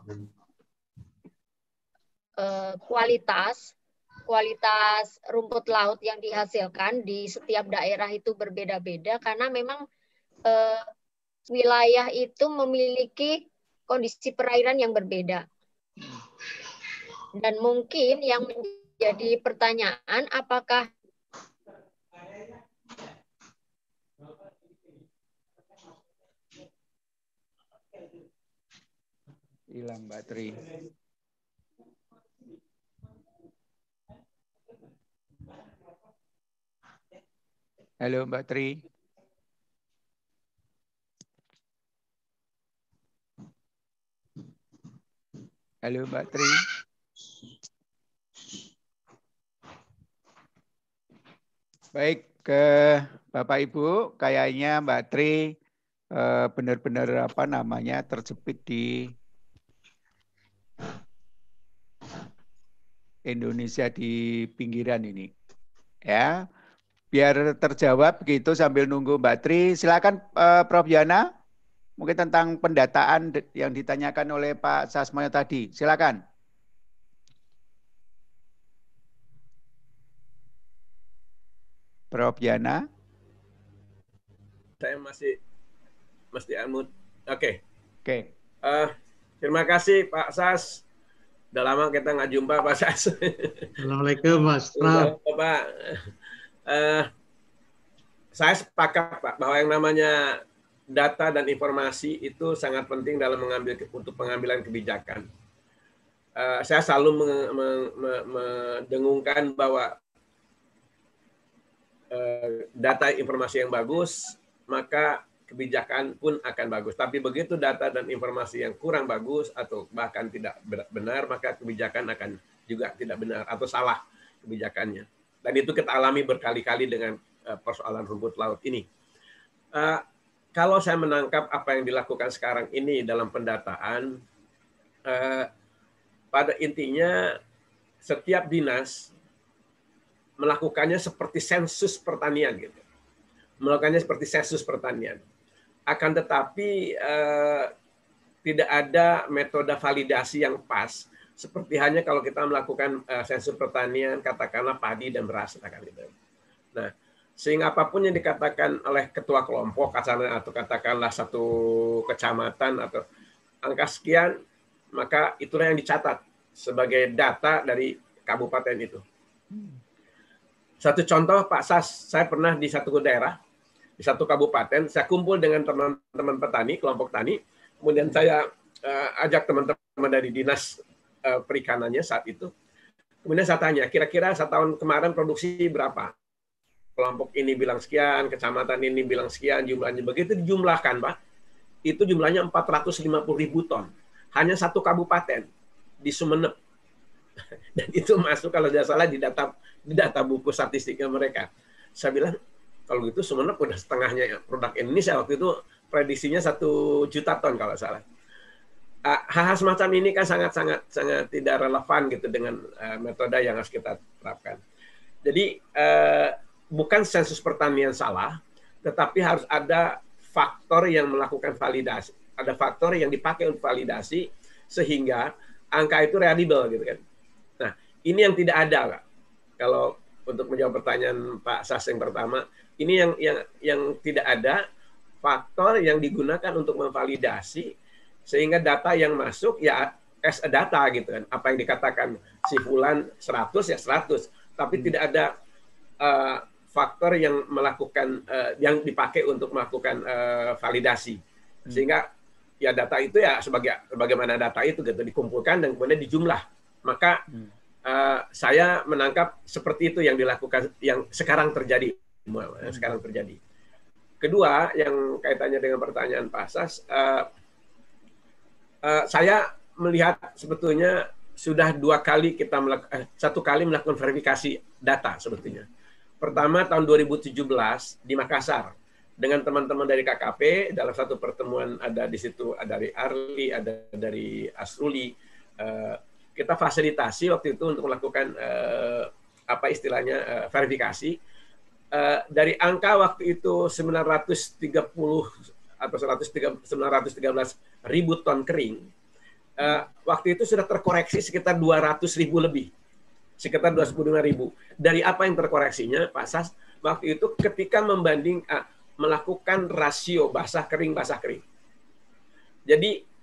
kualitas rumput laut yang dihasilkan di setiap daerah itu berbeda-beda karena memang wilayah itu memiliki kondisi perairan yang berbeda. Dan mungkin yang menjadi pertanyaan apakah hilang Mbak Tri. Halo Mbak Tri. Halo Mbak Tri. Baik, ke Bapak Ibu, kayaknya Mbak Tri benar-benar terjepit di Indonesia di pinggiran ini. Ya, biar terjawab begitu sambil nunggu Mbak Tri. Silakan Prof. Yana, mungkin tentang pendataan yang ditanyakan oleh Pak Sasmoyo tadi. Silakan. Prof. Yana. Saya mesti unmute. Oke. Oke. Terima kasih Pak Sas. Udah lama kita nggak jumpa Pak Sas. Assalamualaikum Mas. Pak. Saya sepakat Pak bahwa yang namanya data dan informasi itu sangat penting dalam untuk pengambilan kebijakan. Saya selalu mendengungkan bahwa data informasi yang bagus, maka kebijakan pun akan bagus. Tapi begitu data dan informasi yang kurang bagus atau bahkan tidak benar, maka kebijakan akan juga tidak benar atau salah kebijakannya. Dan itu kita alami berkali-kali dengan persoalan rumput laut ini. Kalau saya menangkap apa yang dilakukan sekarang ini dalam pendataan, pada intinya setiap dinas melakukannya seperti sensus pertanian gitu. Melakukannya seperti sensus pertanian. Akan tetapi tidak ada metode validasi yang pas. Seperti hanya kalau kita melakukan sensus pertanian, katakanlah padi dan beras. Nah, sehingga apapun yang dikatakan oleh ketua kelompok, atau katakanlah satu kecamatan atau angka sekian, maka itulah yang dicatat sebagai data dari kabupaten itu. Satu contoh Pak Sas, saya pernah di satu daerah, di satu kabupaten, saya kumpul dengan teman-teman petani, kelompok tani, kemudian saya ajak teman-teman dari dinas perikanannya saat itu. Kemudian saya tanya, kira-kira setahun kemarin produksi berapa? Kelompok ini bilang sekian, kecamatan ini bilang sekian, jumlahnya begitu dijumlahkan, Pak. Itu jumlahnya 450.000 ton. Hanya satu kabupaten di Sumeneb. Dan itu masuk kalau tidak salah di data buku statistiknya mereka. Saya bilang, kalau gitu Sumeneb udah setengahnya produk Indonesia. Waktu itu prediksinya 1 juta ton kalau salah. Hal-hal semacam ini kan sangat tidak relevan gitu dengan metode yang harus kita terapkan. Jadi bukan sensus pertanian salah, tetapi harus ada faktor yang melakukan validasi, ada faktor yang dipakai untuk validasi sehingga angka itu readable gitu kan. Nah, ini yang tidak ada, Pak. Kalau untuk menjawab pertanyaan Pak Sas yang pertama, ini yang tidak ada faktor yang digunakan untuk memvalidasi sehingga data yang masuk ya as a data gitu kan. Apa yang dikatakan si fulan 100 ya 100, tapi tidak ada faktor yang melakukan yang dipakai untuk melakukan validasi. Sehingga ya data itu ya sebagaimana data itu gitu dikumpulkan dan kemudian dijumlah. Maka saya menangkap seperti itu yang dilakukan, yang sekarang terjadi. Kedua, yang kaitannya dengan pertanyaan Pak Sas, saya melihat sebetulnya sudah satu kali melakukan verifikasi data sebetulnya. Pertama tahun 2017 di Makassar dengan teman-teman dari KKP dalam satu pertemuan, ada di situ ada dari Arli, ada dari Asruli. Kita fasilitasi waktu itu untuk melakukan apa istilahnya verifikasi. Dari angka waktu itu 930 atau 913 ribu ton kering, waktu itu sudah terkoreksi sekitar 200.000 lebih, sekitar 205.000. Dari apa yang terkoreksinya, Pak Sas? Waktu itu ketika melakukan rasio basah kering. Jadi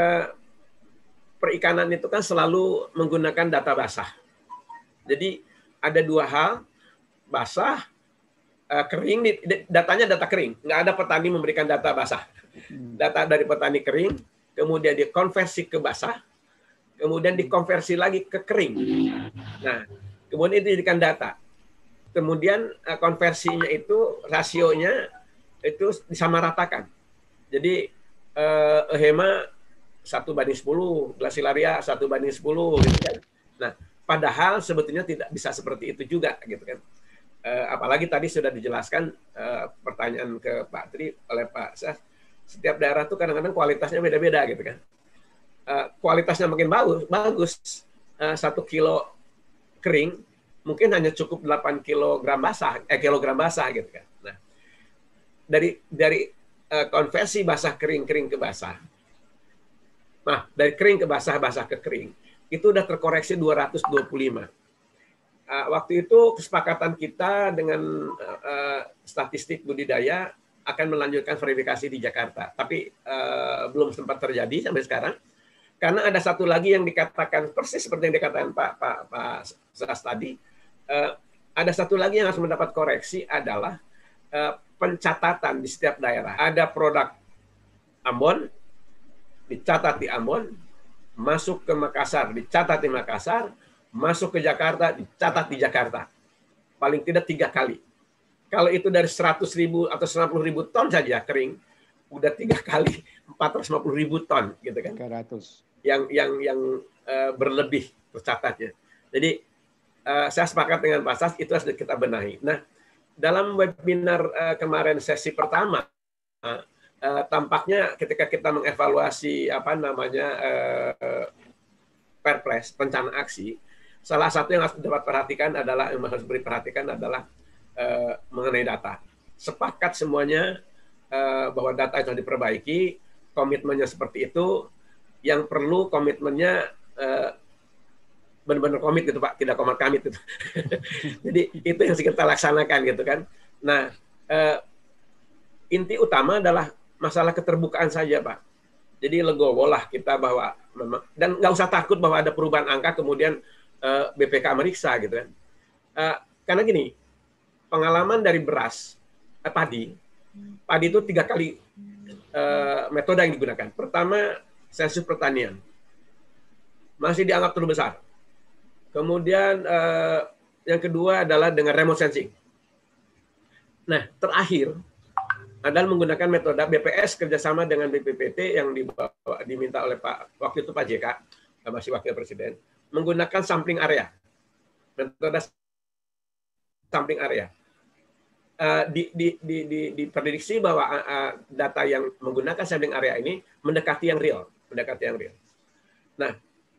perikanan itu kan selalu menggunakan data basah. Jadi ada dua hal, basah, kering, datanya data kering. Nggak ada petani memberikan data basah. Data dari petani kering, kemudian dikonversi ke basah, kemudian dikonversi lagi ke kering. Nah, kemudian itu dijadikan data. Kemudian konversinya itu, rasionya itu disamaratakan. Jadi EHEMA 1:10, Glasilaria 1:10, gitu kan. Nah, padahal sebetulnya tidak bisa seperti itu juga, gitu kan. Apalagi tadi sudah dijelaskan pertanyaan ke Pak Tri oleh Pak Sas, setiap daerah tuh kadang-kadang kualitasnya beda-beda gitu kan. Kualitasnya makin bagus, 1 kilo kering mungkin hanya cukup 8 kilogram basah gitu kan. Nah, dari konversi basah kering ke basah. Nah, dari kering ke basah ke kering itu udah terkoreksi 225. Waktu itu kesepakatan kita dengan statistik budidaya akan melanjutkan verifikasi di Jakarta, tapi belum sempat terjadi sampai sekarang karena ada satu lagi yang dikatakan persis seperti yang dikatakan Pak Sas tadi. Ada satu lagi yang harus mendapat koreksi adalah pencatatan di setiap daerah. Ada produk Ambon dicatat di Ambon, masuk ke Makassar dicatat di Makassar, masuk ke Jakarta, dicatat di Jakarta. Paling tidak 3 kali. Kalau itu dari 100.000 atau 90.000 ton saja kering, udah 3 kali 450.000 ton, gitu kan? 300. Yang berlebih tercatatnya. Jadi saya sepakat dengan Pak Sas, itu harus kita benahi. Nah, dalam webinar kemarin sesi pertama, tampaknya ketika kita mengevaluasi Perpres, rencana aksi, salah satu yang harus beri perhatikan adalah mengenai data. Sepakat semuanya bahwa data itu harus diperbaiki, komitmennya seperti itu. Yang perlu komitmennya benar-benar komit gitu Pak, tidak komit gitu. Jadi itu yang kita laksanakan gitu kan. Nah, inti utama adalah masalah keterbukaan saja Pak. Jadi legowo lah kita bahwa memang, dan nggak usah takut bahwa ada perubahan angka kemudian BPK meriksa gitu kan. Karena gini, pengalaman dari beras, padi itu 3 kali metode yang digunakan. Pertama, sensus pertanian. Masih dianggap terlalu besar. Kemudian yang kedua adalah dengan remote sensing. Nah, terakhir adalah menggunakan metode BPS kerjasama dengan BPPT yang diminta oleh waktu itu Pak JK, masih Wakil Presiden, menggunakan sampling area. Metode sampling area. Diprediksi bahwa data yang menggunakan sampling area ini mendekati yang real. Nah,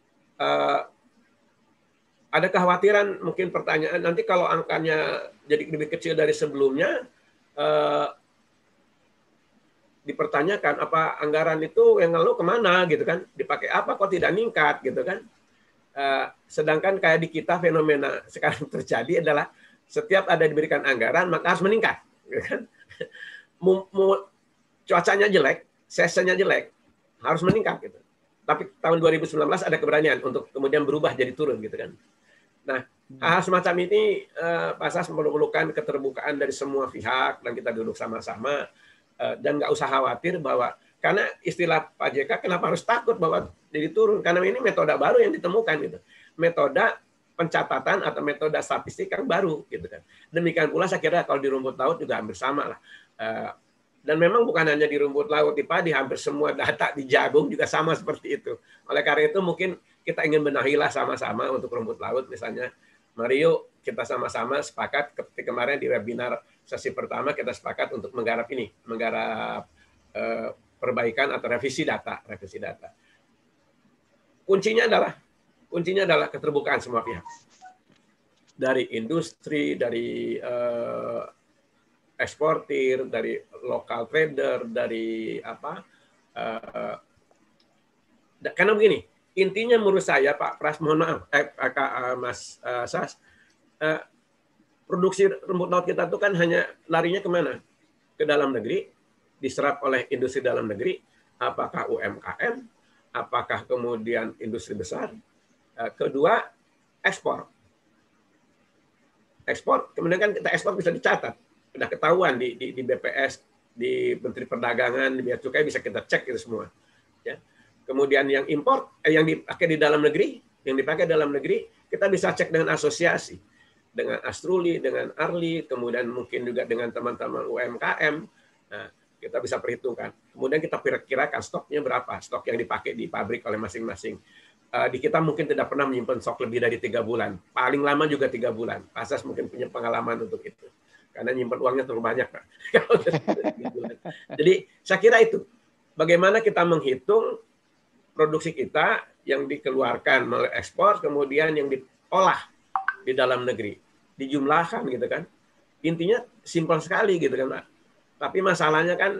ada kekhawatiran, mungkin pertanyaan, nanti kalau angkanya jadi lebih kecil dari sebelumnya, dipertanyakan apa anggaran itu yang lalu kemana gitu kan, dipakai apa kok tidak meningkat gitu kan. Sedangkan kayak di kita fenomena sekarang terjadi adalah setiap ada diberikan anggaran maka harus meningkat gitu kan. Cuacanya jelek, seasonnya jelek, harus meningkat gitu. Tapi tahun 2019 ada keberanian untuk kemudian berubah jadi turun gitu kan. Nah, hal semacam ini Pak Sas memerlukan keterbukaan dari semua pihak dan kita duduk sama-sama dan nggak usah khawatir bahwa karena istilah Pak JK kenapa harus takut bahwa jadi turun, karena ini metode baru yang ditemukan gitu, metode pencatatan atau metode statistik yang baru gitu kan. Demikian pula saya kira kalau di rumput laut juga hampir sama lah. Dan memang bukan hanya di rumput laut, di padi, hampir semua data di jagung juga sama seperti itu. Oleh karena itu mungkin kita ingin benahilah sama-sama untuk rumput laut misalnya. Mari yuk kita sama-sama sepakat ketika kemarin di webinar sesi pertama kita sepakat untuk menggarap ini, menggarap perbaikan atau revisi data. Kuncinya adalah keterbukaan semua pihak. Dari industri, dari eksportir, dari lokal trader, dari apa? Karena begini, intinya menurut saya Pak Pras, mohon maaf, Mas Sas, produksi rumput laut kita itu kan hanya larinya kemana? Ke dalam negeri, diserap oleh industri dalam negeri, apakah UMKM, apakah kemudian industri besar. Kedua, ekspor. Ekspor, kemudian kan kita ekspor bisa dicatat. Sudah ketahuan di BPS, di Menteri Perdagangan, di Bea Cukai bisa kita cek itu semua. Ya. Kemudian yang impor, yang dipakai di dalam negeri, kita bisa cek dengan asosiasi, dengan Astruli, dengan Arli, kemudian mungkin juga dengan teman-teman UMKM. Nah, kita bisa perhitungkan. Kemudian kita kira-kirakan stoknya berapa, stok yang dipakai di pabrik oleh masing-masing. Di kita mungkin tidak pernah menyimpan stok lebih dari 3 bulan. Paling lama juga 3 bulan. Pasas mungkin punya pengalaman untuk itu. Karena nyimpan uangnya terlalu banyak, Pak. Jadi saya kira itu. Bagaimana kita menghitung produksi kita yang dikeluarkan melalui ekspor, kemudian yang diolah di dalam negeri. Dijumlahkan gitu kan. Intinya simpel sekali gitu kan, Pak. Tapi masalahnya kan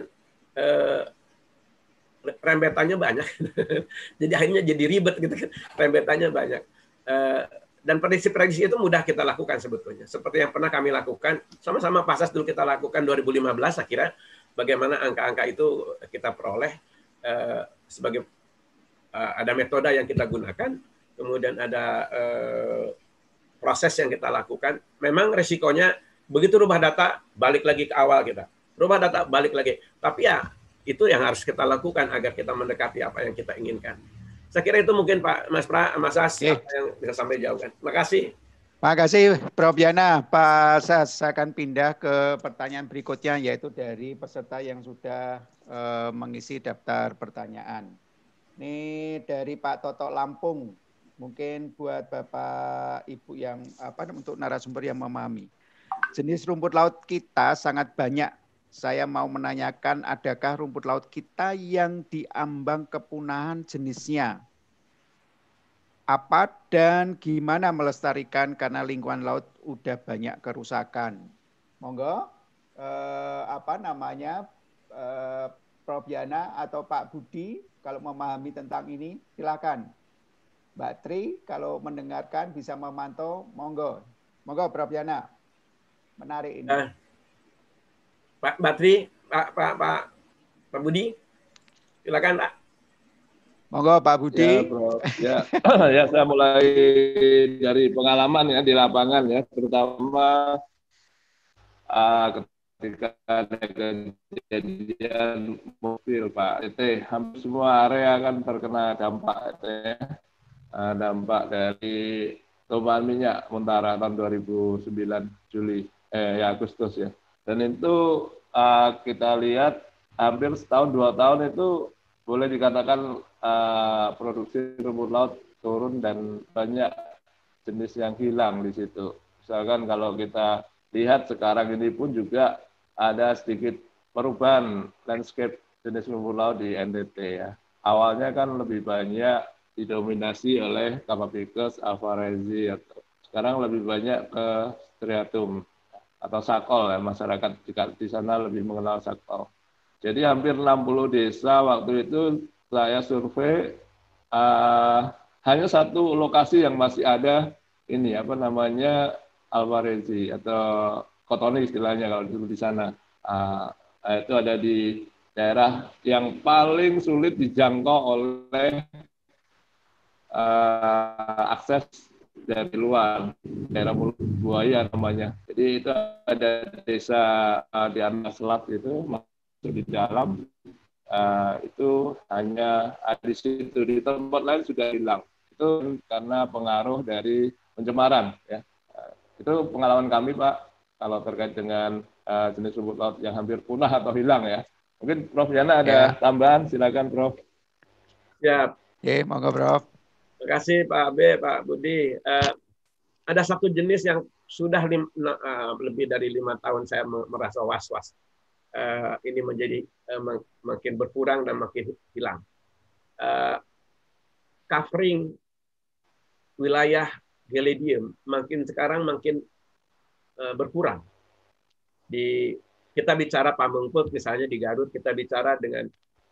rembetannya banyak. Jadi akhirnya jadi ribet gitu kan. Rembetannya banyak. Dan prediksi-prediksi itu mudah kita lakukan sebetulnya. Seperti yang pernah kami lakukan, sama-sama Pasas dulu kita lakukan 2015, saya kira bagaimana angka-angka itu kita peroleh sebagai ada metode yang kita gunakan, kemudian ada proses yang kita lakukan. Memang resikonya begitu rubah data, balik lagi ke awal kita. Rubah data, balik lagi. Tapi ya itu yang harus kita lakukan agar kita mendekati apa yang kita inginkan. Saya kira itu mungkin Pak Mas Sas yang bisa sampai jauh kan. Terima kasih. Terima kasih Prof. Yana. Pak Sas, saya akan pindah ke pertanyaan berikutnya, yaitu dari peserta yang sudah mengisi daftar pertanyaan. Ini dari Pak Toto Lampung. Mungkin buat Bapak Ibu yang untuk narasumber yang memahami. Jenis rumput laut kita sangat banyak. Saya mau menanyakan, adakah rumput laut kita yang diambang kepunahan jenisnya? Apa dan gimana melestarikan karena lingkungan laut udah banyak kerusakan? Monggo, Prof. Yana atau Pak Budi, kalau memahami tentang ini, silakan. Mbak Tri, kalau mendengarkan bisa memantau, monggo. Monggo, Prof. Yana. Menarik ini. Pak Batri, Pak Budi, silakan Pak. Monggo Pak Budi. Ya, Bro. Ya, saya mulai dari pengalaman ya di lapangan ya, terutama ketika ada kejadian mobil Pak ET, hampir semua area kan terkena dampak ET, dampak dari tumpahan minyak Muntara tahun 2009 Agustus ya. Dan itu kita lihat hampir setahun 2 tahun itu boleh dikatakan produksi rumput laut turun dan banyak jenis yang hilang di situ. Misalkan kalau kita lihat sekarang ini pun juga ada sedikit perubahan landscape jenis rumput laut di NTT ya. Awalnya kan lebih banyak didominasi oleh Capabacus, Alvarezi, sekarang lebih banyak ke Striatum atau sakol ya, masyarakat di sana lebih mengenal sakol. Jadi hampir 60 desa waktu itu saya survei, hanya satu lokasi yang masih ada ini apa namanya Alvarezi atau Kotoni istilahnya kalau dulu di sana. Itu ada di daerah yang paling sulit dijangkau oleh akses dari luar, daerah Mulut Buaya namanya. Jadi itu ada desa di Arna Selat itu masuk di dalam, itu hanya di situ, di tempat lain sudah hilang. Itu karena pengaruh dari pencemaran, ya. Itu pengalaman kami, Pak, kalau terkait dengan jenis rumput laut yang hampir punah atau hilang, ya. Mungkin Prof. Yana ada tambahan, silakan Prof. Ya. Monggo Prof. Terima kasih Pak Abe, Pak Budi. Ada satu jenis yang sudah lebih dari 5 tahun saya merasa was-was. Ini menjadi makin berkurang dan makin hilang. Covering wilayah Geledium sekarang makin berkurang. Kita bicara Pamengpeuk misalnya di Garut, kita bicara dengan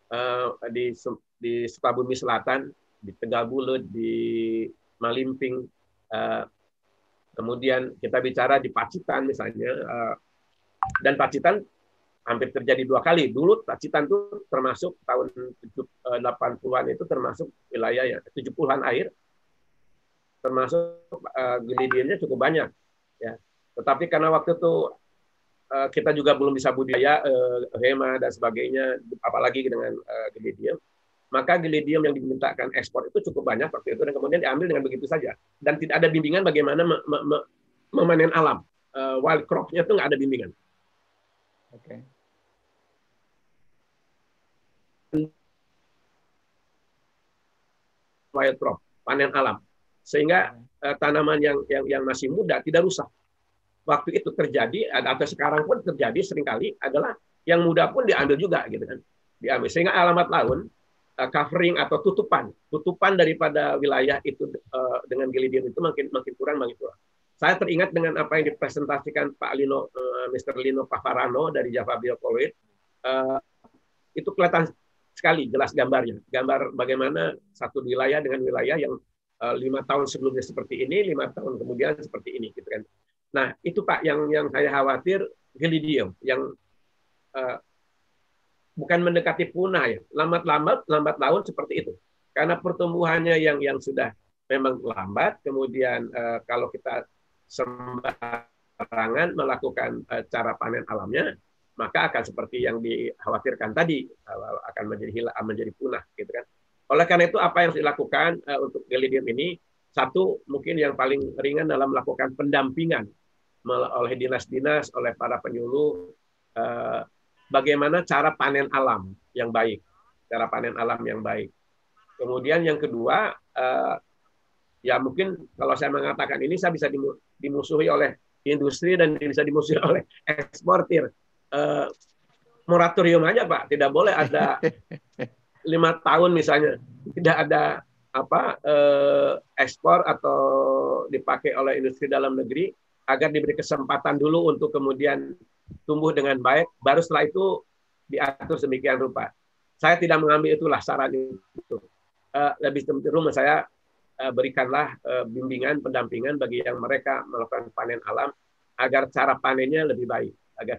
di Sukabumi Selatan, di Tegal Bulut, di Malimping, kemudian kita bicara di Pacitan misalnya, dan Pacitan hampir terjadi 2 kali. Dulu Pacitan itu termasuk tahun 80-an itu termasuk wilayah ya 70-an air, termasuk Gelediumnya cukup banyak, ya. Tetapi karena waktu itu kita juga belum bisa budidaya hema dan sebagainya, apalagi dengan Geledium, maka Geledium yang dimintakan ekspor itu cukup banyak waktu itu, dan kemudian diambil dengan begitu saja, dan tidak ada bimbingan bagaimana memanen alam. Wild crop-nya itu nggak ada bimbingan. Oke. Wild crop, panen alam, sehingga tanaman yang masih muda tidak rusak. Waktu itu terjadi, atau sekarang pun terjadi seringkali adalah yang muda pun diambil juga, gitu kan, diambil, sehingga alamat laun covering atau tutupan daripada wilayah itu dengan Geledium itu makin kurang. Saya teringat dengan apa yang dipresentasikan Pak Lino, Mr. Lino Pavarano dari Java Biocoloid. Itu kelihatan sekali jelas gambar bagaimana satu wilayah dengan wilayah yang 5 tahun sebelumnya seperti ini, 5 tahun kemudian seperti ini, gitu kan. Nah, itu Pak yang saya khawatir, Geledium yang bukan mendekati punah, ya, lambat laun seperti itu. Karena pertumbuhannya yang sudah memang lambat, kemudian kalau kita sembarangan melakukan cara panen alamnya, maka akan seperti yang dikhawatirkan tadi, akan menjadi punah, gitu kan. Oleh karena itu, apa yang harus dilakukan untuk Geledium ini, satu, mungkin yang paling ringan dalam melakukan pendampingan oleh dinas-dinas, oleh para penyuluh, bagaimana cara panen alam yang baik, Kemudian yang kedua, ya mungkin kalau saya mengatakan ini, saya bisa dimusuhi oleh industri dan bisa dimusuhi oleh eksportir. Moratorium aja Pak, tidak boleh ada 5 tahun misalnya, tidak ada ekspor atau dipakai oleh industri dalam negeri, agar diberi kesempatan dulu untuk kemudian tumbuh dengan baik, baru setelah itu diatur sedemikian rupa. Saya tidak mengambil itulah saran itu. Lebih cenderung saya berikanlah bimbingan, pendampingan bagi yang mereka melakukan panen alam, agar cara panennya lebih baik,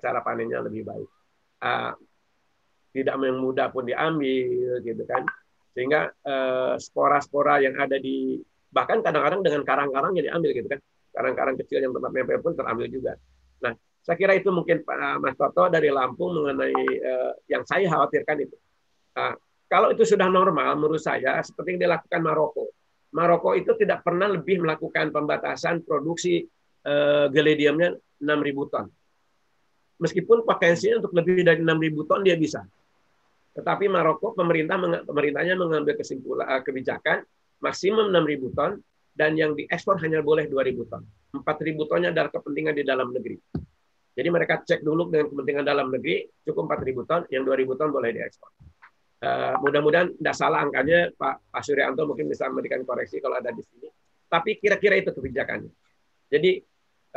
tidak yang mudah pun diambil, gitu kan, sehingga spora-spora yang ada bahkan kadang-kadang dengan karang-karangnya diambil, gitu kan, karang-karang kecil yang tempat nempel pun terambil juga. Nah, saya kira itu mungkin Pak Mas Toto dari Lampung mengenai yang saya khawatirkan itu. Kalau itu sudah normal, menurut saya seperti yang dilakukan Maroko. Maroko itu tidak pernah lebih melakukan pembatasan produksi Gelediumnya 6.000 ton. Meskipun potensinya untuk lebih dari 6.000 ton dia bisa. Tetapi Maroko, pemerintahnya mengambil kebijakan maksimum 6.000 ton, dan yang diekspor hanya boleh 2.000 ton. 4.000 tonnya adalah kepentingan di dalam negeri. Jadi mereka cek dulu dengan kepentingan dalam negeri, cukup 4.000 ton, yang 2.000 ton boleh diekspor. Mudah-mudahan tidak salah angkanya, Pak Suryanto mungkin bisa memberikan koreksi kalau ada di sini. Tapi kira-kira itu kebijakannya. Jadi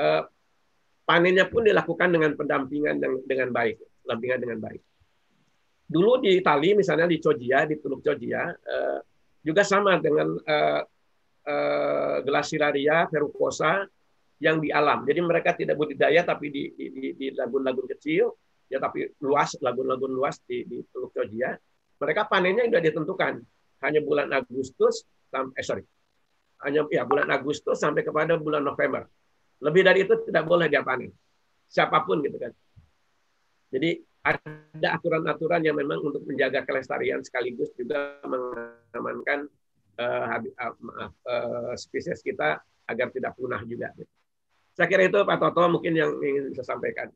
panennya pun dilakukan dengan pendampingan dengan baik. dulu di Itali misalnya di Chioggia, di Teluk Chioggia, juga sama dengan Glaciaria verrucosa yang di alam. Jadi mereka tidak budidaya tapi di lagun-lagun kecil, ya tapi luas, lagun-lagun luas di Teluk Chioggia. Mereka panennya sudah ditentukan, hanya bulan Agustus bulan Agustus sampai kepada bulan November. Lebih dari itu tidak boleh dia panen, siapapun gitu kan. Jadi ada aturan-aturan yang memang untuk menjaga kelestarian sekaligus juga mengamankan spesies kita agar tidak punah juga. Saya kira itu Pak Toto mungkin yang ingin saya sampaikan.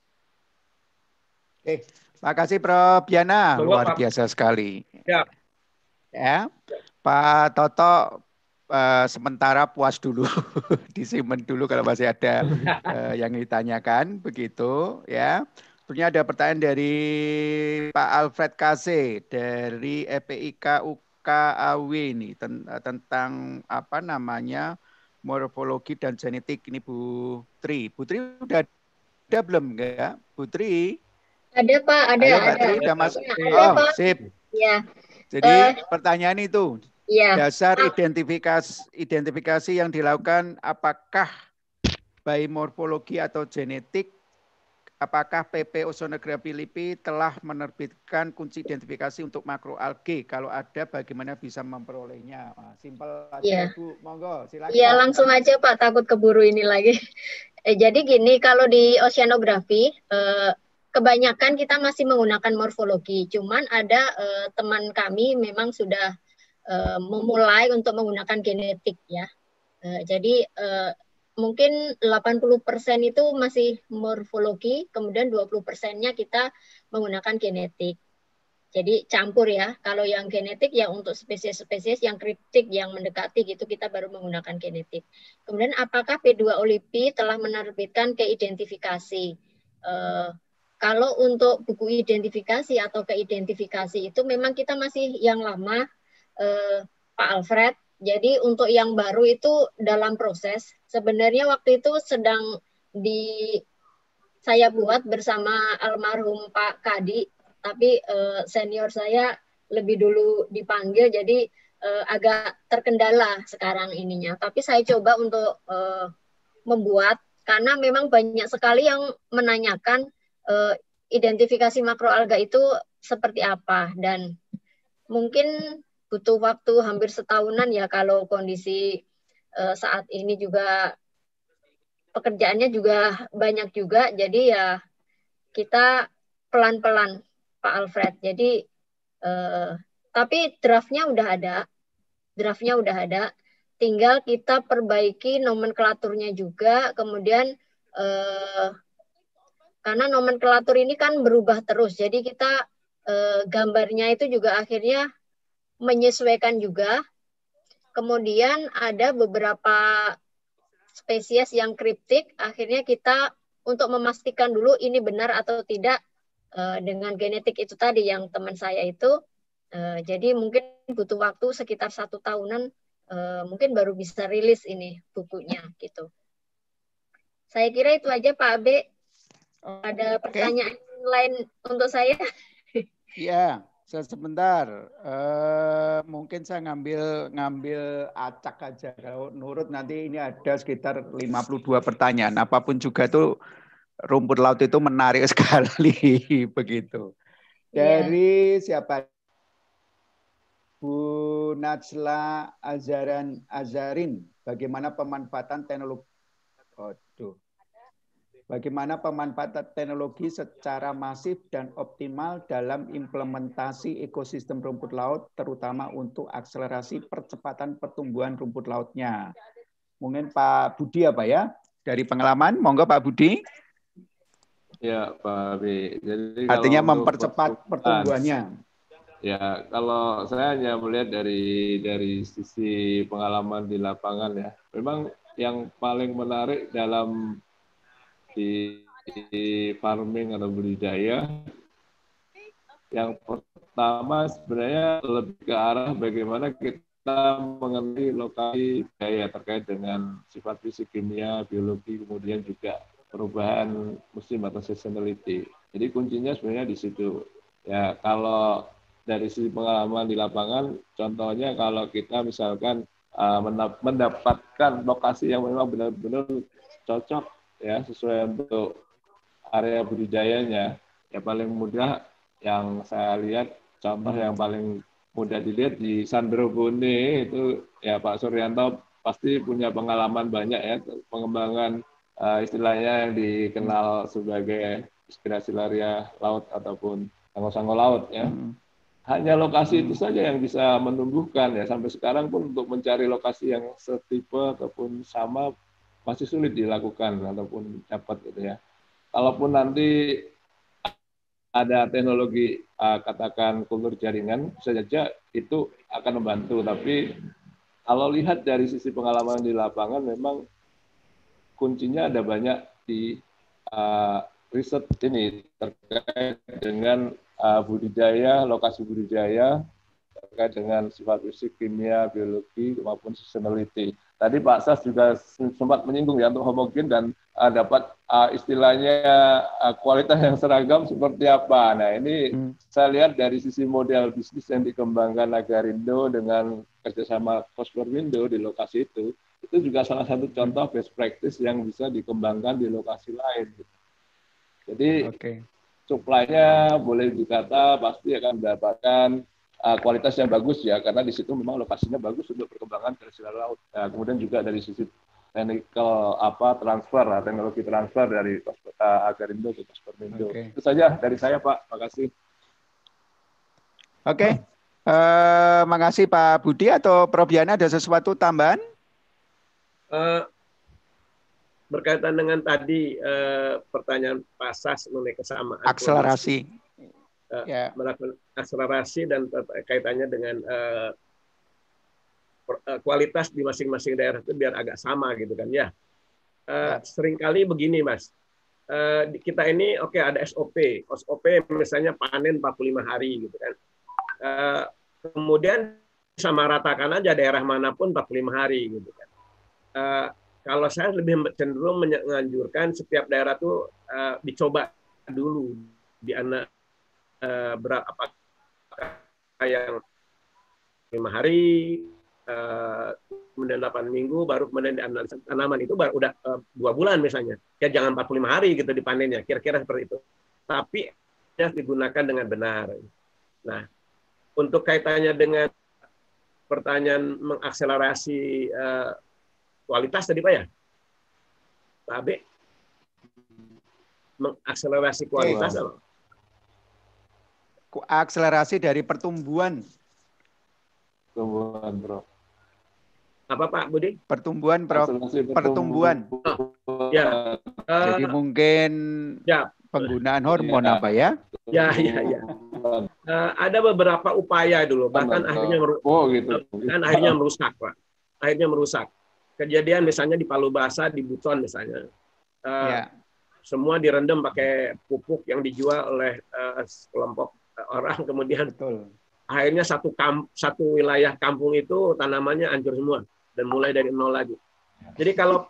Oke, makasih Prof. Yana, luar biasa sekali. Ya, Pak Toto sementara puas dulu, disimpan dulu kalau masih ada yang ditanyakan, begitu ya. Tentunya ada pertanyaan dari Pak Alfred Kase dari EPIK UKAW ini tentang apa namanya morfologi dan genetik ini Bu Tri. Bu Tri udah ada belum enggak? Bu Tri? Ada Pak, ada. Ayo, Mbak Tri udah masuk. Oh, sip. Ya. Jadi pertanyaan itu, ya. Dasar identifikasi yang dilakukan apakah by morfologi atau genetik, apakah PP Oceanography LIPI telah menerbitkan kunci identifikasi untuk makroalgae? Kalau ada, bagaimana bisa memperolehnya? Simpel aja, Bu. Monggo, silakan. Iya, langsung aja Pak, takut keburu ini lagi. Jadi gini, kalau di oceanografi, kebanyakan kita masih menggunakan morfologi. Cuman ada teman kami memang sudah memulai untuk menggunakan genetik ya. Jadi mungkin 80% itu masih morfologi, kemudian 20%-nya kita menggunakan genetik. Jadi campur ya. Kalau yang genetik ya untuk spesies-spesies yang kriptik, yang mendekati gitu kita baru menggunakan genetik. Kemudian apakah P2O LIPI telah menerbitkan keidentifikasi? Kalau untuk buku identifikasi atau keidentifikasi itu memang kita masih yang lama, Pak Alfred. Jadi untuk yang baru itu dalam proses. Sebenarnya waktu itu sedang saya buat bersama almarhum Pak Kadi, tapi senior saya lebih dulu dipanggil, jadi agak terkendala sekarang ininya. Tapi saya coba untuk membuat, karena memang banyak sekali yang menanyakan identifikasi makroalga itu seperti apa, dan mungkin butuh waktu hampir setahunan ya kalau kondisi saat ini juga pekerjaannya juga banyak juga, jadi ya kita pelan-pelan Pak Alfred. Jadi tapi draftnya udah ada, tinggal kita perbaiki nomenklaturnya juga, kemudian karena nomenklatur ini kan berubah terus, jadi kita gambarnya itu juga akhirnya menyesuaikan juga. Kemudian ada beberapa spesies yang kriptik, akhirnya kita untuk memastikan dulu ini benar atau tidak dengan genetik itu tadi yang teman saya itu. Jadi mungkin butuh waktu sekitar 1 tahunan, mungkin baru bisa rilis ini bukunya gitu. Saya kira itu aja Pak Abe. Ada pertanyaan lain untuk saya? Iya. Sebentar, mungkin saya ngambil acak aja. Kalau nurut nanti ini ada sekitar 52 pertanyaan. Apapun juga itu rumput laut itu menarik sekali begitu. Dari siapa? Bu Najla Azarin, bagaimana pemanfaatan teknologi? Bagaimana pemanfaatan teknologi secara masif dan optimal dalam implementasi ekosistem rumput laut, terutama untuk akselerasi percepatan pertumbuhan rumput lautnya. Mungkin Pak Budi apa ya? Dari pengalaman, monggo Pak Budi. Ya Pak B. Jadi artinya mempercepat pertumbuhannya. Ya, kalau saya hanya melihat dari sisi pengalaman di lapangan ya. Memang yang paling menarik dalam di farming atau budidaya, yang pertama sebenarnya lebih ke arah bagaimana kita mengenai lokasi budaya terkait dengan sifat fisik, kimia, biologi, kemudian juga perubahan musim atau seasonality. Jadi kuncinya sebenarnya di situ. Ya, kalau dari sisi pengalaman di lapangan, contohnya kalau kita misalkan mendapatkan lokasi yang memang benar-benar cocok ya sesuai untuk area budidayanya, ya paling mudah yang saya lihat contoh yang paling mudah dilihat di Sandro Bone itu ya Pak Suryanto pasti punya pengalaman banyak ya pengembangan istilahnya yang dikenal sebagai grasilaria laut ataupun sango-sango laut ya. Hanya lokasi itu saja yang bisa menumbuhkan ya sampai sekarang pun untuk mencari lokasi yang setipe ataupun sama masih sulit dilakukan ataupun dapat gitu ya. Kalaupun nanti ada teknologi katakan kultur jaringan bisa saja itu akan membantu, tapi kalau lihat dari sisi pengalaman di lapangan memang kuncinya ada banyak di riset ini terkait dengan budidaya, lokasi budidaya, terkait dengan sifat fisik, kimia, biologi, maupun sustainability. Tadi Pak Sas juga sempat menyinggung ya untuk homogen dan dapat istilahnya kualitas yang seragam seperti apa. Nah ini saya lihat dari sisi model bisnis yang dikembangkan Agarindo dengan kerjasama Cospermindo di lokasi itu juga salah satu contoh best practice yang bisa dikembangkan di lokasi lain. Jadi supply-nya boleh dikata pasti akan mendapatkan kualitas yang bagus ya, karena di situ memang lokasinya bagus untuk perkembangan grasilaria laut. Nah, kemudian juga dari sisi technical transfer, teknologi transfer dari Agarindo ke Cospermindo. Itu saja dari saya Pak, makasih. Oke, makasih Pak Budi atau Prof Yana ada sesuatu tambahan? Berkaitan dengan tadi pertanyaan Pak Sas mengenai kesamaan akselerasi, melakukan akselerasi dan kaitannya dengan kualitas di masing-masing daerah itu biar agak sama gitu kan ya. Seringkali begini Mas, kita ini ada SOP misalnya panen 45 hari gitu kan. Kemudian sama ratakan aja daerah manapun 45 hari gitu kan. Kalau saya lebih cenderung menganjurkan setiap daerah tuh dicoba dulu di berapa yang 5 hari, kemudian 8 minggu, baru kemudian dianalisa tanaman itu baru udah 2 bulan misalnya. Ya jangan 45 hari gitu dipanennya, kira-kira seperti itu. Tapi harus digunakan dengan benar. Nah, untuk kaitannya dengan pertanyaan mengakselerasi kualitas tadi Pak ya? Pak Abe? Mengakselerasi kualitas apa? Akselerasi dari pertumbuhan. Pertumbuhan, Bro. Apa Pak Budi? Pertumbuhan, Prof. Pertumbuhan. Ya. Jadi mungkin penggunaan hormon apa ya? Ya. Ada beberapa upaya dulu, bahkan akhirnya merusak, Pak. Akhirnya merusak. Kejadian misalnya di Palu Basa, di Buton misalnya, semua direndam pakai pupuk yang dijual oleh kelompok orang, kemudian akhirnya satu wilayah kampung itu tanamannya hancur semua dan mulai dari nol lagi. Jadi kalau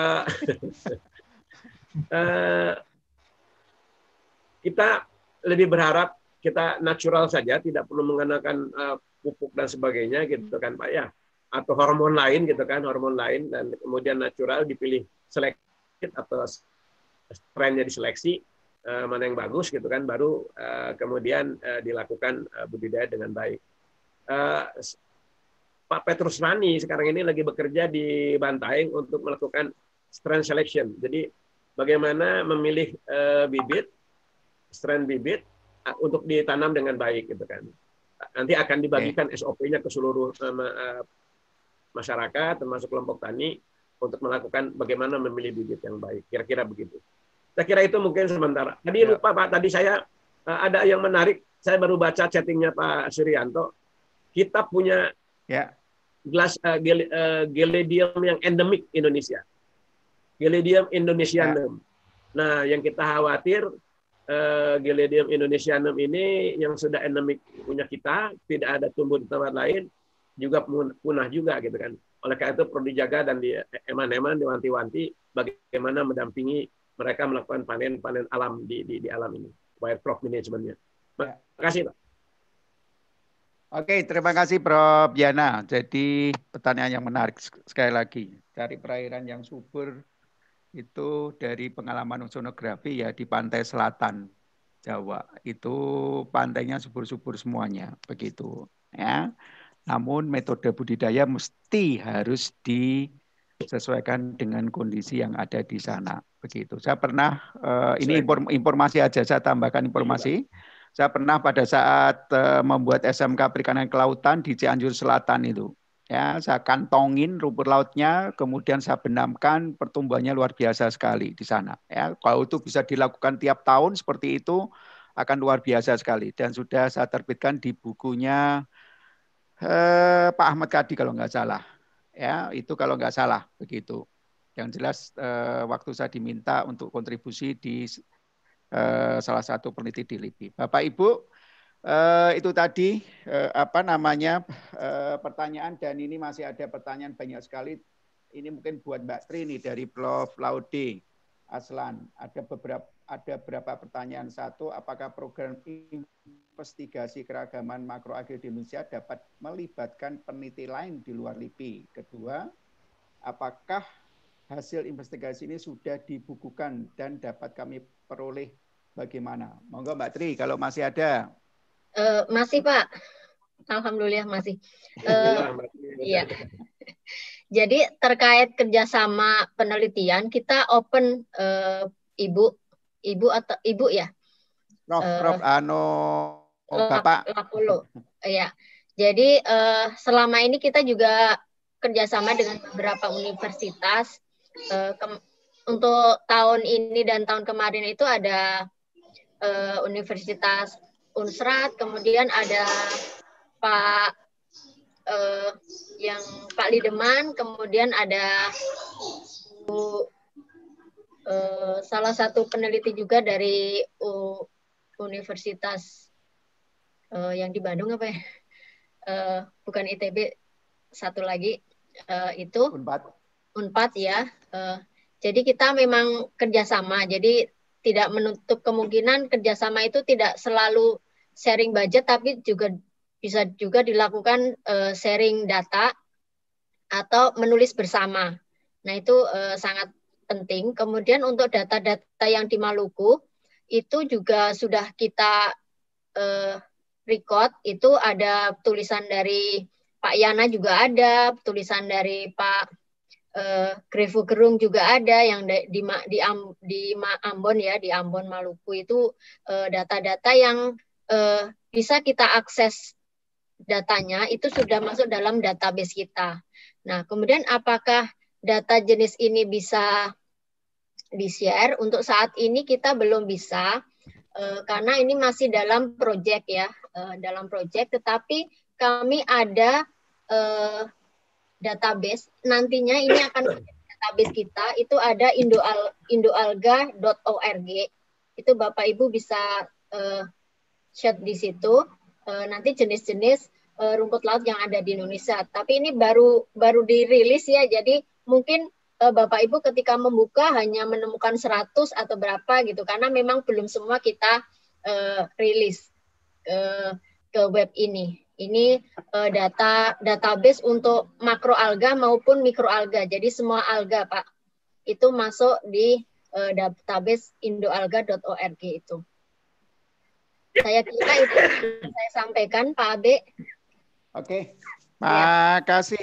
kita lebih berharap kita natural saja, tidak perlu menggunakan pupuk dan sebagainya gitu kan Pak ya. Atau hormon lain gitu kan, hormon lain, dan kemudian natural dipilih selektif atau strainnya diseleksi mana yang bagus gitu kan, baru kemudian dilakukan budidaya dengan baik. Pak Petrus Rani sekarang ini lagi bekerja di Bantaeng untuk melakukan strain selection. Jadi bagaimana memilih strain bibit untuk ditanam dengan baik gitu kan. Nanti akan dibagikan SOP-nya ke seluruh masyarakat termasuk kelompok tani untuk melakukan bagaimana memilih bibit yang baik. Kira-kira begitu. Saya kira itu mungkin sementara. Tadi lupa Pak, tadi saya ada yang menarik. Saya baru baca chattingnya Pak Suryanto. Kita punya Geledium yang endemik Indonesia. Geledium indonesianum. Nah, yang kita khawatir Geledium indonesianum ini yang sudah endemik punya kita, tidak ada tumbuh di tempat lain, juga punah juga gitu kan. Oleh karena itu perlu dijaga dan eman-eman diwanti-wanti bagaimana mendampingi mereka melakukan panen alam di alam ini, supaya crop manajemennya. Terima kasih, Pak. Oke, terima kasih Prof. Yana. Jadi pertanyaan yang menarik sekali lagi. Cari perairan yang subur itu dari pengalaman oceanografi ya di pantai selatan Jawa. Itu pantainya subur-subur semuanya, begitu. Ya. Namun metode budidaya mesti harus disesuaikan dengan kondisi yang ada di sana, begitu. Saya pernah ini informasi aja, saya tambahkan informasi. Saya pernah pada saat membuat SMK Perikanan Kelautan di Cianjur Selatan itu. Ya, saya kantongin rumput lautnya, kemudian saya benamkan, pertumbuhannya luar biasa sekali di sana. Ya, kalau itu bisa dilakukan tiap tahun seperti itu akan luar biasa sekali. Dan sudah saya terbitkan di bukunya Pak Ahmad Kadi kalau nggak salah. Ya, itu kalau nggak salah begitu. Yang jelas waktu saya diminta untuk kontribusi di salah satu peneliti di LIPI. Bapak Ibu, itu tadi pertanyaan, dan ini masih ada pertanyaan banyak sekali. Ini mungkin buat Mbak Tri nih dari Prof. Laude Aslan. Ada beberapa pertanyaan. Satu, apakah program investigasi keragaman makroalga di Indonesia dapat melibatkan peneliti lain di luar LIPI? Kedua, apakah hasil investigasi ini sudah dibukukan dan dapat kami peroleh bagaimana? Monggo Mbak Tri, kalau masih ada. Masih Pak, alhamdulillah masih. Iya. Jadi terkait kerjasama penelitian kita open ibu atau ibu ya. Prof. Bapak. Lapulo. Ya. Jadi selama ini kita juga kerjasama dengan beberapa universitas. Untuk tahun ini dan tahun kemarin itu ada Universitas Unsrat, kemudian ada Pak Lideman, kemudian ada salah satu peneliti juga dari Universitas yang di Bandung apa ya? Bukan ITB, satu lagi itu Unpad ya. Jadi kita memang kerjasama. Jadi tidak menutup kemungkinan kerjasama itu tidak selalu sharing budget, tapi juga bisa juga dilakukan sharing data atau menulis bersama. Nah itu sangat penting. Kemudian untuk data-data yang di Maluku itu juga sudah kita record. Itu ada tulisan dari Pak Yana juga ada, tulisan dari Pak Grevo Gerung juga ada, yang di Ambon ya, di Ambon Maluku itu data-data yang bisa kita akses datanya itu sudah masuk dalam database kita. Nah, kemudian apakah data jenis ini bisa di-share? Untuk saat ini kita belum bisa karena ini masih dalam proyek ya, dalam proyek. Tetapi kami ada database, nantinya ini akan database kita itu ada indoalga.org. Itu Bapak Ibu bisa chat di situ. Nanti jenis-jenis rumput laut yang ada di Indonesia. Tapi ini baru dirilis ya. Jadi mungkin Bapak Ibu ketika membuka hanya menemukan 100 atau berapa gitu, karena memang belum semua kita rilis ke web ini. Ini database untuk makroalga maupun mikroalga. Jadi semua alga, Pak, itu masuk di database indoalga.org itu. Saya kira itu yang saya sampaikan, Pak Abe. Oke, makasih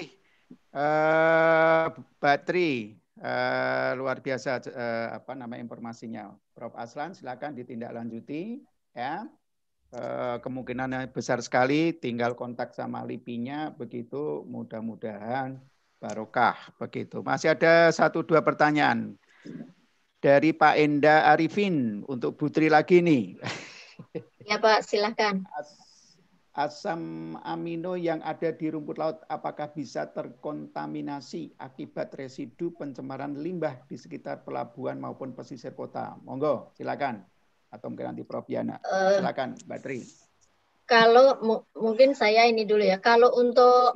Mbak Tri. Luar biasa informasinya. Prof. Aslan, silakan ditindaklanjuti ya. Kemungkinan besar sekali, tinggal kontak sama LIPI-nya, begitu mudah-mudahan barokah begitu. Masih ada 1-2 pertanyaan dari Pak Enda Arifin untuk Bu Tri lagi nih. Ya Pak, silakan. Asam amino yang ada di rumput laut apakah bisa terkontaminasi akibat residu pencemaran limbah di sekitar pelabuhan maupun pesisir kota? Monggo, silakan. Atau mungkin nanti Prof. Yana. Silakan, Mbak Tri. Kalau mungkin saya ini dulu ya. Kalau untuk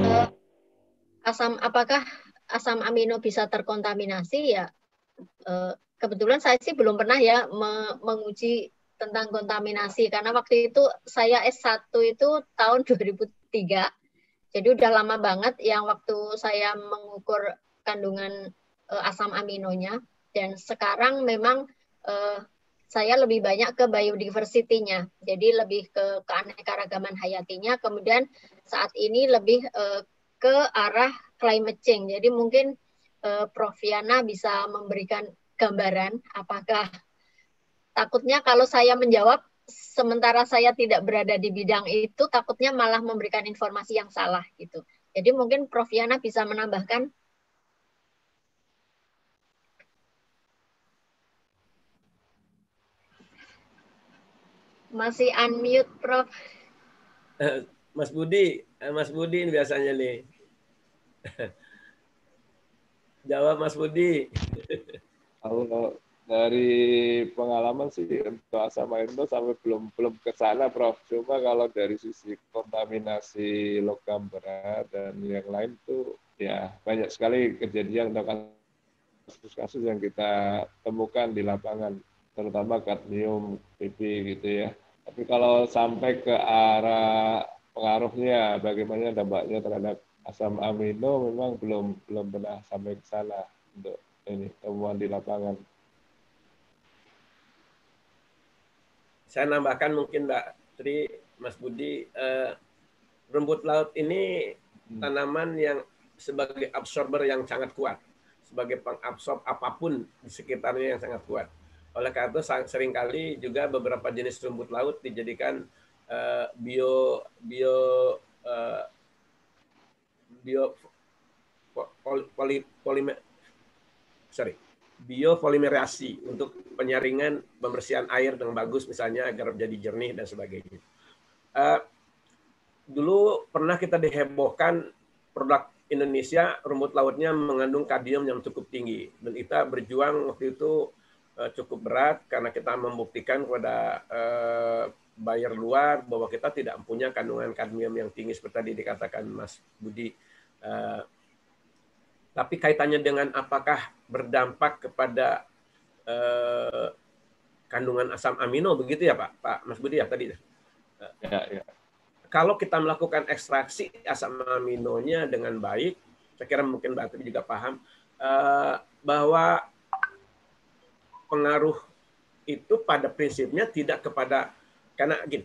apakah asam amino bisa terkontaminasi ya? Kebetulan saya sih belum pernah ya menguji tentang kontaminasi karena waktu itu saya S1 itu tahun 2003. Jadi udah lama banget yang waktu saya mengukur kandungan asam aminonya, dan sekarang memang saya lebih banyak ke biodiversity-nya. Jadi lebih ke keanekaragaman hayatinya, kemudian saat ini lebih ke arah climate change. Jadi mungkin Prof. Yana bisa memberikan gambaran apakah takutnya kalau saya menjawab sementara saya tidak berada di bidang itu, takutnya malah memberikan informasi yang salah gitu. Jadi mungkin Prof. Yana bisa menambahkan. Masih unmute, Prof. Mas Budi ini biasanya nih. Jawab Mas Budi. Kalau dari pengalaman sih untuk asam amino sampai belum ke sana, Prof. Cuma kalau dari sisi kontaminasi logam berat dan yang lain tuh ya banyak sekali kejadian atau kasus-kasus yang kita temukan di lapangan, terutama kadmium, PP gitu ya. Tapi kalau sampai ke arah pengaruhnya, bagaimana dampaknya terhadap asam amino, memang belum pernah sampai ke sana untuk ini temuan di lapangan. Saya nambahkan mungkin Mbak Tri, Mas Budi, rumput laut ini tanaman yang sebagai absorber yang sangat kuat, sebagai pengabsorb apapun di sekitarnya yang sangat kuat. Oleh karena itu seringkali juga beberapa jenis rumput laut dijadikan biopolimerasi untuk penyaringan pembersihan air dengan bagus misalnya agar jadi jernih dan sebagainya. Dulu pernah kita dihebohkan produk Indonesia rumput lautnya mengandung kadmium yang cukup tinggi, dan kita berjuang waktu itu cukup berat karena kita membuktikan kepada buyer luar bahwa kita tidak punya kandungan kadmium yang tinggi seperti tadi dikatakan Mas Budi. Tapi kaitannya dengan apakah berdampak kepada kandungan asam amino, begitu ya Pak Mas Budi ya tadi? Ya. Kalau kita melakukan ekstraksi asam aminonya dengan baik, saya kira mungkin Mbak Tri juga paham bahwa pengaruh itu pada prinsipnya tidak kepada, karena gini,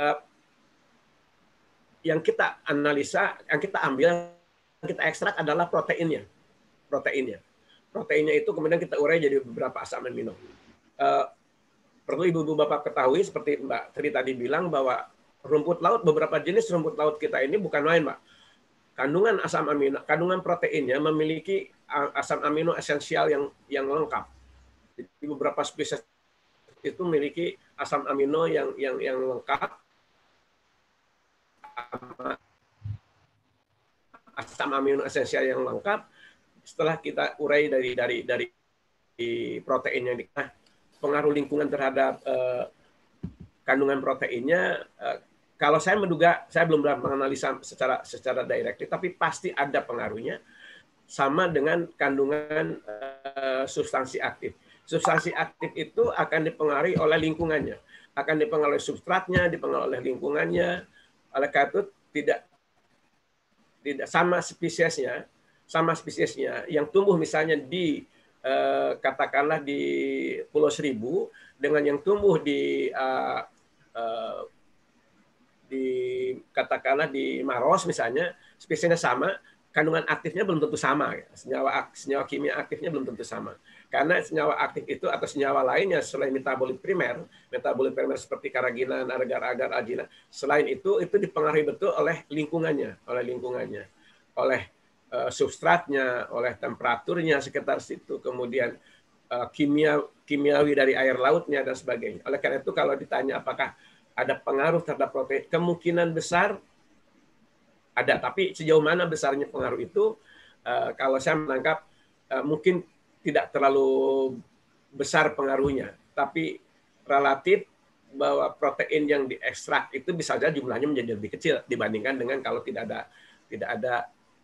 yang kita analisa, yang kita ambil, yang kita ekstrak adalah proteinnya. Proteinnya itu kemudian kita urai jadi beberapa asam amino. Perlu ibu-ibu bapak ketahui seperti Mbak Tri tadi bilang bahwa rumput laut, beberapa jenis rumput laut kita ini bukan main, Mbak. Kandungan asam amino, kandungan proteinnya memiliki asam amino esensial yang lengkap. Jadi beberapa spesies itu memiliki asam amino yang lengkap, asam amino esensial yang lengkap. Setelah kita urai dari proteinnya, nah, pengaruh lingkungan terhadap kandungan proteinnya, kalau saya menduga, saya belum menganalisa secara direct, tapi pasti ada pengaruhnya, sama dengan kandungan substansi aktif. Substansi aktif itu akan dipengaruhi oleh lingkungannya, akan dipengaruhi oleh substratnya, dipengaruhi oleh lingkungannya. Oleh karena itu tidak sama spesiesnya yang tumbuh misalnya di katakanlah di Pulau Seribu dengan yang tumbuh di katakanlah di Maros misalnya, spesiesnya sama, kandungan aktifnya belum tentu sama, senyawa kimia aktifnya belum tentu sama, karena senyawa aktif itu atau senyawa lainnya selain metabolit primer seperti karaginan, agar-agar, argina, selain itu dipengaruhi betul oleh lingkungannya, oleh substratnya, oleh temperaturnya sekitar situ, kemudian kimiawi dari air lautnya dan sebagainya. Oleh karena itu kalau ditanya apakah ada pengaruh terhadap protein, kemungkinan besar ada, tapi sejauh mana besarnya pengaruh itu, kalau saya menangkap mungkin tidak terlalu besar pengaruhnya, tapi relatif bahwa protein yang diekstrak itu bisa saja jumlahnya menjadi lebih kecil dibandingkan dengan kalau tidak ada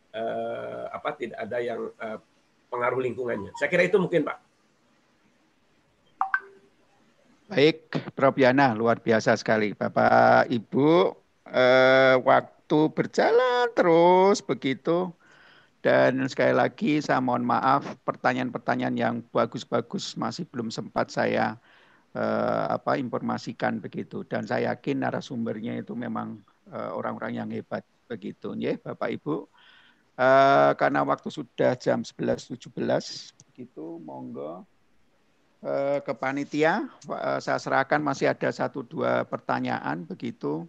yang pengaruh lingkungannya. Saya kira itu mungkin, Pak. Baik, Prof. Yana, luar biasa sekali. Bapak, Ibu, waktu berjalan terus begitu. Dan sekali lagi saya mohon maaf, pertanyaan-pertanyaan yang bagus-bagus masih belum sempat saya informasikan begitu. Dan saya yakin narasumbernya itu memang orang-orang yang hebat begitu. Ya, Bapak, Ibu. Karena waktu sudah jam 11.17, begitu, monggo. Ke panitia, saya serahkan masih ada 1-2 pertanyaan begitu.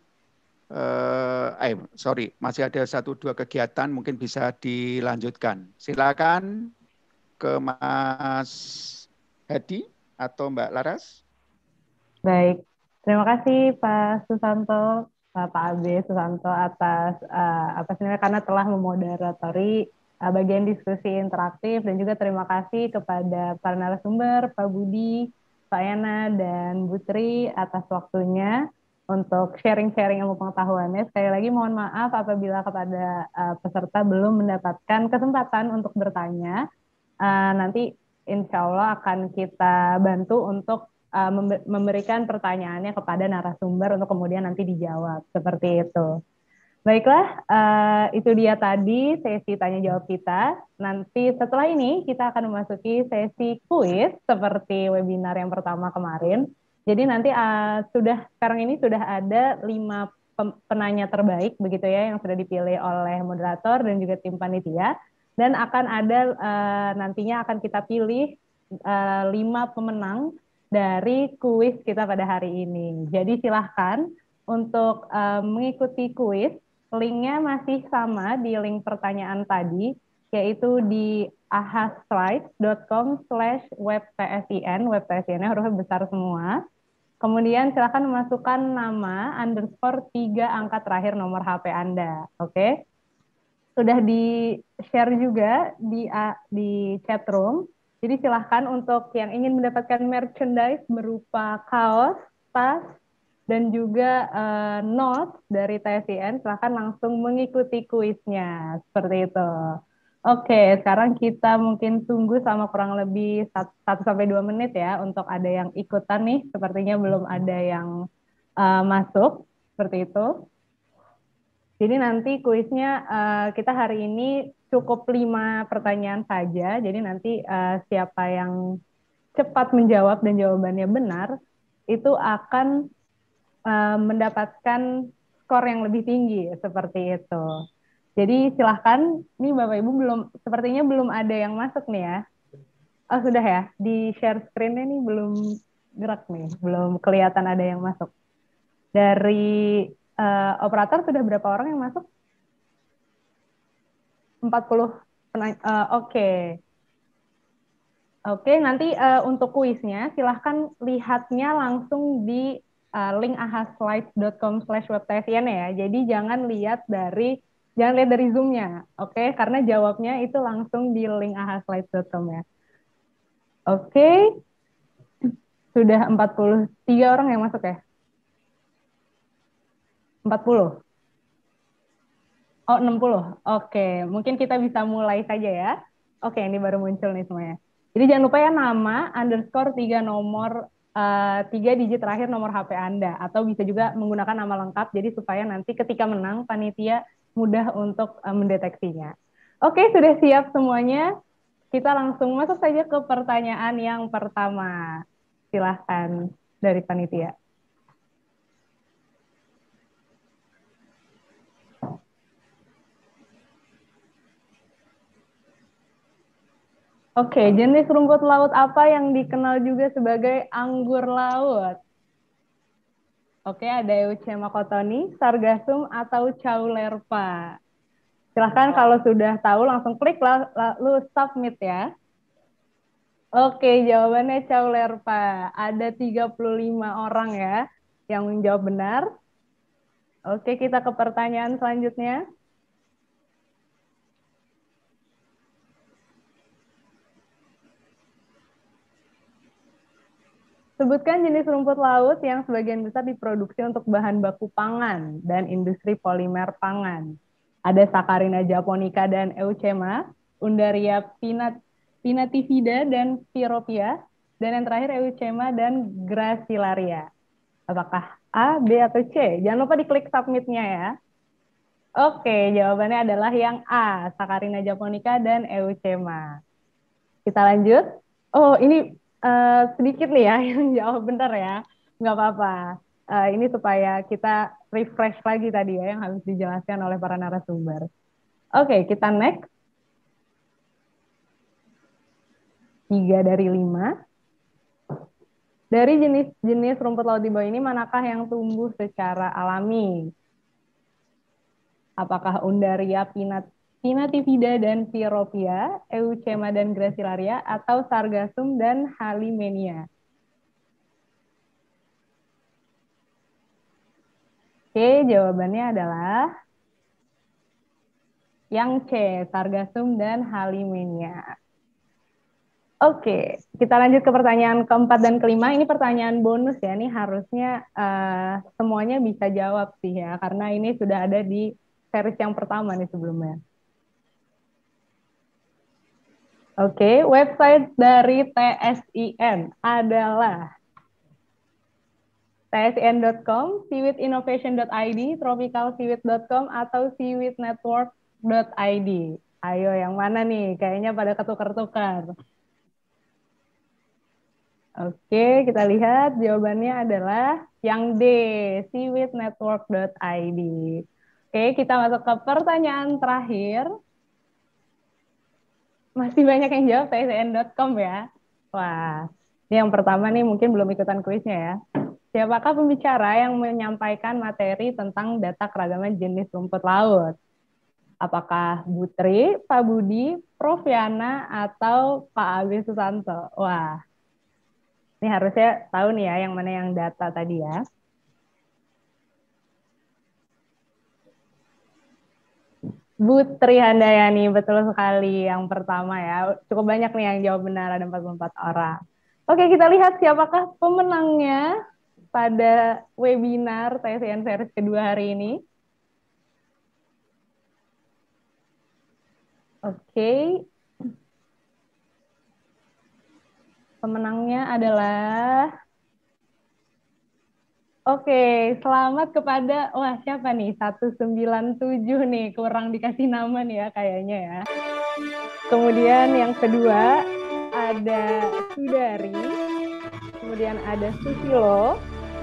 Masih ada 1-2 kegiatan mungkin bisa dilanjutkan. Silakan ke Mas Hadi atau Mbak Laras. Baik, terima kasih Pak Susanto, Pak Abe Susanto atas karena telah memoderatori bagian diskusi interaktif, dan juga terima kasih kepada para narasumber, Pak Budi, Pak Yana, dan Bu Tri atas waktunya untuk sharing-sharing ilmu pengetahuannya. Sekali lagi mohon maaf apabila kepada peserta belum mendapatkan kesempatan untuk bertanya. Nanti insya Allah akan kita bantu untuk memberikan pertanyaannya kepada narasumber untuk kemudian nanti dijawab. Seperti itu. Baiklah, itu dia tadi sesi tanya jawab kita. Nanti setelah ini kita akan memasuki sesi kuis seperti webinar yang pertama kemarin. Jadi nanti sekarang ini sudah ada 5 penanya terbaik begitu ya, yang sudah dipilih oleh moderator dan juga tim panitia. Dan akan ada nantinya akan kita pilih 5 pemenang dari kuis kita pada hari ini. Jadi silahkan untuk mengikuti kuis. Linknya masih sama di link pertanyaan tadi, yaitu di ahaslides.com/webtsin. Webtsin-nya hurufnya besar semua. Kemudian silakan memasukkan nama _3 angka terakhir nomor HP Anda. Oke? Sudah di-share juga di chat room. Jadi silahkan untuk yang ingin mendapatkan merchandise berupa kaos, tas, dan juga notes dari TSIN, silahkan langsung mengikuti kuisnya. Seperti itu. Oke, sekarang kita mungkin tunggu selama kurang lebih 1-2 menit ya, untuk ada yang ikutan nih. Sepertinya belum ada yang masuk. Seperti itu. Jadi nanti kuisnya kita hari ini cukup 5 pertanyaan saja. Jadi nanti siapa yang cepat menjawab dan jawabannya benar, itu akan mendapatkan skor yang lebih tinggi, seperti itu. Jadi silahkan, nih Bapak Ibu sepertinya belum ada yang masuk nih ya. Oh sudah ya, di share screen-nya nih belum gerak nih, belum kelihatan ada yang masuk. Dari operator sudah berapa orang yang masuk? 40 Oke. Oke, nanti untuk kuisnya silahkan lihatnya langsung di link ahaslides.com/webtsin ya. Jadi jangan lihat dari Zoom-nya, oke? Karena jawabnya itu langsung di link ahaslides.com ya. Oke, sudah 43 orang yang masuk ya? 40? Oh, 60. Oke, mungkin kita bisa mulai saja ya. Oke, ini baru muncul nih semuanya. Jadi jangan lupa ya, nama _3 nomor 3 digit terakhir nomor HP Anda, atau bisa juga menggunakan nama lengkap, jadi supaya nanti ketika menang panitia mudah untuk mendeteksinya. Oke, sudah siap semuanya. Kita langsung masuk saja ke pertanyaan yang pertama. Silahkan dari panitia. Oke, jenis rumput laut apa yang dikenal juga sebagai anggur laut? Oke, ada Euchema cottoni, sargassum, atau Chaulerpa. Silahkan kalau sudah tahu langsung klik lalu submit ya. Oke, jawabannya Chaulerpa. Ada 35 orang ya yang menjawab benar. Oke, kita ke pertanyaan selanjutnya. Sebutkan jenis rumput laut yang sebagian besar diproduksi untuk bahan baku pangan dan industri polimer pangan. Ada Saccharina japonica dan Euchema, Undaria pinnatifida dan Pyropia, Dan yang terakhir Eucema dan Gracilaria. Apakah A, B, atau C? Jangan lupa diklik submit-nya ya. Oke, jawabannya adalah yang A, Saccharina japonica dan Eucema. Kita lanjut. Oh, ini sedikit nih ya yang jawab benar ya. Nggak apa-apa. Ini supaya kita refresh lagi tadi ya yang harus dijelaskan oleh para narasumber. Oke, kita next. 3 dari 5. Dari jenis-jenis rumput laut di bawah ini, manakah yang tumbuh secara alami? Apakah Undaria pinnatifida dan Pyropia, Eucema dan Gracilaria, atau Sargassum dan Halimenia? Oke, jawabannya adalah yang C, Sargassum dan Halimenia. Oke, kita lanjut ke pertanyaan keempat dan kelima. Ini pertanyaan bonus ya, ini harusnya semuanya bisa jawab sih ya, karena ini sudah ada di series yang pertama nih sebelumnya. Oke, website dari TSIN adalah tsn.com, seaweedinnovation.id, tropicalseaweed.com, atau seaweednetwork.id. Ayo, yang mana nih? Kayaknya pada ketukar-tukar. Oke, kita lihat jawabannya adalah yang D, seaweednetwork.id. Oke, kita masuk ke pertanyaan terakhir. Masih banyak yang jawab tsn.com ya. Wah, ini yang pertama nih mungkin belum ikutan kuisnya ya. Siapakah pembicara yang menyampaikan materi tentang data keragaman jenis rumput laut? Apakah Bu Tri, Pak Budi, Prof. Yana, atau Pak Abi Susanto? Wah, ini harusnya tahu nih ya yang mana yang data tadi ya. Bu Tri Handayani, betul sekali yang pertama ya. Cukup banyak nih yang jawab benar, ada 44 orang. Oke, kita lihat siapakah pemenangnya pada webinar TSN series kedua hari ini. Oke. Pemenangnya adalah... Oke, selamat kepada, wah siapa nih, 197 nih, kurang dikasih nama nih ya kayaknya ya. Kemudian yang kedua ada Sudari, kemudian ada Susilo,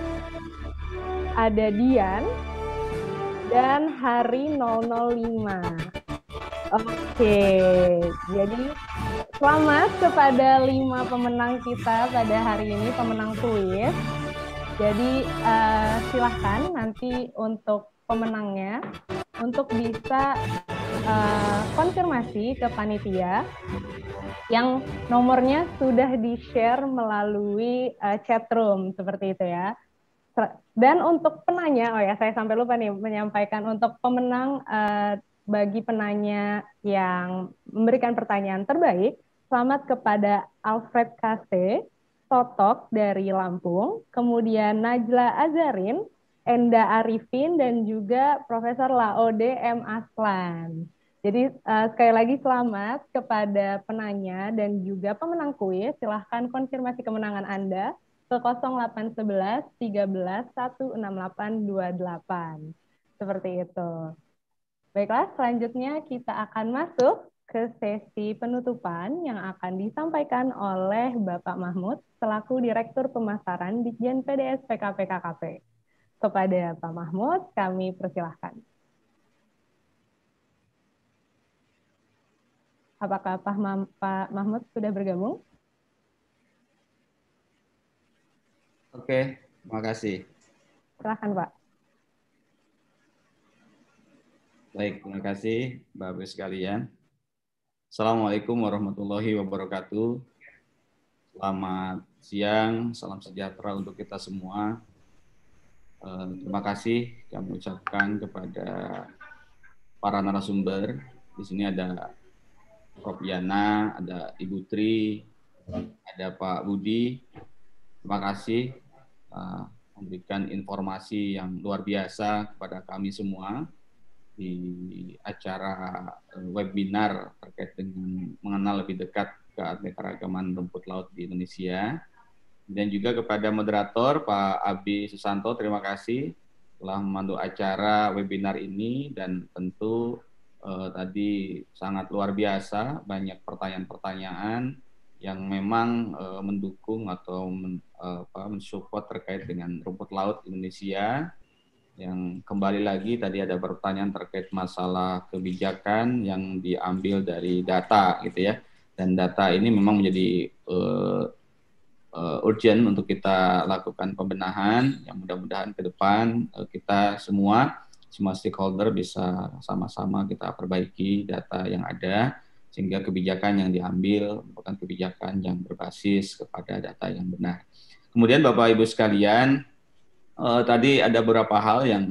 ada Dian, dan Hari 005. Oke, jadi selamat kepada 5 pemenang kita pada hari ini, pemenang kuis. Jadi silahkan nanti untuk pemenangnya untuk bisa konfirmasi ke panitia yang nomornya sudah di-share melalui chat room seperti itu ya. Dan untuk penanya, oh ya saya sampai lupa nih menyampaikan untuk pemenang bagi penanya yang memberikan pertanyaan terbaik, selamat kepada Alfred Kase, Totok dari Lampung, kemudian Najla Azarin, Enda Arifin, dan juga Profesor Laode M. Aslan. Jadi sekali lagi selamat kepada penanya dan juga pemenang kuis. Silahkan konfirmasi kemenangan Anda ke 0811 13 168 28. Seperti itu. Baiklah, selanjutnya kita akan masuk ke sesi penutupan yang akan disampaikan oleh Bapak Mahmud selaku Direktur Pemasaran Ditjen PDS PKP KKP. Kepada Pak Mahmud, kami persilahkan. Apakah Pak Mahmud sudah bergabung? Oke, terima kasih. Silakan, Pak. Baik, terima kasih Bapak-Ibu sekalian. Assalamualaikum warahmatullahi wabarakatuh. Selamat siang, salam sejahtera untuk kita semua. Terima kasih kami ucapkan kepada para narasumber. Di sini ada Prof. Yana, ada Ibu Tri, ada Pak Budi. Terima kasih memberikan informasi yang luar biasa kepada kami semua di acara webinar terkait dengan mengenal lebih dekat keanekaragaman rumput laut di Indonesia. Dan juga kepada moderator Pak Abi Susanto, terima kasih telah memandu acara webinar ini, dan tentu tadi sangat luar biasa banyak pertanyaan-pertanyaan yang memang mendukung atau mensupport terkait dengan rumput laut Indonesia. Yang kembali lagi tadi ada pertanyaan terkait masalah kebijakan yang diambil dari data gitu ya, dan data ini memang menjadi urgent untuk kita lakukan pembenahan, yang mudah-mudahan ke depan kita semua stakeholder bisa sama-sama kita perbaiki data yang ada, sehingga kebijakan yang diambil merupakan kebijakan yang berbasis kepada data yang benar. Kemudian Bapak Ibu sekalian, tadi ada beberapa hal yang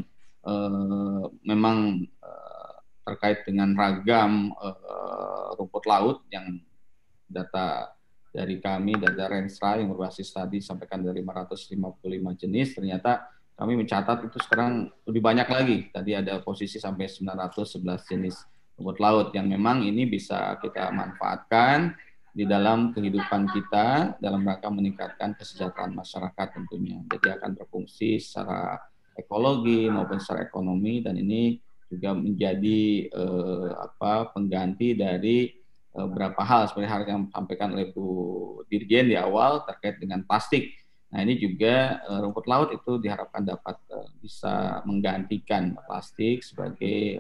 memang terkait dengan ragam rumput laut, yang data dari kami, data Renstra yang berbasis tadi sampaikan dari 555 jenis, ternyata kami mencatat itu sekarang lebih banyak lagi. Tadi ada posisi sampai 911 jenis rumput laut yang memang ini bisa kita manfaatkan di dalam kehidupan kita dalam rangka meningkatkan kesejahteraan masyarakat tentunya. Jadi akan berfungsi secara ekologi maupun secara ekonomi, dan ini juga menjadi pengganti dari beberapa hal seperti hal yang disampaikan oleh Bu Dirjen di awal terkait dengan plastik. Nah, ini juga rumput laut itu diharapkan dapat bisa menggantikan plastik sebagai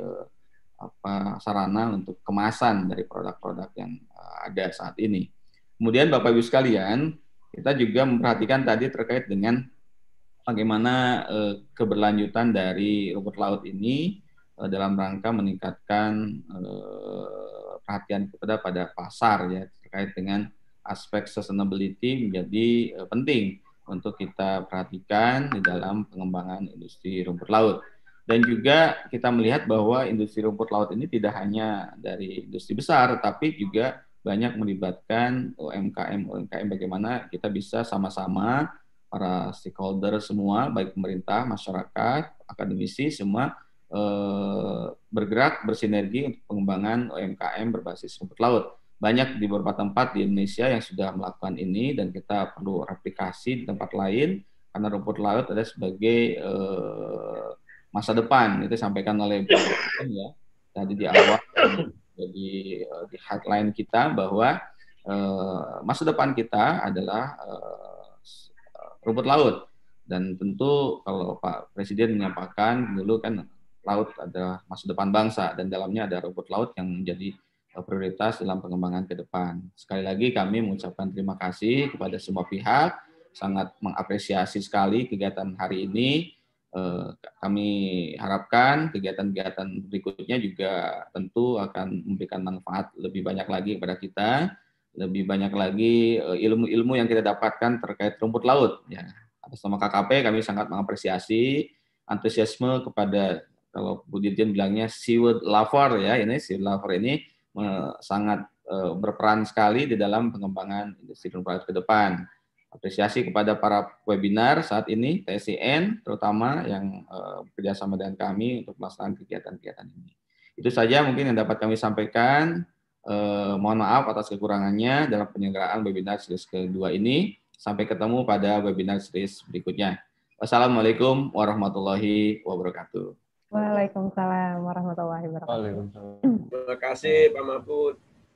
sarana untuk kemasan dari produk-produk yang ada saat ini. Kemudian Bapak Ibu sekalian, kita juga memperhatikan tadi terkait dengan bagaimana keberlanjutan dari rumput laut ini dalam rangka meningkatkan perhatian kita pada pasar ya, terkait dengan aspek sustainability menjadi penting untuk kita perhatikan di dalam pengembangan industri rumput laut. Dan juga kita melihat bahwa industri rumput laut ini tidak hanya dari industri besar, tapi juga banyak melibatkan UMKM bagaimana kita bisa sama-sama para stakeholder semua, baik pemerintah, masyarakat, akademisi, semua bergerak bersinergi untuk pengembangan UMKM berbasis rumput laut. Banyak di beberapa tempat di Indonesia yang sudah melakukan ini, dan kita perlu replikasi di tempat lain karena rumput laut ada sebagai masa depan. Itu disampaikan oleh Bu ya tadi di awal, jadi di headline kita bahwa masa depan kita adalah rumput laut. Dan tentu kalau Pak Presiden menyampaikan dulu kan laut adalah masa depan bangsa, dan dalamnya ada rumput laut yang menjadi prioritas dalam pengembangan ke depan. Sekali lagi kami mengucapkan terima kasih kepada semua pihak, sangat mengapresiasi sekali kegiatan hari ini. Kami harapkan kegiatan-kegiatan berikutnya juga tentu akan memberikan manfaat lebih banyak lagi kepada kita, lebih banyak lagi ilmu-ilmu yang kita dapatkan terkait rumput laut. Ya, atas nama KKP kami sangat mengapresiasi antusiasme kepada, kalau Bu Dirjen bilangnya seaweed lover ya, ini seaweed lover ini sangat berperan sekali di dalam pengembangan industri rumput laut ke depan. Apresiasi kepada para webinar saat ini, TSCN terutama yang bekerjasama dengan kami untuk melaksanakan kegiatan-kegiatan ini. Itu saja mungkin yang dapat kami sampaikan. Mohon maaf atas kekurangannya dalam penyelenggaraan webinar series kedua ini. Sampai ketemu pada webinar series berikutnya. Wassalamualaikum warahmatullahi wabarakatuh. Waalaikumsalam warahmatullahi wabarakatuh. Terima kasih Pak Mahfud,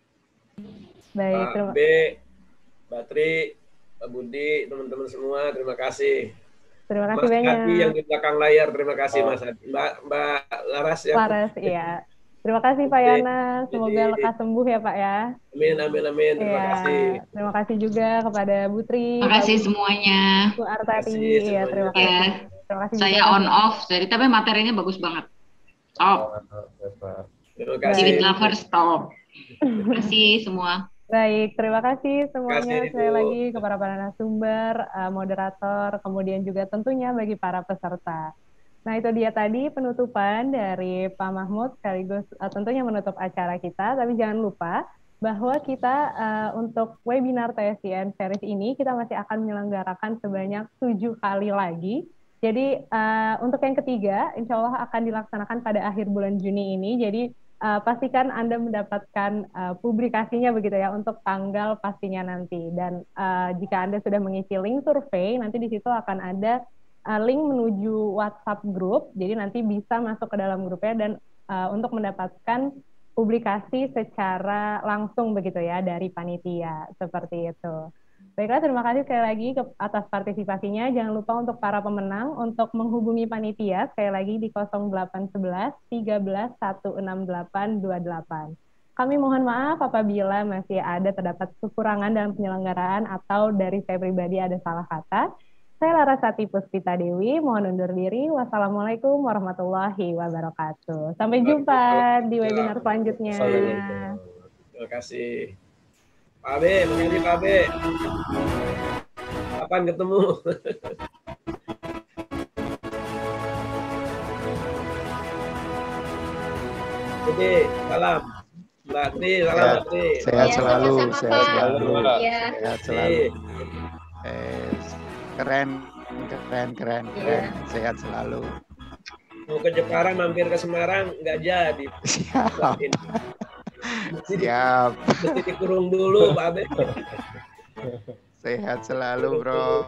Baik, Pak B, Mbak Tri, Pak Budi, teman-teman semua, terima kasih. Terima kasih Mas banyak. Hadi yang di belakang layar, terima kasih Mas Hadi. Mbak Laras ya. Laras, iya. Terima kasih Pak Yana, semoga lekas sembuh ya Pak ya. Amin, amin, amin. Terima kasih. Terima kasih juga kepada Bu Tri. Terima kasih semuanya. Bu Artati, ya terima kasih. Terima kasih saya juga. On off, jadi tapi materinya bagus banget. Stop. Terima kasih. Seaweed lover stop. Terima kasih semua. Baik, terima kasih semuanya sekali Ibu. lagi kepada para narasumber, moderator, kemudian juga tentunya bagi para peserta. Nah, itu dia tadi penutupan dari Pak Mahmud, sekaligus tentunya menutup acara kita. Tapi jangan lupa bahwa kita untuk webinar TSCN series ini, kita masih akan menyelenggarakan sebanyak 7 kali lagi. Jadi untuk yang ketiga, insya Allah akan dilaksanakan pada akhir bulan Juni ini. Jadi pastikan Anda mendapatkan publikasinya begitu ya untuk tanggal pastinya nanti. Dan jika Anda sudah mengisi link survei, nanti di situ akan ada link menuju WhatsApp grup. Jadi nanti bisa masuk ke dalam grupnya dan untuk mendapatkan publikasi secara langsung begitu ya dari panitia seperti itu. Baiklah, terima kasih sekali lagi atas partisipasinya. Jangan lupa untuk para pemenang untuk menghubungi panitia sekali lagi di 0811 13 168 28. Kami mohon maaf apabila masih terdapat kekurangan dalam penyelenggaraan atau dari saya pribadi ada salah kata. Saya Larasati Puspita Dewi, mohon undur diri. Wassalamualaikum warahmatullahi wabarakatuh. Sampai jumpa di webinar selanjutnya. Terima kasih. Pak Abe, menjadi Pak Abe. Kapan ketemu? Jadi, salam. Mbak Tri, salam Mbak Tri. Sehat selalu, sama-sama, sehat Pak. selalu. Iya. Sehat selalu. Keren. Sehat selalu. Mau ke Jepara, mampir ke Semarang, nggak jadi. Siap. Siap. Mesti dikurung dulu, Pak Abe. Sehat selalu, Bro.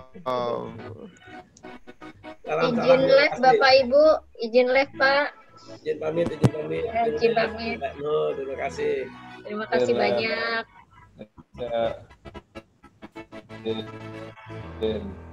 Izin live, Bapak Ibu. Izin live, Pak. Izin pamit. Izin pamit. No, terima kasih. Terima kasih banyak. Ya.